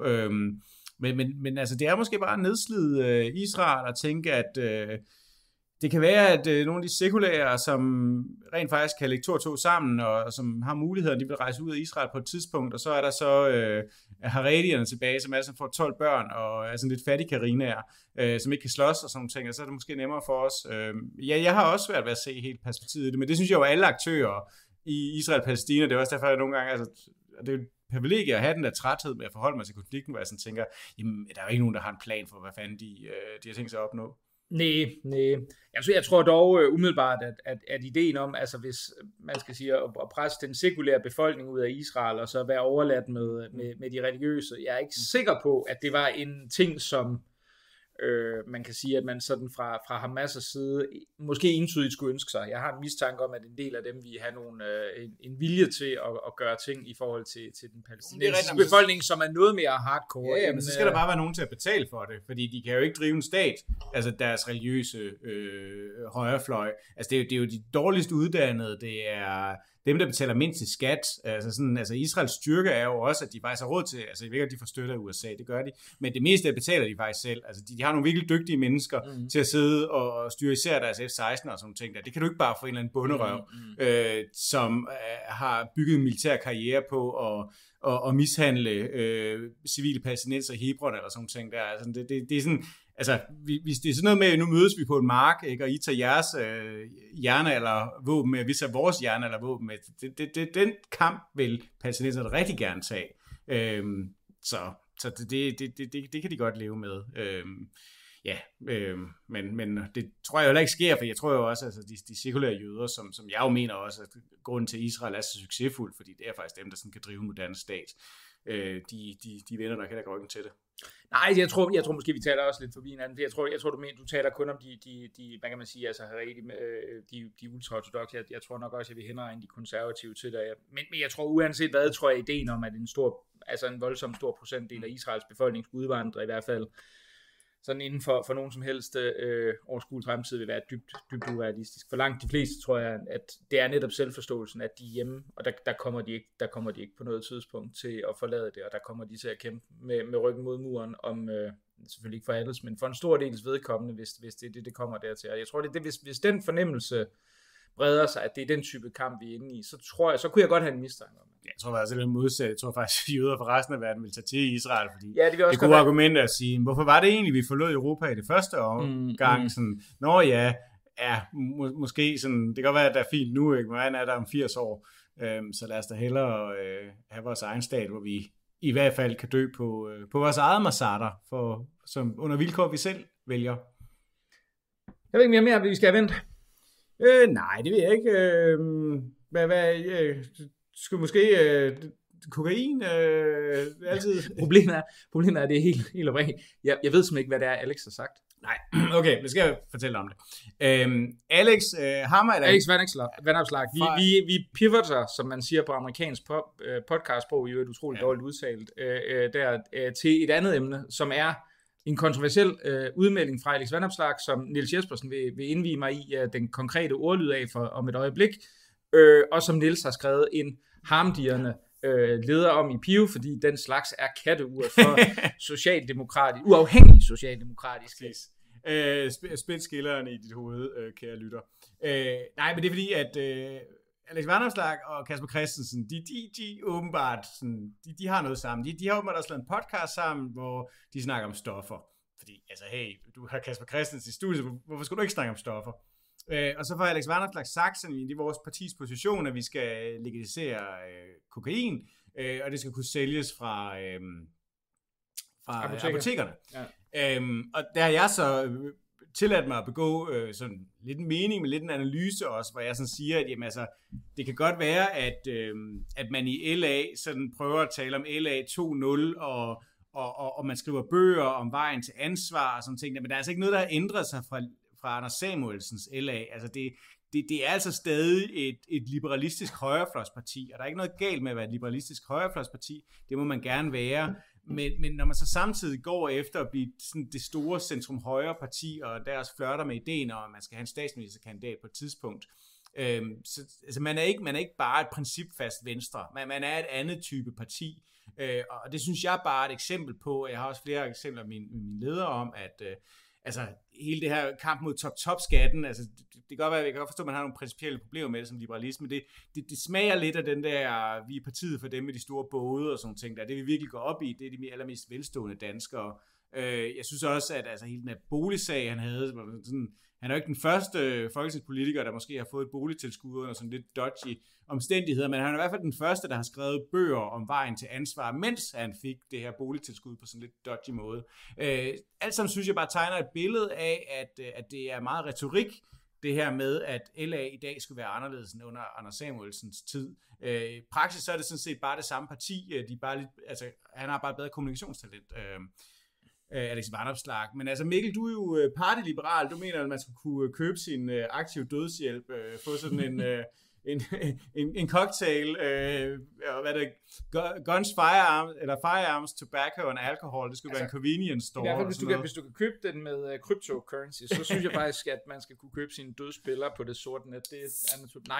men altså det er måske bare nedslid Israel at tænke, at det kan være, at nogle af de sekulære, som rent faktisk kan lægge 2 og 2 sammen, og som har muligheder, de vil rejse ud af Israel på et tidspunkt, og så er der så haredierne tilbage, som altså får 12 børn, og er sådan lidt fattige karinaer, som ikke kan slås og sådan nogle ting, og så er det måske nemmere for os. Jeg har også svært ved at se helt perspektivet i det, men det synes jeg jo alle aktører i Israel-Palæstina, det er også derfor, jeg nogle gange, altså, det er jo privilegie at have den der træthed med at forholde mig til konflikten, hvor jeg sådan tænker, jamen, der er jo ikke nogen, der har en plan for, hvad fanden de har tænkt sig at opnå. Nej. Jeg tror dog umiddelbart, at ideen om, altså hvis man skal sige, at presse den sekulære befolkning ud af Israel, og så være overladt med de religiøse, jeg er ikke sikker på, at det var en ting, som man kan sige, at man sådan fra Hamas' side måske entydigt skulle ønske sig. Jeg har en mistanke om, at en del af dem vil have en vilje til at gøre ting i forhold til den palæstinensiske befolkning, som er noget mere hardcore. Ja, men så skal der bare være nogen til at betale for det, fordi de kan jo ikke drive en stat, altså deres religiøse højrefløj. Altså det er jo de dårligst uddannede, det er dem, der betaler mindst til skat. Altså Israels styrke er jo også, at de faktisk har råd til, altså jeg ved ikke, at de får støtte af USA, det gør de, men det meste betaler de faktisk selv. Altså de har nogle virkelig dygtige mennesker til at sidde og styre især deres F-16 og sådan nogle ting der. Det kan du ikke bare få en eller anden bunderøv, som har bygget en militær karriere på at mishandle civile palæstinenser i Hebron eller sådan nogle ting der. Altså det er sådan, altså, hvis det er sådan noget med, nu mødes vi på en mark, ikke, og I tager jeres jernaldervåben med, vi tager vores jernaldervåben med, den kamp vil palæstinenserne rigtig gerne tage. Så det kan de godt leve med. Men det tror jeg heller ikke sker, for jeg tror jo også, at altså, de sekulære jøder, som jeg jo mener også, at grunden til Israel er så succesfuld, fordi det er faktisk dem, der sådan kan drive en moderne stat. De vender nok heller ryggen til det. Nej, jeg tror måske, vi taler også lidt forbi hinanden. Jeg tror du taler kun om de hvad kan man sige, altså de ultraortodoxe. Jeg tror nok også, at vi henregne de konservative til det. Men jeg tror uanset hvad, tror jeg ideen om, at en voldsom stor procentdel af Israels befolkning skulle udvandre i hvert fald, sådan inden for nogen som helst overskuelig fremtid vil være dybt urealistisk. For langt de fleste tror jeg, at det er netop selvforståelsen, at de er hjemme, og der kommer de ikke på noget tidspunkt til at forlade det, og der kommer de til at kæmpe med ryggen mod muren, om selvfølgelig ikke for alles, men for en stor dels vedkommende, hvis det kommer dertil. Og jeg tror, det hvis den fornemmelse breder sig, at det er den type kamp, vi er inde i, så kunne jeg godt have en mistanke om det. Ja, Jeg tror faktisk, det er modsat. Jeg tror faktisk, at jøder fra resten af verden vil tage til Israel, fordi det er gode argumenter at sige, hvorfor var det egentlig, vi forlod Europa i det første omgang? Sådan, måske sådan, det kan godt være, at det er fint nu, ikke? Men hvordan er der om 80 år? Så lad os da hellere have vores egen stat, hvor vi i hvert fald kan dø på vores eget Masada, som under vilkår, vi selv vælger. Jeg ved ikke mere, vi skal vente. Nej, det ved jeg ikke. Skulle måske kokain altid... Problemet er, det er helt oprigtigt. Jeg ved simpelthen ikke, hvad det er, Alex har sagt. Nej, okay, nu skal jeg fortælle om det. Alex Hammer... Alex Vandopslag. Vi pivoter, som man siger på amerikansk podcastsprog, i et utroligt dårligt udtalt, til et andet emne, som er en kontroversiel udmelding fra Alex Vandopslag, som Niels Jespersen vil indvige mig i den konkrete ordlyd af om et øjeblik, og som Niels har skrevet en harmdirrende leder om i Pio, fordi den slags er katteurt for uafhængig socialdemokratisk. Spidskilleren i dit hoved, kære lytter. Nej, men det er fordi, at Alex Vanopslagh og Kasper Christensen, de åbenbart, sådan, de har noget sammen. De har åbenbart også lavet en podcast sammen, hvor de snakker om stoffer. Fordi, altså, hey, du har Kasper Christensen i studiet, hvorfor skulle du ikke snakke om stoffer? Og så får Alex Vanopslagh sagt sådan, i vores partis position, at vi skal legalisere kokain, og det skal kunne sælges fra apotekerne. Ja. Og der har jeg så tilladt mig at begå sådan lidt en mening, med lidt en analyse også, hvor jeg sådan siger, at jamen, altså, det kan godt være, at man i LA sådan prøver at tale om LA 2.0, og man skriver bøger om vejen til ansvar og sådan ting, men der er altså ikke noget, der har ændret sig fra Anders Samuelsens LA. Altså det er altså stadig et liberalistisk højrefløjsparti, og der er ikke noget galt med at være et liberalistisk højrefløjsparti, det må man gerne være, men når man så samtidig går efter at blive sådan det store centrum-højre-parti, og deres flørter med ideen om, at man skal have en statsministerkandidat på et tidspunkt, så altså man er ikke bare et principfast venstre, man er et andet type parti, og det synes jeg bare er et eksempel på. Jeg har også flere eksempler med mine ledere om, at altså hele det her kamp mod top-skatten, altså det kan godt være, jeg kan godt forstå, at man har nogle principielle problemer med det som liberalisme, det smager lidt af den der, vi er partiet for dem med de store både og sådan ting der, det vi virkelig går op i, det er de allermest velstående danskere. Jeg synes også, at altså hele den her boligsag, han havde, sådan, han er jo ikke den første folketingspolitiker, der måske har fået et boligtilskud under sådan lidt dodgy omstændigheder, men han er i hvert fald den første, der har skrevet bøger om vejen til ansvar, mens han fik det her boligtilskud på sådan lidt dodgy måde. Alt sammen synes jeg bare tegner et billede af, at det er meget retorik, det her med, at LA i dag skulle være anderledes end under Anders Samuelsens tid. I praksis så er det sådan set bare det samme parti, de bare lidt, altså, han har bare bedre kommunikationstalent. Alex Vanopslagh. Men altså Mikkel, du er jo partyliberal. Du mener, at man skulle kunne købe sin aktiv dødshjælp, få sådan en cocktail, hvad det guns, firearms, tobacco and alcohol. Det skulle altså være en convenience store. I hvert fald, hvis du kan købe den med cryptocurrency, så synes jeg faktisk, at man skal kunne købe sine dødsspiller på det sorte net. Det er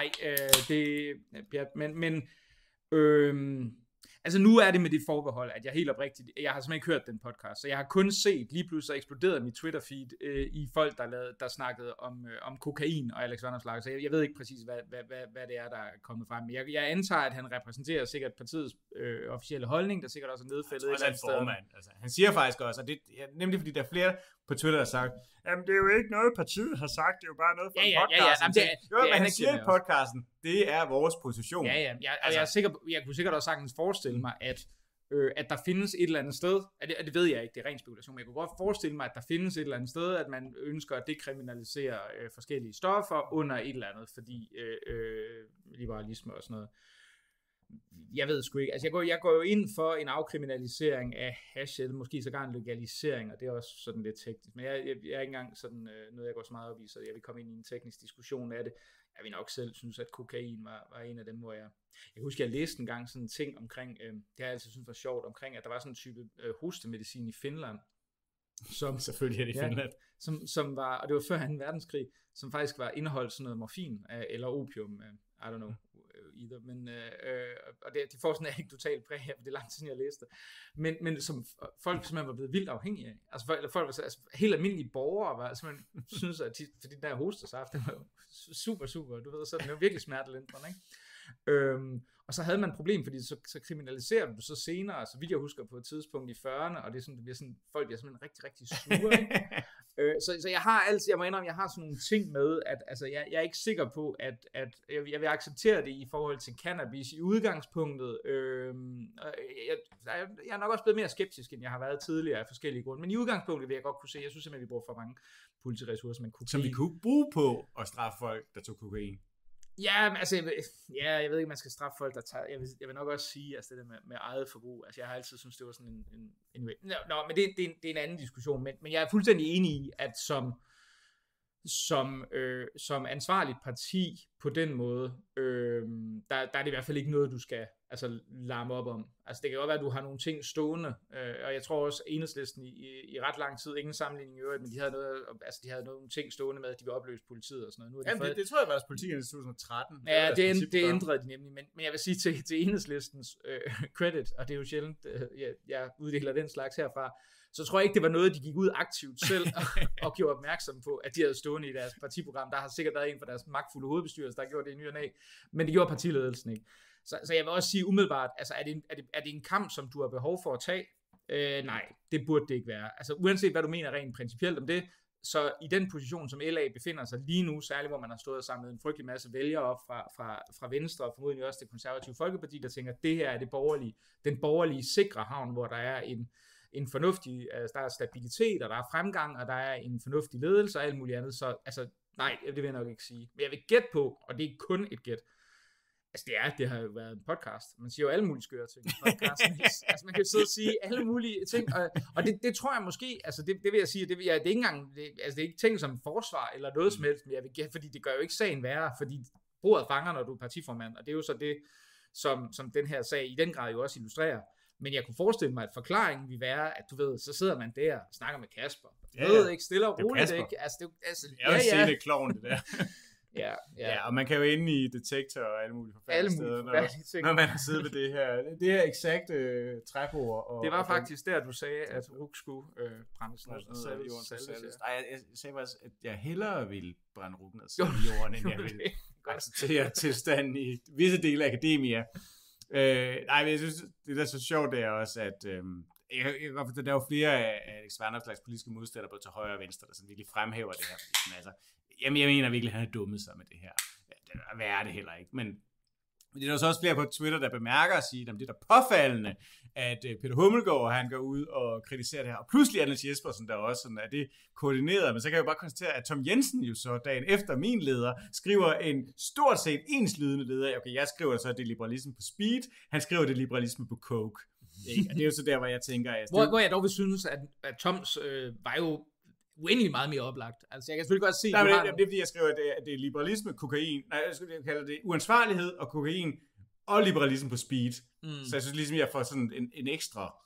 naturligt. Altså nu er det med det forbehold, at jeg helt oprigtigt, jeg har simpelthen ikke hørt den podcast, så jeg har kun set, lige pludselig eksploderet mit Twitter-feed i folk, der snakkede om kokain og Alex Vanopslagh, så jeg ved ikke præcis, hvad det er, der er kommet frem. Men jeg antager, at han repræsenterer sikkert partiets officielle holdning, der sikkert også er nedfældet. Jeg tror også, han formand. Altså, han siger faktisk også, og det er nemlig fordi, der er flere på Twitter, der har sagt, jamen det er jo ikke noget, partiet har sagt, det er jo bare noget fra podcasten. Men han siger i podcasten, det er vores position. Og jeg kunne sikkert også sagtens forestille mig, at der findes et eller andet sted, det ved jeg ikke, det er ren spekulation, men jeg kunne godt forestille mig, at der findes et eller andet sted, at man ønsker at dekriminalisere forskellige stoffer under et eller andet, fordi liberalisme og sådan noget. Jeg ved sgu ikke, altså jeg går jo ind for en afkriminalisering af hash, eller måske sågar en legalisering, og det er også sådan lidt teknisk, men jeg er ikke engang sådan noget, jeg går så meget op i, så jeg vil komme ind i en teknisk diskussion af det. Jeg vil nok selv synes, at kokain var en af dem, hvor jeg husker, jeg læste en gang sådan en ting omkring, det har jeg altid synes var sjovt, omkring, at der var sådan en type hostemedicin i Finland, som selvfølgelig er det i Finland, som var, og det var før 2. verdenskrig, som faktisk var indeholdt sådan noget morfin, eller opium, I don't know, either, men og det får sådan en totalt præg af, det er lang tid siden jeg læste, men som folk simpelthen var blevet vildt afhængige af, altså folk var altså, helt almindelige borgere var simpelthen synes, at fordi den der hostesaft, den var jo super, du ved, så den var virkelig smertelindrende, ikke? Og så havde man et problem, fordi så kriminaliserer du så senere, så vidt jeg husker på et tidspunkt i 40'erne, og det er sådan, det bliver sådan, folk bliver simpelthen rigtig, rigtig sure, ikke? Så jeg har altid, jeg må indrømme, jeg har sådan nogle ting med, at altså, jeg er ikke sikker på, at jeg vil acceptere det i forhold til cannabis i udgangspunktet. Jeg er nok også blevet mere skeptisk, end jeg har været tidligere af forskellige grunde, men i udgangspunktet vil jeg godt kunne se, jeg synes simpelthen, vi bruger for mange politiressourcer med kokain. Som vi kunne bruge på at straffe folk, der tog kokain. Ja, altså, jeg ved ikke, man skal straffe folk, der tager, jeg vil nok også sige, altså det der med eget forbrug, altså jeg har altid synes det var sådan anyway. Men det er en anden diskussion, men jeg er fuldstændig enig i, at som ansvarligt parti på den måde, der er det i hvert fald ikke noget, du skal larme op om. Altså det kan godt være, at du har nogle ting stående, og jeg tror også, Enhedslisten i ret lang tid, ingen sammenligning i øvrigt, men de havde nogle ting stående med, at de vil opløse politiet og sådan noget. Jamen, det tror jeg var deres politik i 2013. Ja, det ændrede de nemlig, men jeg vil sige til Enhedslistens credit, og det er jo sjældent, jeg uddeler den slags herfra, så tror jeg ikke, det var noget, de gik ud aktivt selv og gjorde opmærksom på, at de havde stående i deres partiprogram. Der har sikkert været en fra deres magtfulde hovedbestyrelse, der gjorde det i ny og næ, men det gjorde partiledelsen ikke. Så jeg vil også sige umiddelbart, altså er det en kamp, som du har behov for at tage? Nej, det burde det ikke være. Altså uanset hvad du mener rent principielt om det, så i den position, som LA befinder sig lige nu, særligt hvor man har stået og samlet en frygtelig masse vælgere op fra Venstre, og formodentlig også det konservative Folkeparti, der tænker, at det her er den borgerlige sikre havn, hvor der er en fornuftig, der er stabilitet, og der er fremgang, og der er en fornuftig ledelse og alt muligt andet, så altså, nej, det vil jeg nok ikke sige. Men jeg vil gætte på, og det er kun et gæt, altså det har jo været en podcast, man siger jo alle mulige skøre ting i podcasten, altså man kan jo sidde og sige alle mulige ting, og det tror jeg måske, altså det vil jeg sige, det er ikke engang, det er ikke ting som forsvar eller noget som helst, men jeg vil gætte, fordi det gør jo ikke sagen værre, fordi bordet fanger, når du er partiformand, og det er jo så det, som den her sag i den grad jo også illustrerer. Men jeg kunne forestille mig, at forklaringen vil være, at du ved, så sidder man der og snakker med Kasper. Du ved ikke, stille og roligt, ikke? Altså, det er jo scenekloven, det der. Ja, og man kan jo inde i Detektor og alle mulige forfærdelige steder, når man har siddet ved det her eksakte træbord. Og, det var faktisk der, du sagde, at Ruk skulle brændes ned. Jeg sagde faktisk, at jeg hellere ville brænde Ruk ned i jorden, end jeg ville acceptere tilstanden i visse dele af akademia. Nej, men jeg synes, det der er så sjovt, det er også, at der er jo flere af Alex Vanopslags politiske modstandere, både til højre og venstre, der sådan virkelig fremhæver det her. Fordi, altså, jeg mener virkelig, at han har dummet sig med det her. Hvad er det heller ikke? Men det er der også flere på Twitter, der bemærker at sige, at det er da påfaldende, at Peter Hummelgaard, han går ud og kritiserer det her. Og pludselig er Niels Jespersen der også, sådan, at det koordineret. Men så kan jeg jo bare konstatere, at Tom Jensen jo så dagen efter min leder, skriver en stort set enslydende leder. Okay, jeg skriver så, at det er liberalisme på speed. Han skriver, det er liberalisme på coke. Ikke? Og det er jo så der, hvor jeg tænker... Hvor jeg dog vil synes, at Toms var jo uendelig meget mere oplagt. Altså, jeg kan selvfølgelig godt se... Nej, men det er fordi, jeg skriver, at det er liberalisme, kokain... Nej, jeg skulle kalde det uansvarlighed og kokain og liberalisme på speed. Så jeg synes ligesom, jeg får sådan en ekstra...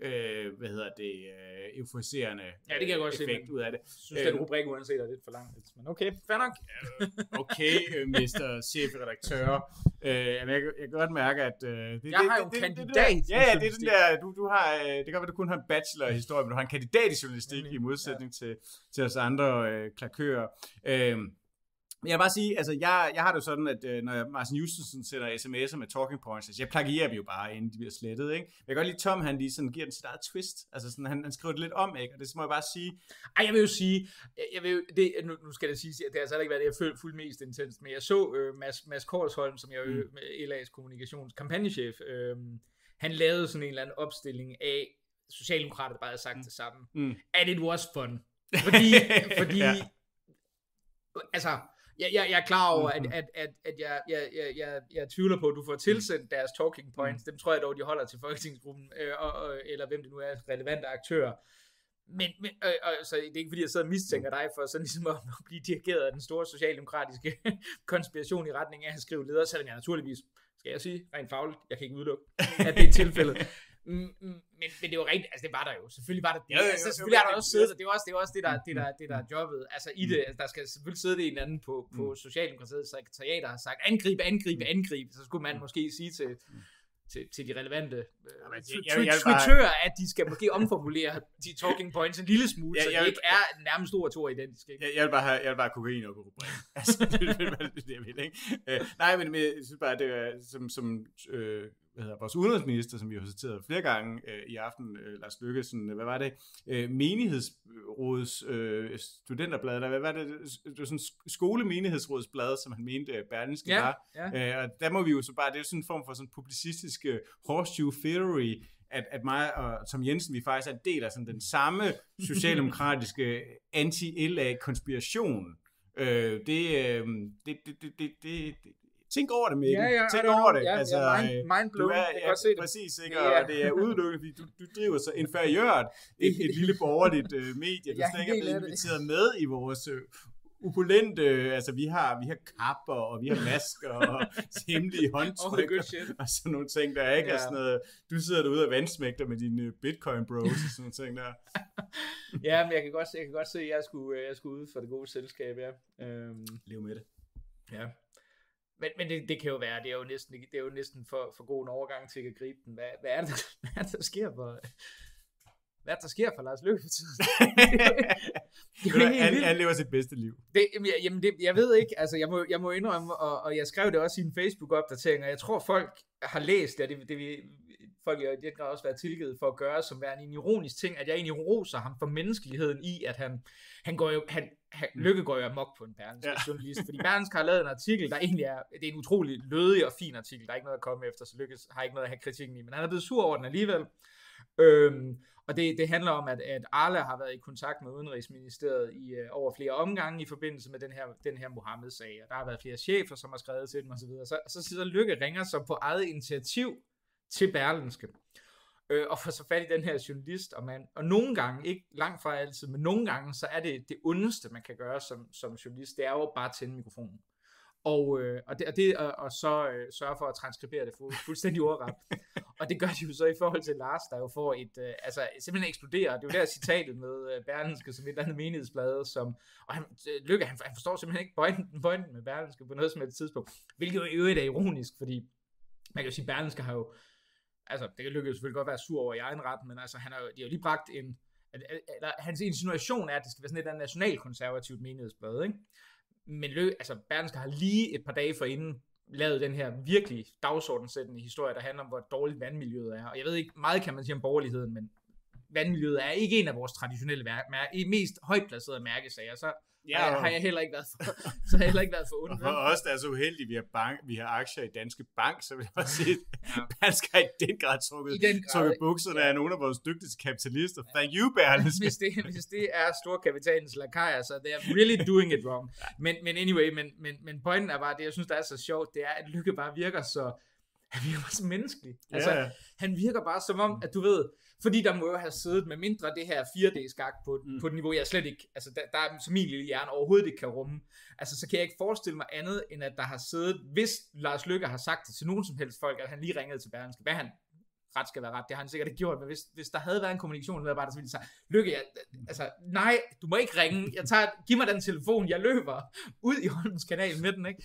euforiserende det kan jeg godt effekt se, ud af det. Jeg synes, den rubrik uanset er lidt for langt. Men okay, fair nok. Okay, Mr. Chefredaktør. Jeg kan godt mærke, at... jeg har jo en kandidat. Ja, det er sådan der... Du har, det kan være, at du kun har en bachelor i historie, men du har en kandidat i journalistik i modsætning til os andre klakører. Men jeg vil bare sige, altså jeg har det jo sådan, at når Martin Justensen sender sms'er med talking points, altså jeg plagierer dem jo bare, inden de bliver slettet, ikke? Men jeg kan godt lide Tom, han lige sådan giver den sit eget twist, altså sådan, han skriver det lidt om, ikke? Og det må jeg bare sige. Jeg vil jo sige, nu skal det sige, at det har altså ikke været det, jeg fuldt mest intens, men jeg så Mads Korsholm, som jeg jo LA's kommunikationskampagnechef, han lavede sådan en eller anden opstilling af, Socialdemokraterne bare havde sagt det samme, and it was fun. Fordi altså, jeg er klar over, at jeg tvivler på, at du får tilsendt deres talking points. Dem tror jeg dog, de holder til Folketingsgruppen, eller hvem det nu er, relevante aktører. Men så det er ikke fordi, jeg sidder og mistænker dig for sådan ligesom at blive dirigeret af den store socialdemokratiske konspiration i retning af at skrive ledere, selvom jeg naturligvis, skal jeg sige, rent fagligt, jeg kan ikke udelukke, at det er tilfældet. Men det er jo rigtigt, altså det var der jo, selvfølgelig var der det, altså selvfølgelig har der også siddet, det er også det der er jobbet, altså i det, altså der skal selvfølgelig sidde en eller anden på Socialdemokratiets sekretariat, der har sagt, angrib, så skulle man måske sige til de relevante Twittører, at de skal måske omformulere de talking points en lille smule, så det ikke er nærmest ord to identiske. Jeg vil bare kokain op i rubrikken. Altså, det jeg vil, ikke? Nej, men jeg synes bare, at det er som vores udenrigsminister, som vi har citeret flere gange i aften, Lars Løkke, sådan, hvad var det? Menighedsrådets studenterblad, eller hvad var det? Det var sådan skolemenighedsrådsblad, som han mente Berlingske var. Ja. Og der må vi jo så bare, det er sådan en form for sådan publicistisk horseshoe theory, at mig og Tom Jensen, vi faktisk er en del af sådan den samme socialdemokratiske anti-LA-konspiration. Tænk over det, Mikkel. Tænk over det. Altså, mindblown. Præcis, ikke? Og det er udelukket, fordi du driver så inferiørt et lille borgerligt medie, du slet ikke er blevet inviteret med i vores opulente, altså vi har kapper, og vi har masker, og hemmelige håndtryk, og sådan nogle ting, der ikke er sådan noget, du sidder derude og vandsmægter med dine bitcoin bros, og sådan nogle ting der. Ja, men jeg kan godt se, at jeg skulle ud for det gode selskab, ja. Lev med det. Ja. Men det kan jo være, det er jo næsten for god en overgang til at gribe den. Hvad er det, der sker for... Hvad der sker for Lars Løkke for tiden? Han lever sit bedste liv. Jeg ved ikke, altså jeg må indrømme, og jeg skrev det også i en Facebook-opdatering, og jeg tror folk har læst det, folk har i den grad også været tilgivet for at gøre, som værende en ironisk ting, at jeg egentlig roser ham for menneskeligheden i, at Løkke går jo amok på en Berlingske journalist, fordi Berlingske har lavet en artikel, der egentlig det er en utrolig lødig og fin artikel, der er ikke noget at komme efter, så Løkke har ikke noget at have kritikken i, men han er blevet sur over den alligevel. Og det handler om, at Arla har været i kontakt med Udenrigsministeriet i over flere omgange i forbindelse med den her Mohammed-sag, og der har været flere chefer, som har skrevet til dem osv. Så Løkke ringer så på eget initiativ til Berlingske, og får så fat i den her journalist, og nogle gange, ikke langt fra altid, men nogle gange, så er det ondeste, man kan gøre som journalist, det er jo bare at tænde mikrofonen. Og så sørge for at transkribere det fuldstændig ordret. Og det gør de jo så i forhold til Lars, der jo får simpelthen eksploderer. Det er jo der citatet med Berlingske som et eller andet menighedsblad, og Løkke, han forstår simpelthen ikke pointen med Berlingske på noget som helst tidspunkt, hvilket jo i øvrigt er ironisk, fordi man kan jo sige, Berlingske har jo, altså det kan Løkke selvfølgelig godt være sur over i egen ret, men altså de har jo lige bragt hans insinuation er, at det skal være sådan et nationalkonservativt menighedsblad, ikke? Men Berlingske har lige et par dage forinden lavet den her virkelig dagsordensættende historie, der handler om, hvor dårligt vandmiljøet er. Og jeg ved ikke, meget kan man sige om borgerligheden, men vandmiljøet er ikke en af vores traditionelle mest højtplacerede mærkesager. Så har jeg heller ikke været for ondt. Og for os, der er så uheldige, vi har aktier i Danske Bank, så vil jeg også sige, at Berlingske har i den grad trukket bukserne af nogle af vores dygtigste kapitalister. Thank you, Berlingske. Hvis det er storkapitalens lakajer, så they are really doing it wrong. Men anyway, men pointen er bare, det jeg synes, der er så sjovt, det er, at Løkke bare virker så... Han virker bare så menneskelig. Altså, han virker bare som om, at du ved, fordi der må jo have siddet med mindre det her 4D-skak på et niveau, jeg slet ikke, altså der er som min lille hjerne overhovedet ikke kan rumme. Altså, så kan jeg ikke forestille mig andet, end at der har siddet, hvis Lars Løkke har sagt det til nogen som helst folk, at han lige ringede til Berlingske, hvad han ret skal være ret, det har han sikkert ikke gjort, men hvis der havde været en kommunikation med, der så ville de sige, Løkke, nej, du må ikke ringe, giv mig den telefon, jeg løber ud i Holmens Kanal med den, ikke?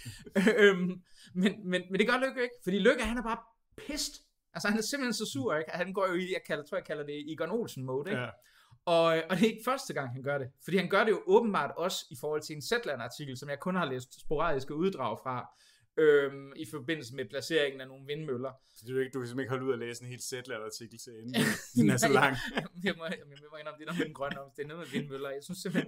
Men det gør Løkke ikke, fordi Løkke, han er bare pissed, altså han er simpelthen så sur, ikke? Han går jo i, jeg kalder det Egon Olsen-mode, ikke? Ja. Og det er ikke første gang, han gør det, fordi han gør det jo åbenbart også i forhold til en Zetland-artikel, som jeg kun har læst sporadiske uddrag fra, i forbindelse med placeringen af nogle vindmøller. Så du kan simpelthen ikke holde ud og læse en helt Zetland-artikel til enden. Den er så lang. Jeg må indrømme, det er noget med den grønne om. Det er noget med vindmøller. Jeg synes simpelthen...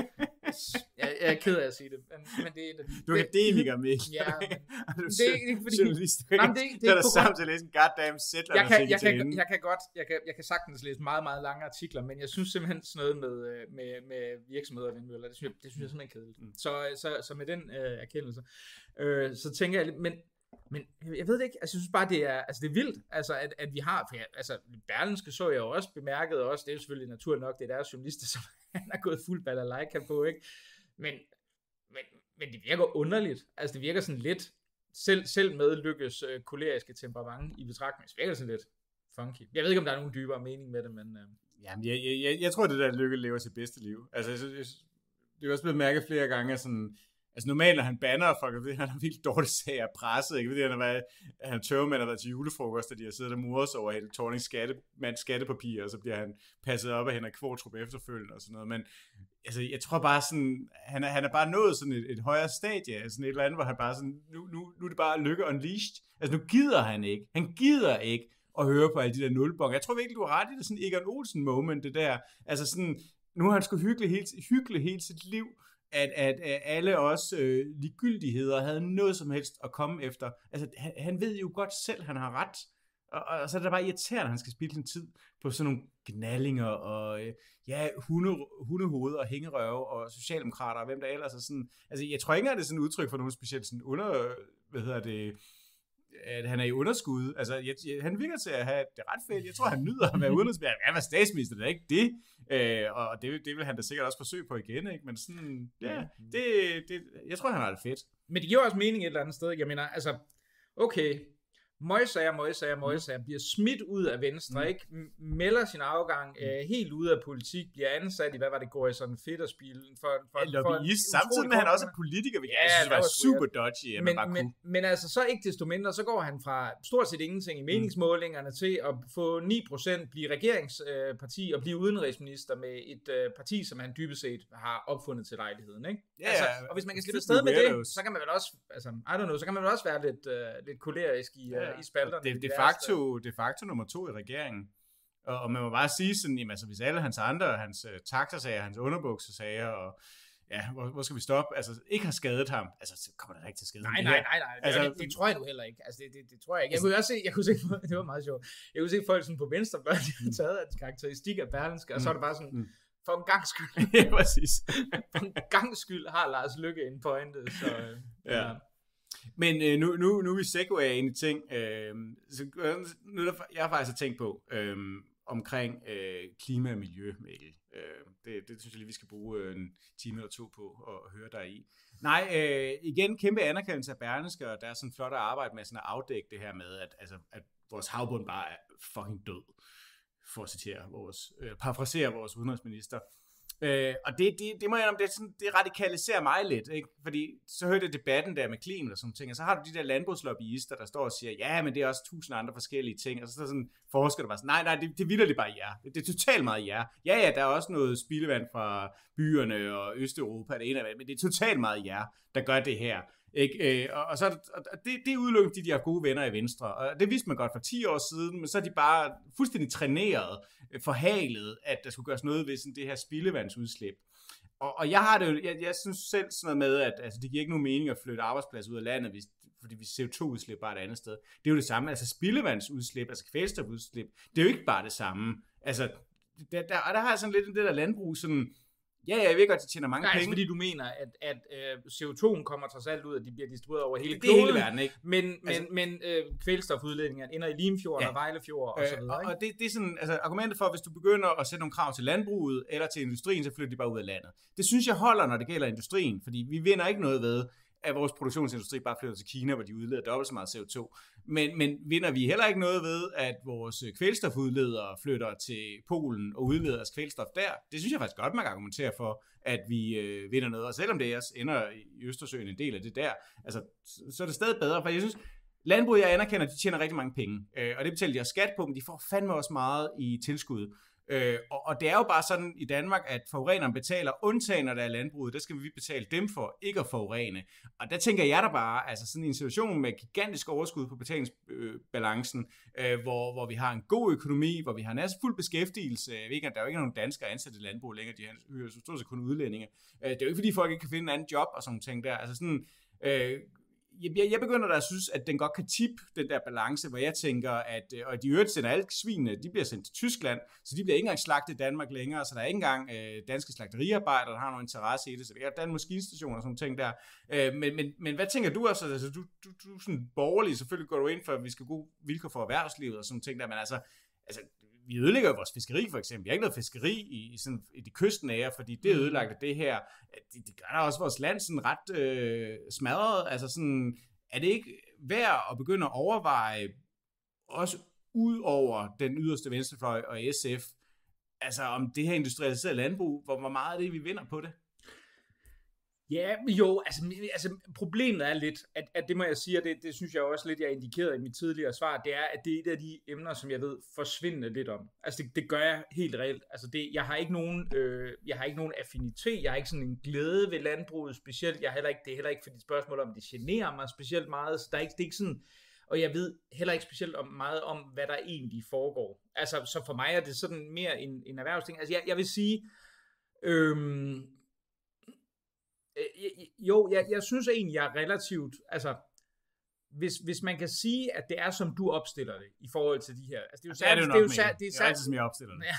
Jeg er ked af at sige det. Men det er du er akademiker, Mikkel. Ja, men det er ikke fordi... Journalist. Det er der samt til at læse en goddamn Zetland-artikel Jeg kan sagtens læse meget, meget lange artikler, men jeg synes simpelthen sådan noget med virksomheder og vindmøller, det synes jeg simpelthen kedeligt. Så med den erkendelse, så tænker jeg lidt, men jeg ved det ikke, altså jeg synes bare, det er vildt, altså at vi har, altså Berlingske så jeg jo også bemærket også, det er jo selvfølgelig naturligt nok, det er deres journalister, som han har gået fuld balalaika på, ikke? Men det virker underligt, altså det virker sådan lidt, selv med Løkkes koleriske temperament i betragtning, så virker det sådan lidt funky. Jeg ved ikke, om der er nogen dybere mening med det, men... Jamen, jeg tror, det der Løkke lever sit bedste liv. Altså, det er også blevet mærket flere gange, sådan... Altså normalt, når han banner folk, han har virkelig dårligt sag af presset, ikke? Han tørmand har været til julefrokost, og de har siddet og mures over Helle Thornings skattepapir, og så bliver han passet op af Henrik Qvortrup efterfølgende og sådan noget. Men altså, jeg tror bare sådan, han er bare nået sådan et højere stadie, altså sådan et eller andet, hvor han bare sådan, nu er det bare Løkke unleashed. Altså nu gider han ikke. Han gider ikke at høre på alle de der nulbong. Jeg tror virkelig, du har ret i det, sådan Egon Olsen moment, det der. Altså sådan, nu har han sgu hyggeligt hele sit liv, at alle os ligegyldigheder havde noget som helst at komme efter. Altså, han ved jo godt selv, han har ret. Og så er det bare irriterende, at han skal spille sin tid på sådan nogle gnallinger og hundehoveder og hængerøve og socialdemokrater og hvem der ellers er sådan. Altså, jeg tror ikke, at det er sådan et udtryk for nogen specielt sådan at han er i underskud. Altså, han virker til at have det ret fedt. Jeg tror, han nyder at være udenrigsminister. Han var statsminister, det er ikke det. Og det vil han da sikkert også forsøge på igen, ikke? Men sådan, ja, jeg tror, han har det fedt. Men det giver også mening et eller andet sted. Jeg mener, altså, okay, Møjsager bliver smidt ud af Venstre, ikke? Melder sin afgang helt ud af politik, bliver ansat i, hvad var det, går i sådan fedterspil for lobbyist, samtidig med, at han også er politiker, hvilket jeg synes var super dodgy. Men altså, så ikke desto mindre, så går han fra stort set ingenting i meningsmålingerne til at få 9%, blive regeringsparti og blive udenrigsminister med et parti, som han dybest set har opfundet til lejligheden, ikke? Ja, altså, og hvis man kan slippe afsted med det, så kan man vel også, altså, så kan man vel også være lidt kolerisk i spalterne. Det er de facto nummer 2 i regeringen. Og man må bare sige sådan, jamen, altså, hvis alle hans andre, hans taxasager, hans underbuksesager, og ja, hvor skal vi stoppe, altså ikke har skadet ham, altså så kommer der ikke til skade. Nej, altså, det tror jeg nu heller ikke. Altså, det tror jeg ikke. Jeg kunne se, det var meget sjovt, jeg kunne se folk sådan på venstrefløjen, de har taget en karakteristik af Berlingske, og så er det bare sådan, for en gangs skyld. Ja, præcis. For en gangs skyld har Lars Løkke en pointe, så ja. Men nu er vi segway ind i ting, så jeg har faktisk tænkt på omkring klima og miljø, Mikkel. Det synes jeg lige, vi skal bruge en time eller 2 på at høre dig i. Nej, igen, kæmpe anerkendelse af Berlingske, og der er sådan flot at arbejde med sådan at afdække det her med, at vores havbund bare er fucking død, for at citere parafrasere vores udenrigsminister. Og det må jeg om, det radikaliserer mig lidt, ikke? Fordi så hørte jeg debatten der med Clement og sådan ting, og så har du de der landbrugslobbyister, der står og siger, ja, men det er også 1000 andre forskellige ting, og så er sådan forsker der bare sådan, nej, det vildt det bare jer. Det er totalt meget jer. Ja, der er også noget spildevand fra byerne og Østeuropa, det ene af det, men det er totalt meget jer, der gør det her. Ikke? Og så det er udelukkende de har gode venner i Venstre, og det vidste man godt for 10 år siden, men så er de bare fuldstændig træneret, forhalet, at der skulle gøres noget ved sådan det her spildevandsudslip. Og jeg har det jo, jeg synes selv sådan noget med, at altså, det giver ikke nogen mening at flytte arbejdspladser ud af landet, fordi vi CO2-udslip bare et andet sted. Det er jo det samme, altså spildevandsudslip, altså kvælstofudslip, det er jo ikke bare det samme. Altså, der har jeg sådan lidt det der landbrug sådan. Ja, jeg ved godt, at de tjener mange penge. Altså, fordi du mener, at CO2'en kommer trods alt ud, at de bliver distribueret over hele kloden. Det er hele verden, ikke? Men kvælstofudledningen ender i Limfjorden og Vejlefjord og så videre, ikke? Og det er sådan, altså argumentet for, hvis du begynder at sætte nogle krav til landbruget eller til industrien, så flytter de bare ud af landet. Det synes jeg holder, når det gælder industrien, fordi vi vinder ikke noget ved, at vores produktionsindustri bare flytter til Kina, hvor de udleder dobbelt så meget CO2. Men vinder vi heller ikke noget ved, at vores kvælstofudledere flytter til Polen og udleder deres kvælstof der? Det synes jeg faktisk godt, man kan argumentere for, at vi vinder noget. Og selvom det også ender i Østersøen en del af det der, altså, så er det stadig bedre. For jeg synes, landbruget, jeg anerkender, de tjener rigtig mange penge. Og det betaler de også skat på, men de får fandme også meget i tilskud. Og det er jo bare sådan i Danmark, at forureneren betaler, undtagen når der er landbruget, der skal vi betale dem for ikke at forurene. Og der tænker jeg der bare, altså sådan en situation med gigantisk overskud på betalingsbalancen, hvor vi har en god økonomi, hvor vi har næsten fuld beskæftigelse. Jeg ved ikke, at der er jo ikke nogen danskere ansat i landbrug længere, de hører så stort set kun udlændinge. Det er jo ikke, fordi folk ikke kan finde en anden job og sådan ting der. Altså sådan. Jeg begynder da at synes, at den godt kan tippe den der balance, hvor jeg tænker, at og de øvrigt sender alle svinene, de bliver sendt til Tyskland, så de bliver ikke engang slagtet i Danmark længere, så der er ikke engang danske slagteriarbejdere, der har nogen interesse i det, så der er en maskinstation og sådan ting der. Men hvad tænker du også? Altså, du er sådan borgerlig, selvfølgelig går du ind for, at vi skal have gode vilkår for erhvervslivet og sådan ting der, men altså vi ødelægger jo vores fiskeri for eksempel. Vi har ikke noget fiskeri i de kystnære, fordi det er ødelagt af det her. Det gør da også vores land sådan ret smadret. Altså sådan, er det ikke værd at begynde at overveje, også ud over den yderste venstrefløj og SF, altså om det her industrialiserede landbrug, hvor meget er det, vi vinder på det? Ja, jo, altså problemet er lidt, at det må jeg sige, og det synes jeg også lidt, jeg indikerede i mit tidligere svar, det er, at det er et af de emner, som jeg ved forsvindende lidt om. Altså det gør jeg helt reelt. Altså jeg har ikke nogen affinitet, jeg har ikke sådan en glæde ved landbruget specielt, det er heller ikke fordi spørgsmål om, det generer mig specielt meget, så det er ikke sådan, og jeg ved heller ikke specielt meget om, hvad der egentlig foregår. Altså så for mig er det sådan mere en erhvervsting. Altså jeg vil sige, jeg synes egentlig, jeg er relativt, altså, hvis man kan sige, at det er, som du opstiller det, i forhold til de her, altså, det er altid, som jeg opstiller det.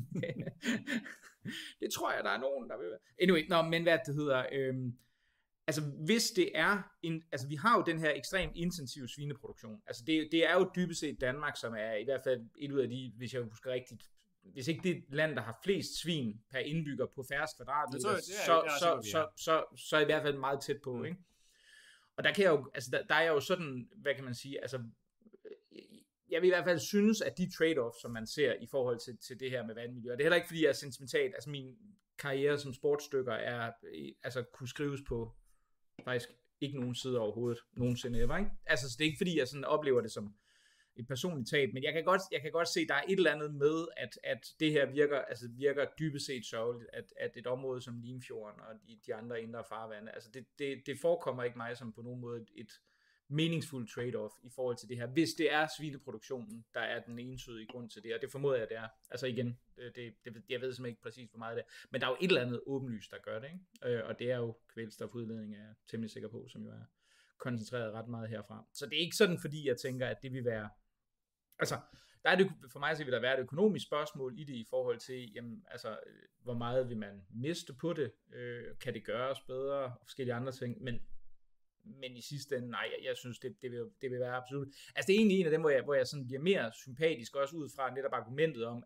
Det tror jeg, der er nogen, der vil være. Anyway, men hvad det hedder, altså, hvis det er, altså, vi har jo den her ekstremt intensive svineproduktion, altså, det er jo dybest set Danmark, som er i hvert fald et ud af de, hvis jeg husker rigtigt, hvis ikke det er et land, der har flest svin per indbygger på færrest kvadratmeter, så er i hvert fald meget tæt på, ikke? Og der kan jeg jo, altså der er jo sådan, hvad kan man sige, altså jeg vil i hvert fald synes, at de trade-offs, som man ser i forhold til det her med vandmiljø, og det er heller ikke, fordi jeg er sentimental, altså min karriere som sportsstykker er, altså kunne skrives på faktisk ikke nogen side overhovedet, nogensinde ever, ikke? Altså så det er ikke, fordi jeg sådan oplever det som et personligt tab, men jeg kan godt se, at der er et eller andet med, at det her virker dybest set sørgeligt, at et område som Limfjorden og de andre indre farvande, altså det forekommer ikke mig som på nogen måde et meningsfuldt trade-off i forhold til det her, hvis det er svineproduktionen, der er den entydige grund til det, og det formoder jeg, det er. Altså igen, jeg ved simpelthen ikke præcis, hvor meget det er, men der er jo et eller andet åbenlyst, der gør det, ikke? Og det er jo kvælstofudledning, er jeg temmelig sikker på, som jo er koncentreret ret meget herfra. Så det er ikke sådan, fordi jeg tænker, at det vil være. Altså, der er det, for mig så vil der være et økonomisk spørgsmål i det i forhold til, jamen, altså, hvor meget vil man miste på det? Kan det gøres bedre? Og forskellige andre ting. Men i sidste ende, nej, jeg synes, det vil være absolut. Altså, det er egentlig en af dem, hvor jeg sådan bliver mere sympatisk, også ud fra netop argumentet om,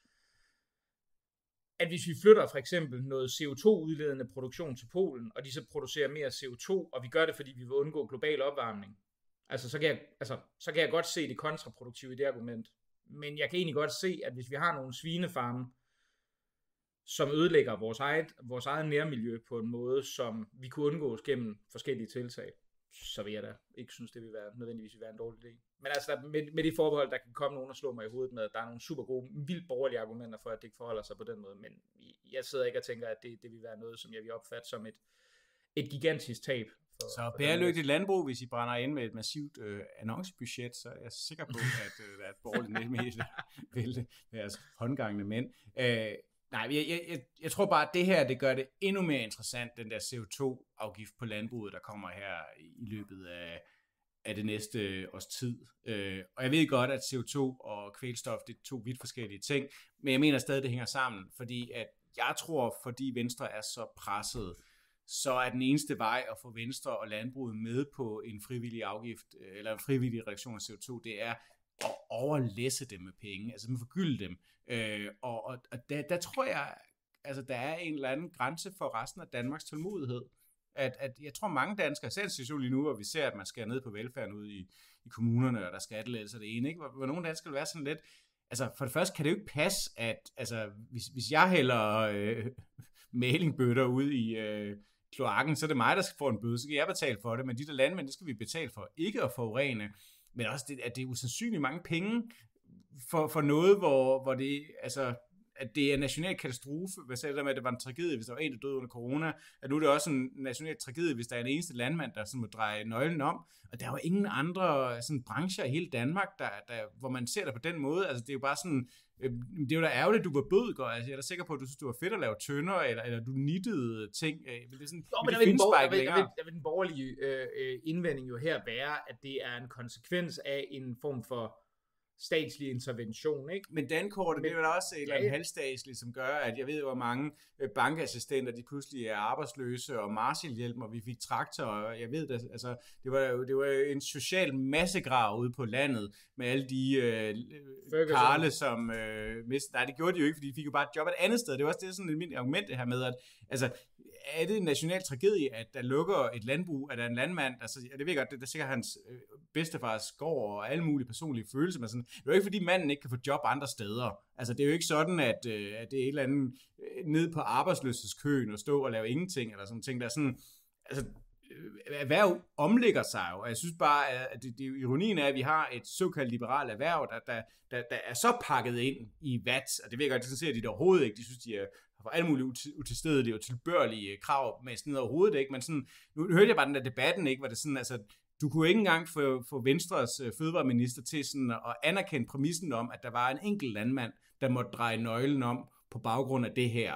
at hvis vi flytter for eksempel noget CO2-udledende produktion til Polen, og de så producerer mere CO2, og vi gør det, fordi vi vil undgå global opvarmning, altså, så kan jeg godt se det kontraproduktive i det argument. Men jeg kan egentlig godt se, at hvis vi har nogle svinefarme, som ødelægger vores eget nærmiljø på en måde, som vi kunne undgås gennem forskellige tiltag, så vil jeg da ikke synes, det vil nødvendigvis være en dårlig idé. Men altså, med de forbehold, der kan komme nogen og slå mig i hovedet med, at der er nogle super gode, vildt borgerlige argumenter for, at det ikke forholder sig på den måde. Men jeg sidder ikke og tænker, at det vil være noget, som jeg vil opfatte som et gigantisk tab. Så bæredygtigt landbrug, hvis I brænder ind med et massivt annoncebudget, så er jeg sikker på, at der er et borgerligt medie vil være håndgangende mænd. Nej, jeg tror bare, at det her, det gør det endnu mere interessant, den der CO2-afgift på landbruget, der kommer her i løbet af det næste års tid. Og jeg ved godt, at CO2 og kvælstof, det er to vidt forskellige ting, men jeg mener stadig, det hænger sammen, fordi at jeg tror, fordi Venstre er så presset, så er den eneste vej at få Venstre og landbruget med på en frivillig afgift, eller en frivillig reduktion af CO2, det er at overlæsse dem med penge, altså man forgylde dem. Og der tror jeg, altså der er en eller anden grænse for resten af Danmarks tålmodighed. At jeg tror mange danskere, selv situation lige nu, hvor vi ser, at man skærer ned på velfærden ude i kommunerne, og der skal skattelettelser det ene, ikke? Hvor nogle danskere vil være sådan lidt, altså for det første kan det jo ikke passe, at altså, hvis jeg hælder malingbøtter ud i kloakken, så er det mig, der skal få en bøde, så kan jeg betale for det, men de der landmænd, det skal vi betale for ikke at forurene, men også at det er usandsynligt mange penge for noget, hvor det, altså, at det er en national katastrofe, hvad sagde det der med, at det var en tragedie, hvis der var en, der døde under corona, at nu er det også en national tragedie, hvis der er en eneste landmand, der sådan må dreje nøglen om, og der er jo ingen andre sådan, brancher i hele Danmark, hvor man ser det på den måde, altså det er jo bare sådan, det er jo da ærgerligt, at du var bødker, altså jeg er da sikker på, at du synes, du var fedt at lave tønder, eller du nittede ting, men det er sådan, men der vil den borgerlige indvending jo her være, at det er en konsekvens af en form for statslig intervention, ikke? Men dankortet, det er jo også et eller andet halvstatsligt, som gør, at jeg ved jo, hvor mange bankassistenter, de pludselig er arbejdsløse, og Marshallhjælp, og vi fik traktor, og jeg ved det, altså, det var en social massegrav ude på landet, med alle de karle, som nej, det gjorde de jo ikke, fordi de fik jo bare et job et andet sted. Det var også det sådan et mindre argument, det her med, at altså, er det en national tragedie, at der lukker et landbrug, at der er en landmand, altså, det ved jeg godt, det er sikkert hans bedstefars gård, og alle mulige personlige følelser, men sådan, det er jo ikke, fordi manden ikke kan få job andre steder. Altså, det er jo ikke sådan, at det er et eller andet ned på arbejdsløshedskøen og stå og lave ingenting, eller sådan ting, der er sådan, altså, erhverv omlægger sig jo, og jeg synes bare, at ironien er, at vi har et såkaldt liberalt erhverv, der er så pakket ind i VAT, og det ved jeg godt, det ser de der overhovedet ikke, de synes, de har for alle mulige utilstedelige og tilbørlige krav med sådan noget overhovedet ikke, men sådan, nu hørte jeg bare den der debatten, ikke, hvor det sådan, altså, du kunne ikke engang få Venstres fødevareminister til sådan at anerkende præmissen om, at der var en enkelt landmand, der måtte dreje nøglen om på baggrund af det her.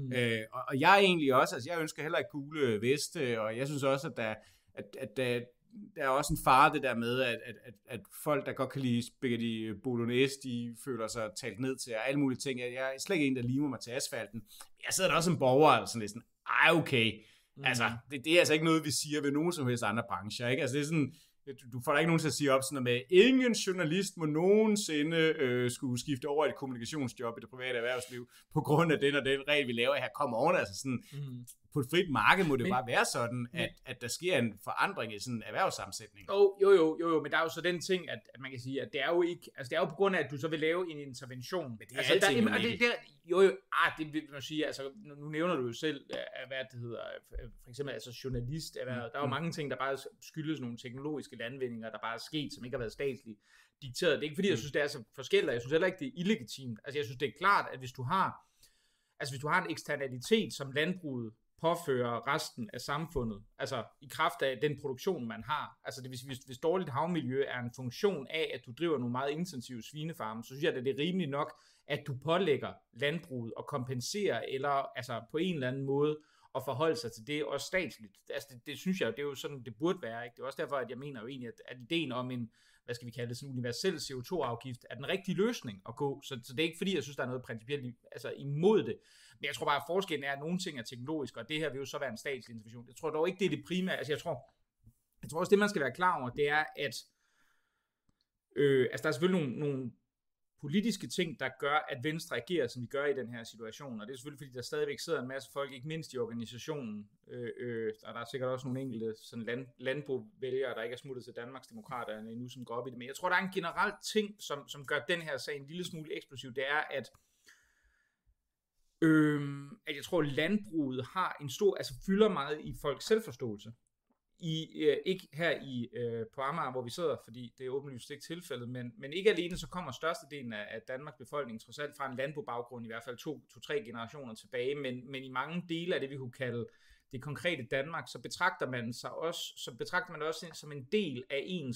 Og jeg er egentlig også, altså jeg ønsker heller ikke gule veste, og jeg synes også, at der er også en fare det der med, at folk, der godt kan lide spaghetti bolognese, de føler sig talt ned til, og alle mulige ting. Jeg er slet ikke en, der limer mig til asfalten. Jeg sidder der også som borger, eller sådan lidt sådan, okay. Altså, det er altså ikke noget, vi siger ved nogen som helst andre brancher, ikke? Altså, det er sådan, du får da ikke nogen til at sige op sådan noget med, ingen journalist må nogensinde skulle skifte over i et kommunikationsjob i det private erhvervsliv, på grund af den og den regel, vi laver her. Kom oven, altså sådan, på et frit marked må det bare være sådan, at der sker en forandring i sådan en erhvervssammensætning. Jo, men der er jo så den ting, at man kan sige, at det er jo ikke, altså det er jo på grund af, at du så vil lave en intervention. Men det er altså, det vil man sige, altså nu nævner du jo selv, hvad det hedder, for eksempel altså journalist, der er jo mange ting, der bare skyldes nogle teknologiske landvindinger, der bare er sket, som ikke har været statsligt dikteret. Det er ikke fordi, jeg synes, det er så forskelligt, jeg synes heller ikke, det er illegitimt. Altså jeg synes, det er klart, at hvis du har en eksternalitet, som landbruget påfører resten af samfundet, altså i kraft af den produktion, man har. Altså hvis dårligt havmiljø er en funktion af, at du driver nogle meget intensive svinefarme, så synes jeg, at det er rimeligt nok, at du pålægger landbruget og kompenserer, eller altså på en eller anden måde, og forholde sig til det, også statsligt. Altså det synes jeg, det er jo sådan, det burde være. Ikke? Det er også derfor, at jeg mener jo egentlig, at ideen om en, hvad skal vi kalde det, sådan en universel CO2-afgift, er den rigtige løsning at gå. Så det er ikke fordi, jeg synes, der er noget principielt altså imod det. Men jeg tror bare, at forskellen er, at nogle ting er teknologiske, og det her vil jo så være en statslig intervention. Jeg tror dog ikke, det er det primære. Altså jeg tror også, det man skal være klar over, det er, at altså der er selvfølgelig nogle politiske ting, der gør, at Venstre agerer, som de gør i den her situation. Og det er selvfølgelig, fordi der stadigvæk sidder en masse folk, ikke mindst i organisationen, og der er sikkert også nogle enkelte sådan landbrugvælgere, der ikke er smuttet til Danmarksdemokraterne endnu, som går op i det. Men jeg tror, der er en generel ting, som gør den her sag en lille smule eksplosiv. Det er, at jeg tror, landbruget har en stor, altså fylder meget i folks selvforståelse. Ikke her på Amager, hvor vi sidder, fordi det er åbenlyst ikke tilfældet, men ikke alene, så kommer størstedelen af Danmarks befolkning trods alt fra en landbrugbaggrund, i hvert fald 2-3 generationer tilbage, men i mange dele af det, vi kunne kalde det konkrete Danmark, så betragter man det også som en del af ens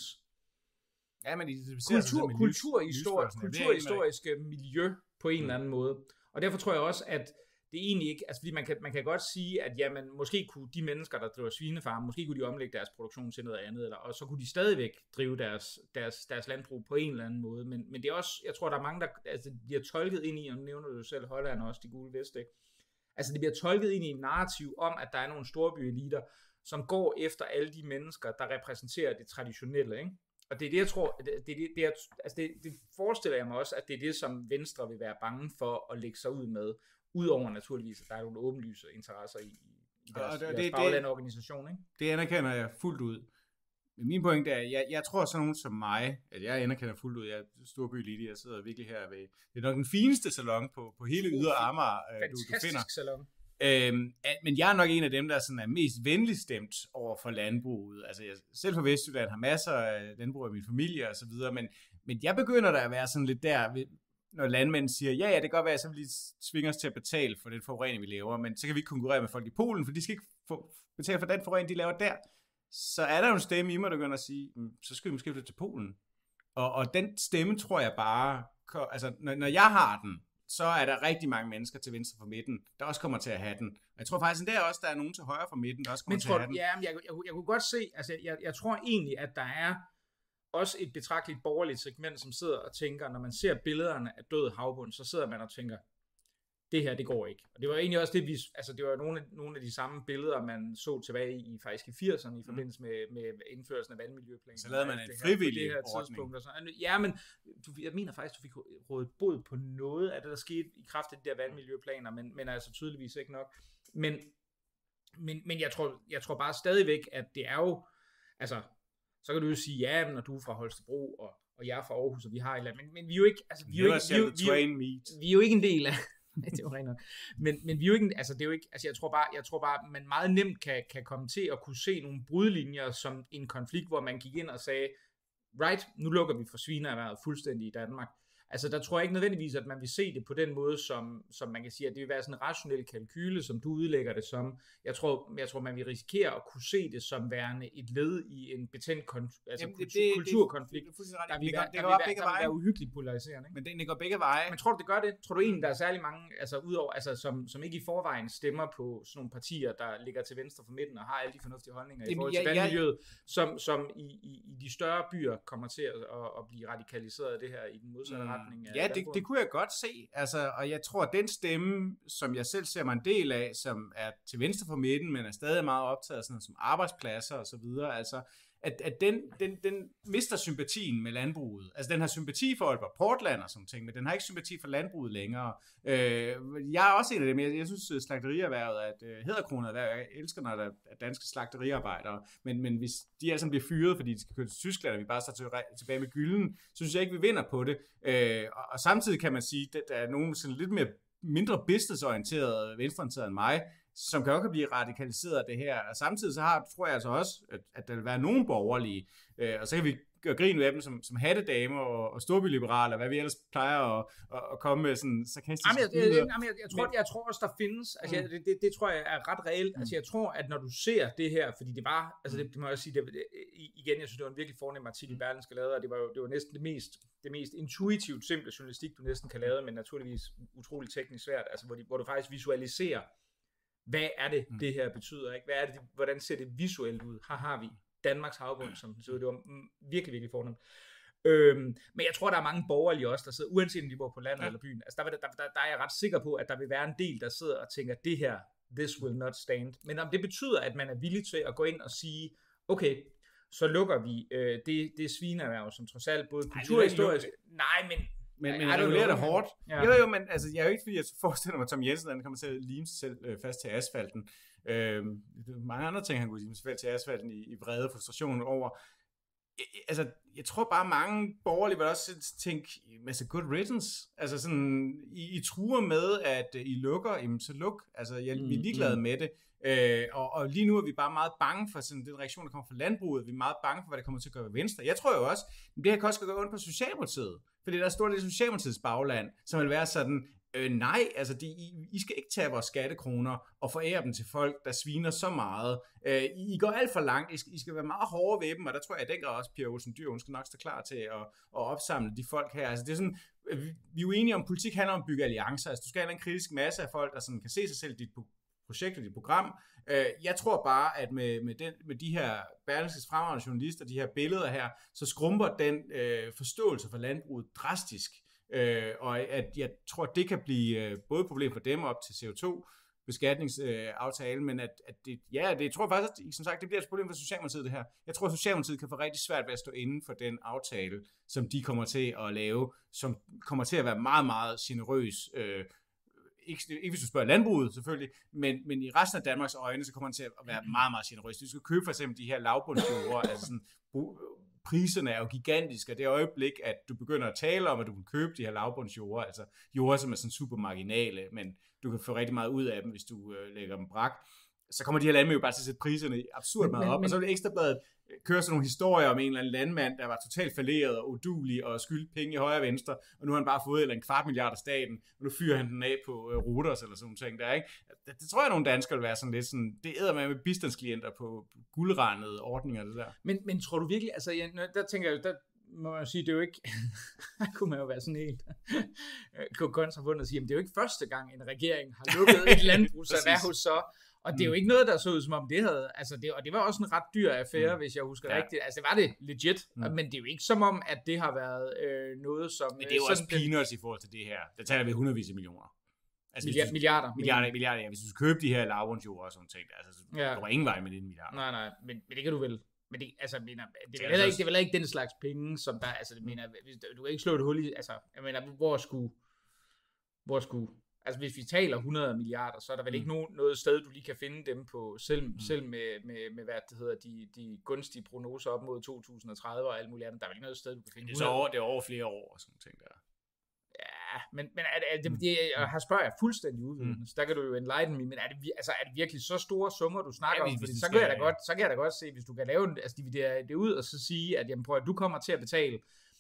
kulturhistoriske miljø på en eller anden måde. Og derfor tror jeg også, at det er egentlig ikke, altså fordi man kan godt sige, at jamen, måske kunne de mennesker, der driver svinefarme, måske kunne de omlægge deres produktion til noget andet, og så kunne de stadigvæk drive deres landbrug på en eller anden måde. Men det er også, jeg tror, der er mange, der altså, bliver tolket ind i, og nu nævner du selv Holland også, de gule veste, ikke? Altså det bliver tolket ind i en narrativ om, at der er nogle storbyeliter, som går efter alle de mennesker, der repræsenterer det traditionelle, ikke? Og det er det, jeg tror, det forestiller jeg mig også, at det er det, som Venstre vil være bange for at lægge sig ud med, udover naturligvis, at der er nogle åbenlyse interesser i deres baglandorganisation, ikke? Det anerkender jeg fuldt ud. Men min pointe er, jeg tror sådan nogen som mig, at jeg anerkender fuldt ud, jeg er storbyelite, jeg sidder virkelig her ved, det er nok den fineste salon på hele Ydre Amager, du finder. Salon. Men jeg er nok en af dem, der sådan er mest venligt stemt over for landbruget. Altså jeg selv fra Vestjylland har masser af landbrug i min familie og så videre, men jeg begynder der at være sådan lidt der, når landmænd siger, ja, det kan godt være, at så vil de svinge os til at betale for den forurening, vi laver, men så kan vi ikke konkurrere med folk i Polen, for de skal ikke betale for den forurening, de laver der. Så er der jo en stemme i mig, der begynder at sige, så skal vi måske flytte til Polen. Og den stemme tror jeg bare, altså når jeg har den, så er der rigtig mange mennesker til venstre for midten, der også kommer til at have den. Og jeg tror faktisk, at der er nogen til højre for midten, der også kommer til at have den. Ja, men jeg kunne godt se, altså jeg tror egentlig, at der er også et betragteligt borgerligt segment, som sidder og tænker, når man ser billederne af død havbund, så sidder man og tænker, det her, det går ikke. Og det var egentlig også det, det var nogle af de samme billeder, man så tilbage i faktisk i 80'erne, i forbindelse med indførelsen af vandmiljøplaner. Så lavede man en frivillig ordning. Ja, men jeg mener faktisk, du fik rådet bod på noget af det, der skete i kraft af de der vandmiljøplaner, men altså tydeligvis ikke nok. Men jeg tror bare stadigvæk, at det er jo, altså, så kan du jo sige, ja, når du er fra Holstebro, og jeg er fra Aarhus, og vi har et eller andet, men vi er jo ikke, altså, vi er jo ikke en del af, Det er jo rent nok. Men vi er jo ikke, altså det er jo ikke, altså jeg tror bare, man meget nemt kan komme til at kunne se nogle brudlinjer som en konflikt, hvor man gik ind og sagde, right, nu lukker vi for svineerhvervet fuldstændig i Danmark. Altså der tror jeg ikke nødvendigvis, at man vil se det på den måde, som man kan sige, at det vil være sådan en rationel kalkyle, som du udlægger det som. Jeg tror man vil risikere at kunne se det som værende et led i en betændt kulturkonflikt, der vil være uhyggeligt polariserende. Ikke? Men det går begge veje. Men tror du, det gør det? Tror du egentlig, der er særlig mange, altså udover, altså som ikke i forvejen stemmer på sådan nogle partier, der ligger til venstre for midten og har alle de fornuftige holdninger i forhold til vandmiljøet, som i de større byer kommer til at blive radikaliseret af det her i den modsatte retning? Ja, det kunne jeg godt se. Altså, og jeg tror, at den stemme, som jeg selv ser mig en del af, som er til venstre for midten, men er stadig meget optaget af sådan noget, som arbejdspladser og så videre, altså, at den mister sympatien med landbruget. Altså, den har sympati for Aalborg Portland og sådan ting, men den har ikke sympati for landbruget længere. Jeg er også en af dem. Jeg synes, slagterierhvervet er et hæderkronet erhverv. Jeg elsker, når der er danske slagteriarbejdere, men hvis de altså bliver fyret, fordi de skal køre til Tyskland, og vi bare står tilbage med gylden, så synes jeg ikke, vi vinder på det. Og samtidig kan man sige, at der er nogen sådan lidt mindre businessorienterede venstreorienterede end mig, som kan også blive radikaliseret af det her. Og samtidig så tror jeg altså også, at der vil være nogen borgerlige, og så kan vi gøre grin med dem som hattedamer og storbyliberaler, hvad vi ellers plejer at komme med sådan sarkastiske jeg tror også, der findes, altså det tror jeg er ret reelt. Altså jeg tror, at når du ser det her, fordi det var, altså det må jeg sige, igen, jeg synes, det var en virkelig fornem artikel, Berlingske lavede, og det var næsten det mest intuitivt simple journalistik, du næsten kan lave, men naturligvis utroligt teknisk svært, altså hvor du faktisk visualiserer, hvad er det her betyder, ikke? Hvad er det, hvordan ser det visuelt ud? Her har vi Danmarks havbund, som den ser ud. Det var virkelig, virkelig fornemt. Men jeg tror, der er mange borgerlige også, der sidder, uanset om de bor på landet eller byen. Altså, der er jeg ret sikker på, at der vil være en del, der sidder og tænker, det her, this will not stand. Men om det betyder, at man er villig til at gå ind og sige, okay, så lukker vi det svineerhverv, som trods alt både kulturhistorisk... Men regulerer det hårdt. Ja. Jo, men altså, jeg er jo ikke, fordi jeg forestiller mig, at Tom Jensen, han kommer til at lime sig selv fast til asfalten. Mange andre ting, han kunne lime sig fast til asfalten i vrede frustration over. Altså, jeg tror bare, mange borgerlige vil også tænke, altså, good riddance. Altså sådan, I truer med, at I lukker, jamen så luk. Altså, vi er ligeglade med det. Og lige nu er vi bare meget bange for sådan, den reaktion, der kommer fra landbruget. Vi er meget bange for, hvad det kommer til at gøre ved Venstre. Jeg tror jo også, det her kan også gøre ondt på Socialdemokratiet. Fordi der er stort lidt Socialdemokratiets bagland, som vil være sådan, nej, altså I skal ikke tage vores skattekroner og forære dem til folk, der sviner så meget. I går alt for langt. I skal være meget hårde ved dem, og der tror jeg, at den også Pia Olsen Dyhr, hun skal nok stå klar til at opsamle de folk her. Altså det er sådan, vi er jo enige om, at politik handler om at bygge alliancer. Altså du skal have en kritisk masse af folk, der sådan kan se sig selv i dit projekt og dit program. Jeg tror bare, at med de her Berlingskes fremragende journalister, de her billeder her, så skrumper den forståelse for landbruget drastisk. Og at jeg tror, at det kan blive både et problem for dem op til CO2-beskatningsaftalen, men at det tror jeg faktisk, at, som sagt, det bliver et problem for Socialdemokratiet det her. Jeg tror, at Socialdemokratiet kan få rigtig svært ved at stå inden for den aftale, som de kommer til at lave, som kommer til at være meget, meget generøs. Ikke hvis du spørger landbruget selvfølgelig, men i resten af Danmarks øjne, så kommer den til at være meget, meget generøs. Du skal købe for eksempel de her lavbundsjord, altså sådan, priserne er jo gigantiske, og det øjeblik, at du begynder at tale om, at du kan købe de her lavbundsjord, altså jorder, som er sådan super marginale, men du kan få rigtig meget ud af dem, hvis du lægger dem brak, så kommer de her landmænd jo bare til at sætte priserne absurd meget op, og så vil Ekstrabladet køre sådan nogle historier om en eller anden landmand, der var totalt falderet og uduelig og skyldte penge i højre og venstre, og nu har han bare fået en kvart milliard af staten, og nu fyrer han den af på Reuters eller sådan nogle ting der, ikke? Det tror jeg, nogle danskere vil være sådan lidt sådan, det æder med bistandsklienter på guldrandede ordninger, det der. Men tror du virkelig, altså der tænker jeg, der må man jo sige, det er jo ikke, der kunne man jo være sådan helt konservativ og sige, det er jo ikke første gang, en regering har lukket et landbrugserhverv så. Og det er jo ikke noget, der så ud som om det havde, altså og det var også en ret dyr affære, hvis jeg husker rigtigt. Altså det var det legit, men det er jo ikke som om, at det har været noget som... Men det er jo også peanuts i forhold til det her. Der taler vi hundredvis af millioner. Altså, milliarder, ja. Hvis du skal købe de her lavbundsjord og sådan ting, altså der var ingen vej med 19 milliarder. Nej, men det kan du vel. Men det, altså, det er vel ikke den slags penge, som der, altså, du kan ikke slå et hul i, altså, jeg mener, hvor skulle altså hvis vi taler 100 milliarder, så er der vel ikke noget sted, du lige kan finde dem på, selv med hvad det hedder, de gunstige prognoser op mod 2030 og alt muligt andet. Der er vel ikke noget sted, du kan finde. Det er over flere år og sådan ting der. Ja, Men jeg har spørger jeg fuldstændig udvidende, så der kan du jo enlighten me, men er det virkelig så store summer, du snakker om? Fordi så kan jeg da godt se, hvis du kan lave dividere det ud, og så sige, at jamen, prøv, at du kommer til at betale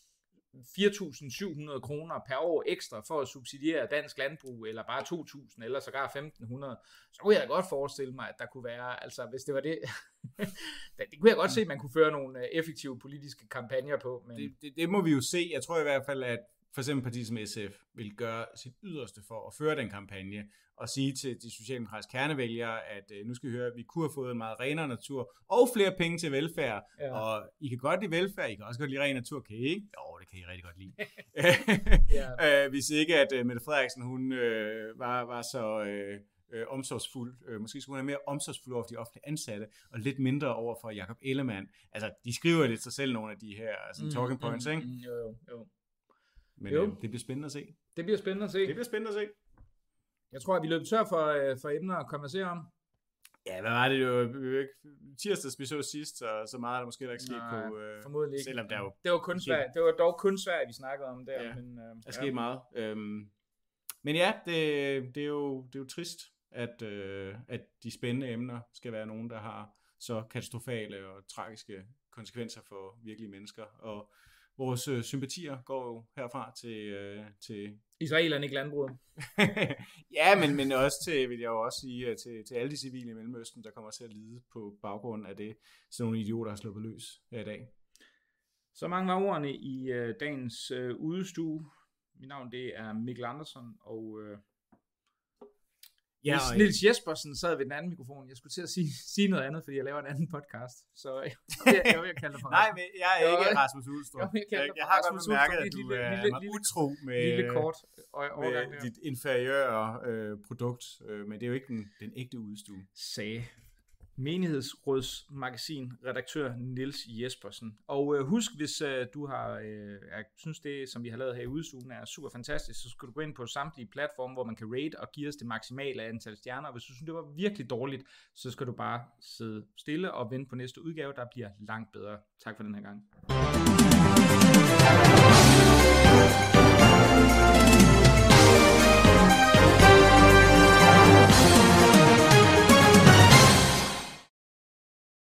4.700 kroner per år ekstra for at subsidiere dansk landbrug, eller bare 2.000, eller sågar 1.500, så kunne jeg da godt forestille mig, at der kunne være, altså hvis det var det, det kunne jeg godt se, at man kunne føre nogle effektive politiske kampagner på. Men... Det må vi jo se. Jeg tror i hvert fald, at for eksempel partiet som SF vil gøre sit yderste for at føre den kampagne og sige til de socialdemokratiske kernevælgere, at nu skal I høre, at vi kunne have fået en meget renere natur og flere penge til velfærd. Ja. Og I kan godt lide velfærd, I kan også godt lide ren natur, kan I ikke? Jo, det kan I rigtig godt lide. Ja. Hvis ikke, at Mette Frederiksen, hun var så omsorgsfuld. Måske skulle hun have mere omsorgsfuld over de offentlige ansatte, og lidt mindre over for Jakob Ellemann. Altså, de skriver lidt sig selv nogle af de her talking points, ikke? Jo. Men det bliver spændende at se. Det bliver spændende at se. Jeg tror, at vi løb tør for emner at konversere om. Ja, hvad var det jo? Tirsdags vi så sidst, så meget er der måske der ikke sket på. Formodentlig ikke. Selvom der jo... Det var kun svært. Det var dog kun svært, vi snakkede om der. Ja, men, der skete meget. Men ja, det er jo trist, at de spændende emner skal være nogen, der har så katastrofale og tragiske konsekvenser for virkelige mennesker. Og vores sympatier går jo herfra til israelerne, ikke landbruget. Ja, men også til, vil jeg jo også sige, til alle de civile i Mellemøsten, der kommer til at lide på baggrund af det, så nogle idioter har sluppet løs her i dag. Så mange var ordene i dagens udestue. Mit navn det er Mikkel Andersen, og Niels Jespersen sad ved den anden mikrofon. Jeg skulle til at sige noget andet, fordi jeg laver en anden podcast. Så jeg vil kalde dig for Nej, men jeg er ikke Rasmus Udstrup. Jeg har godt bemærket, at du er utro med dit inferiøre produkt, men det er jo ikke den ægte udstue. Sagde menighedsrådsmagasin redaktør Niels Jespersen. Og husk, hvis du har synes det, som vi har lavet her i udstuen, er super fantastisk, så skal du gå ind på samtlige platforme, hvor man kan rate og give os det maksimale antal stjerner. Hvis du synes, det var virkelig dårligt, så skal du bare sidde stille og vente på næste udgave, der bliver langt bedre. Tak for den her gang.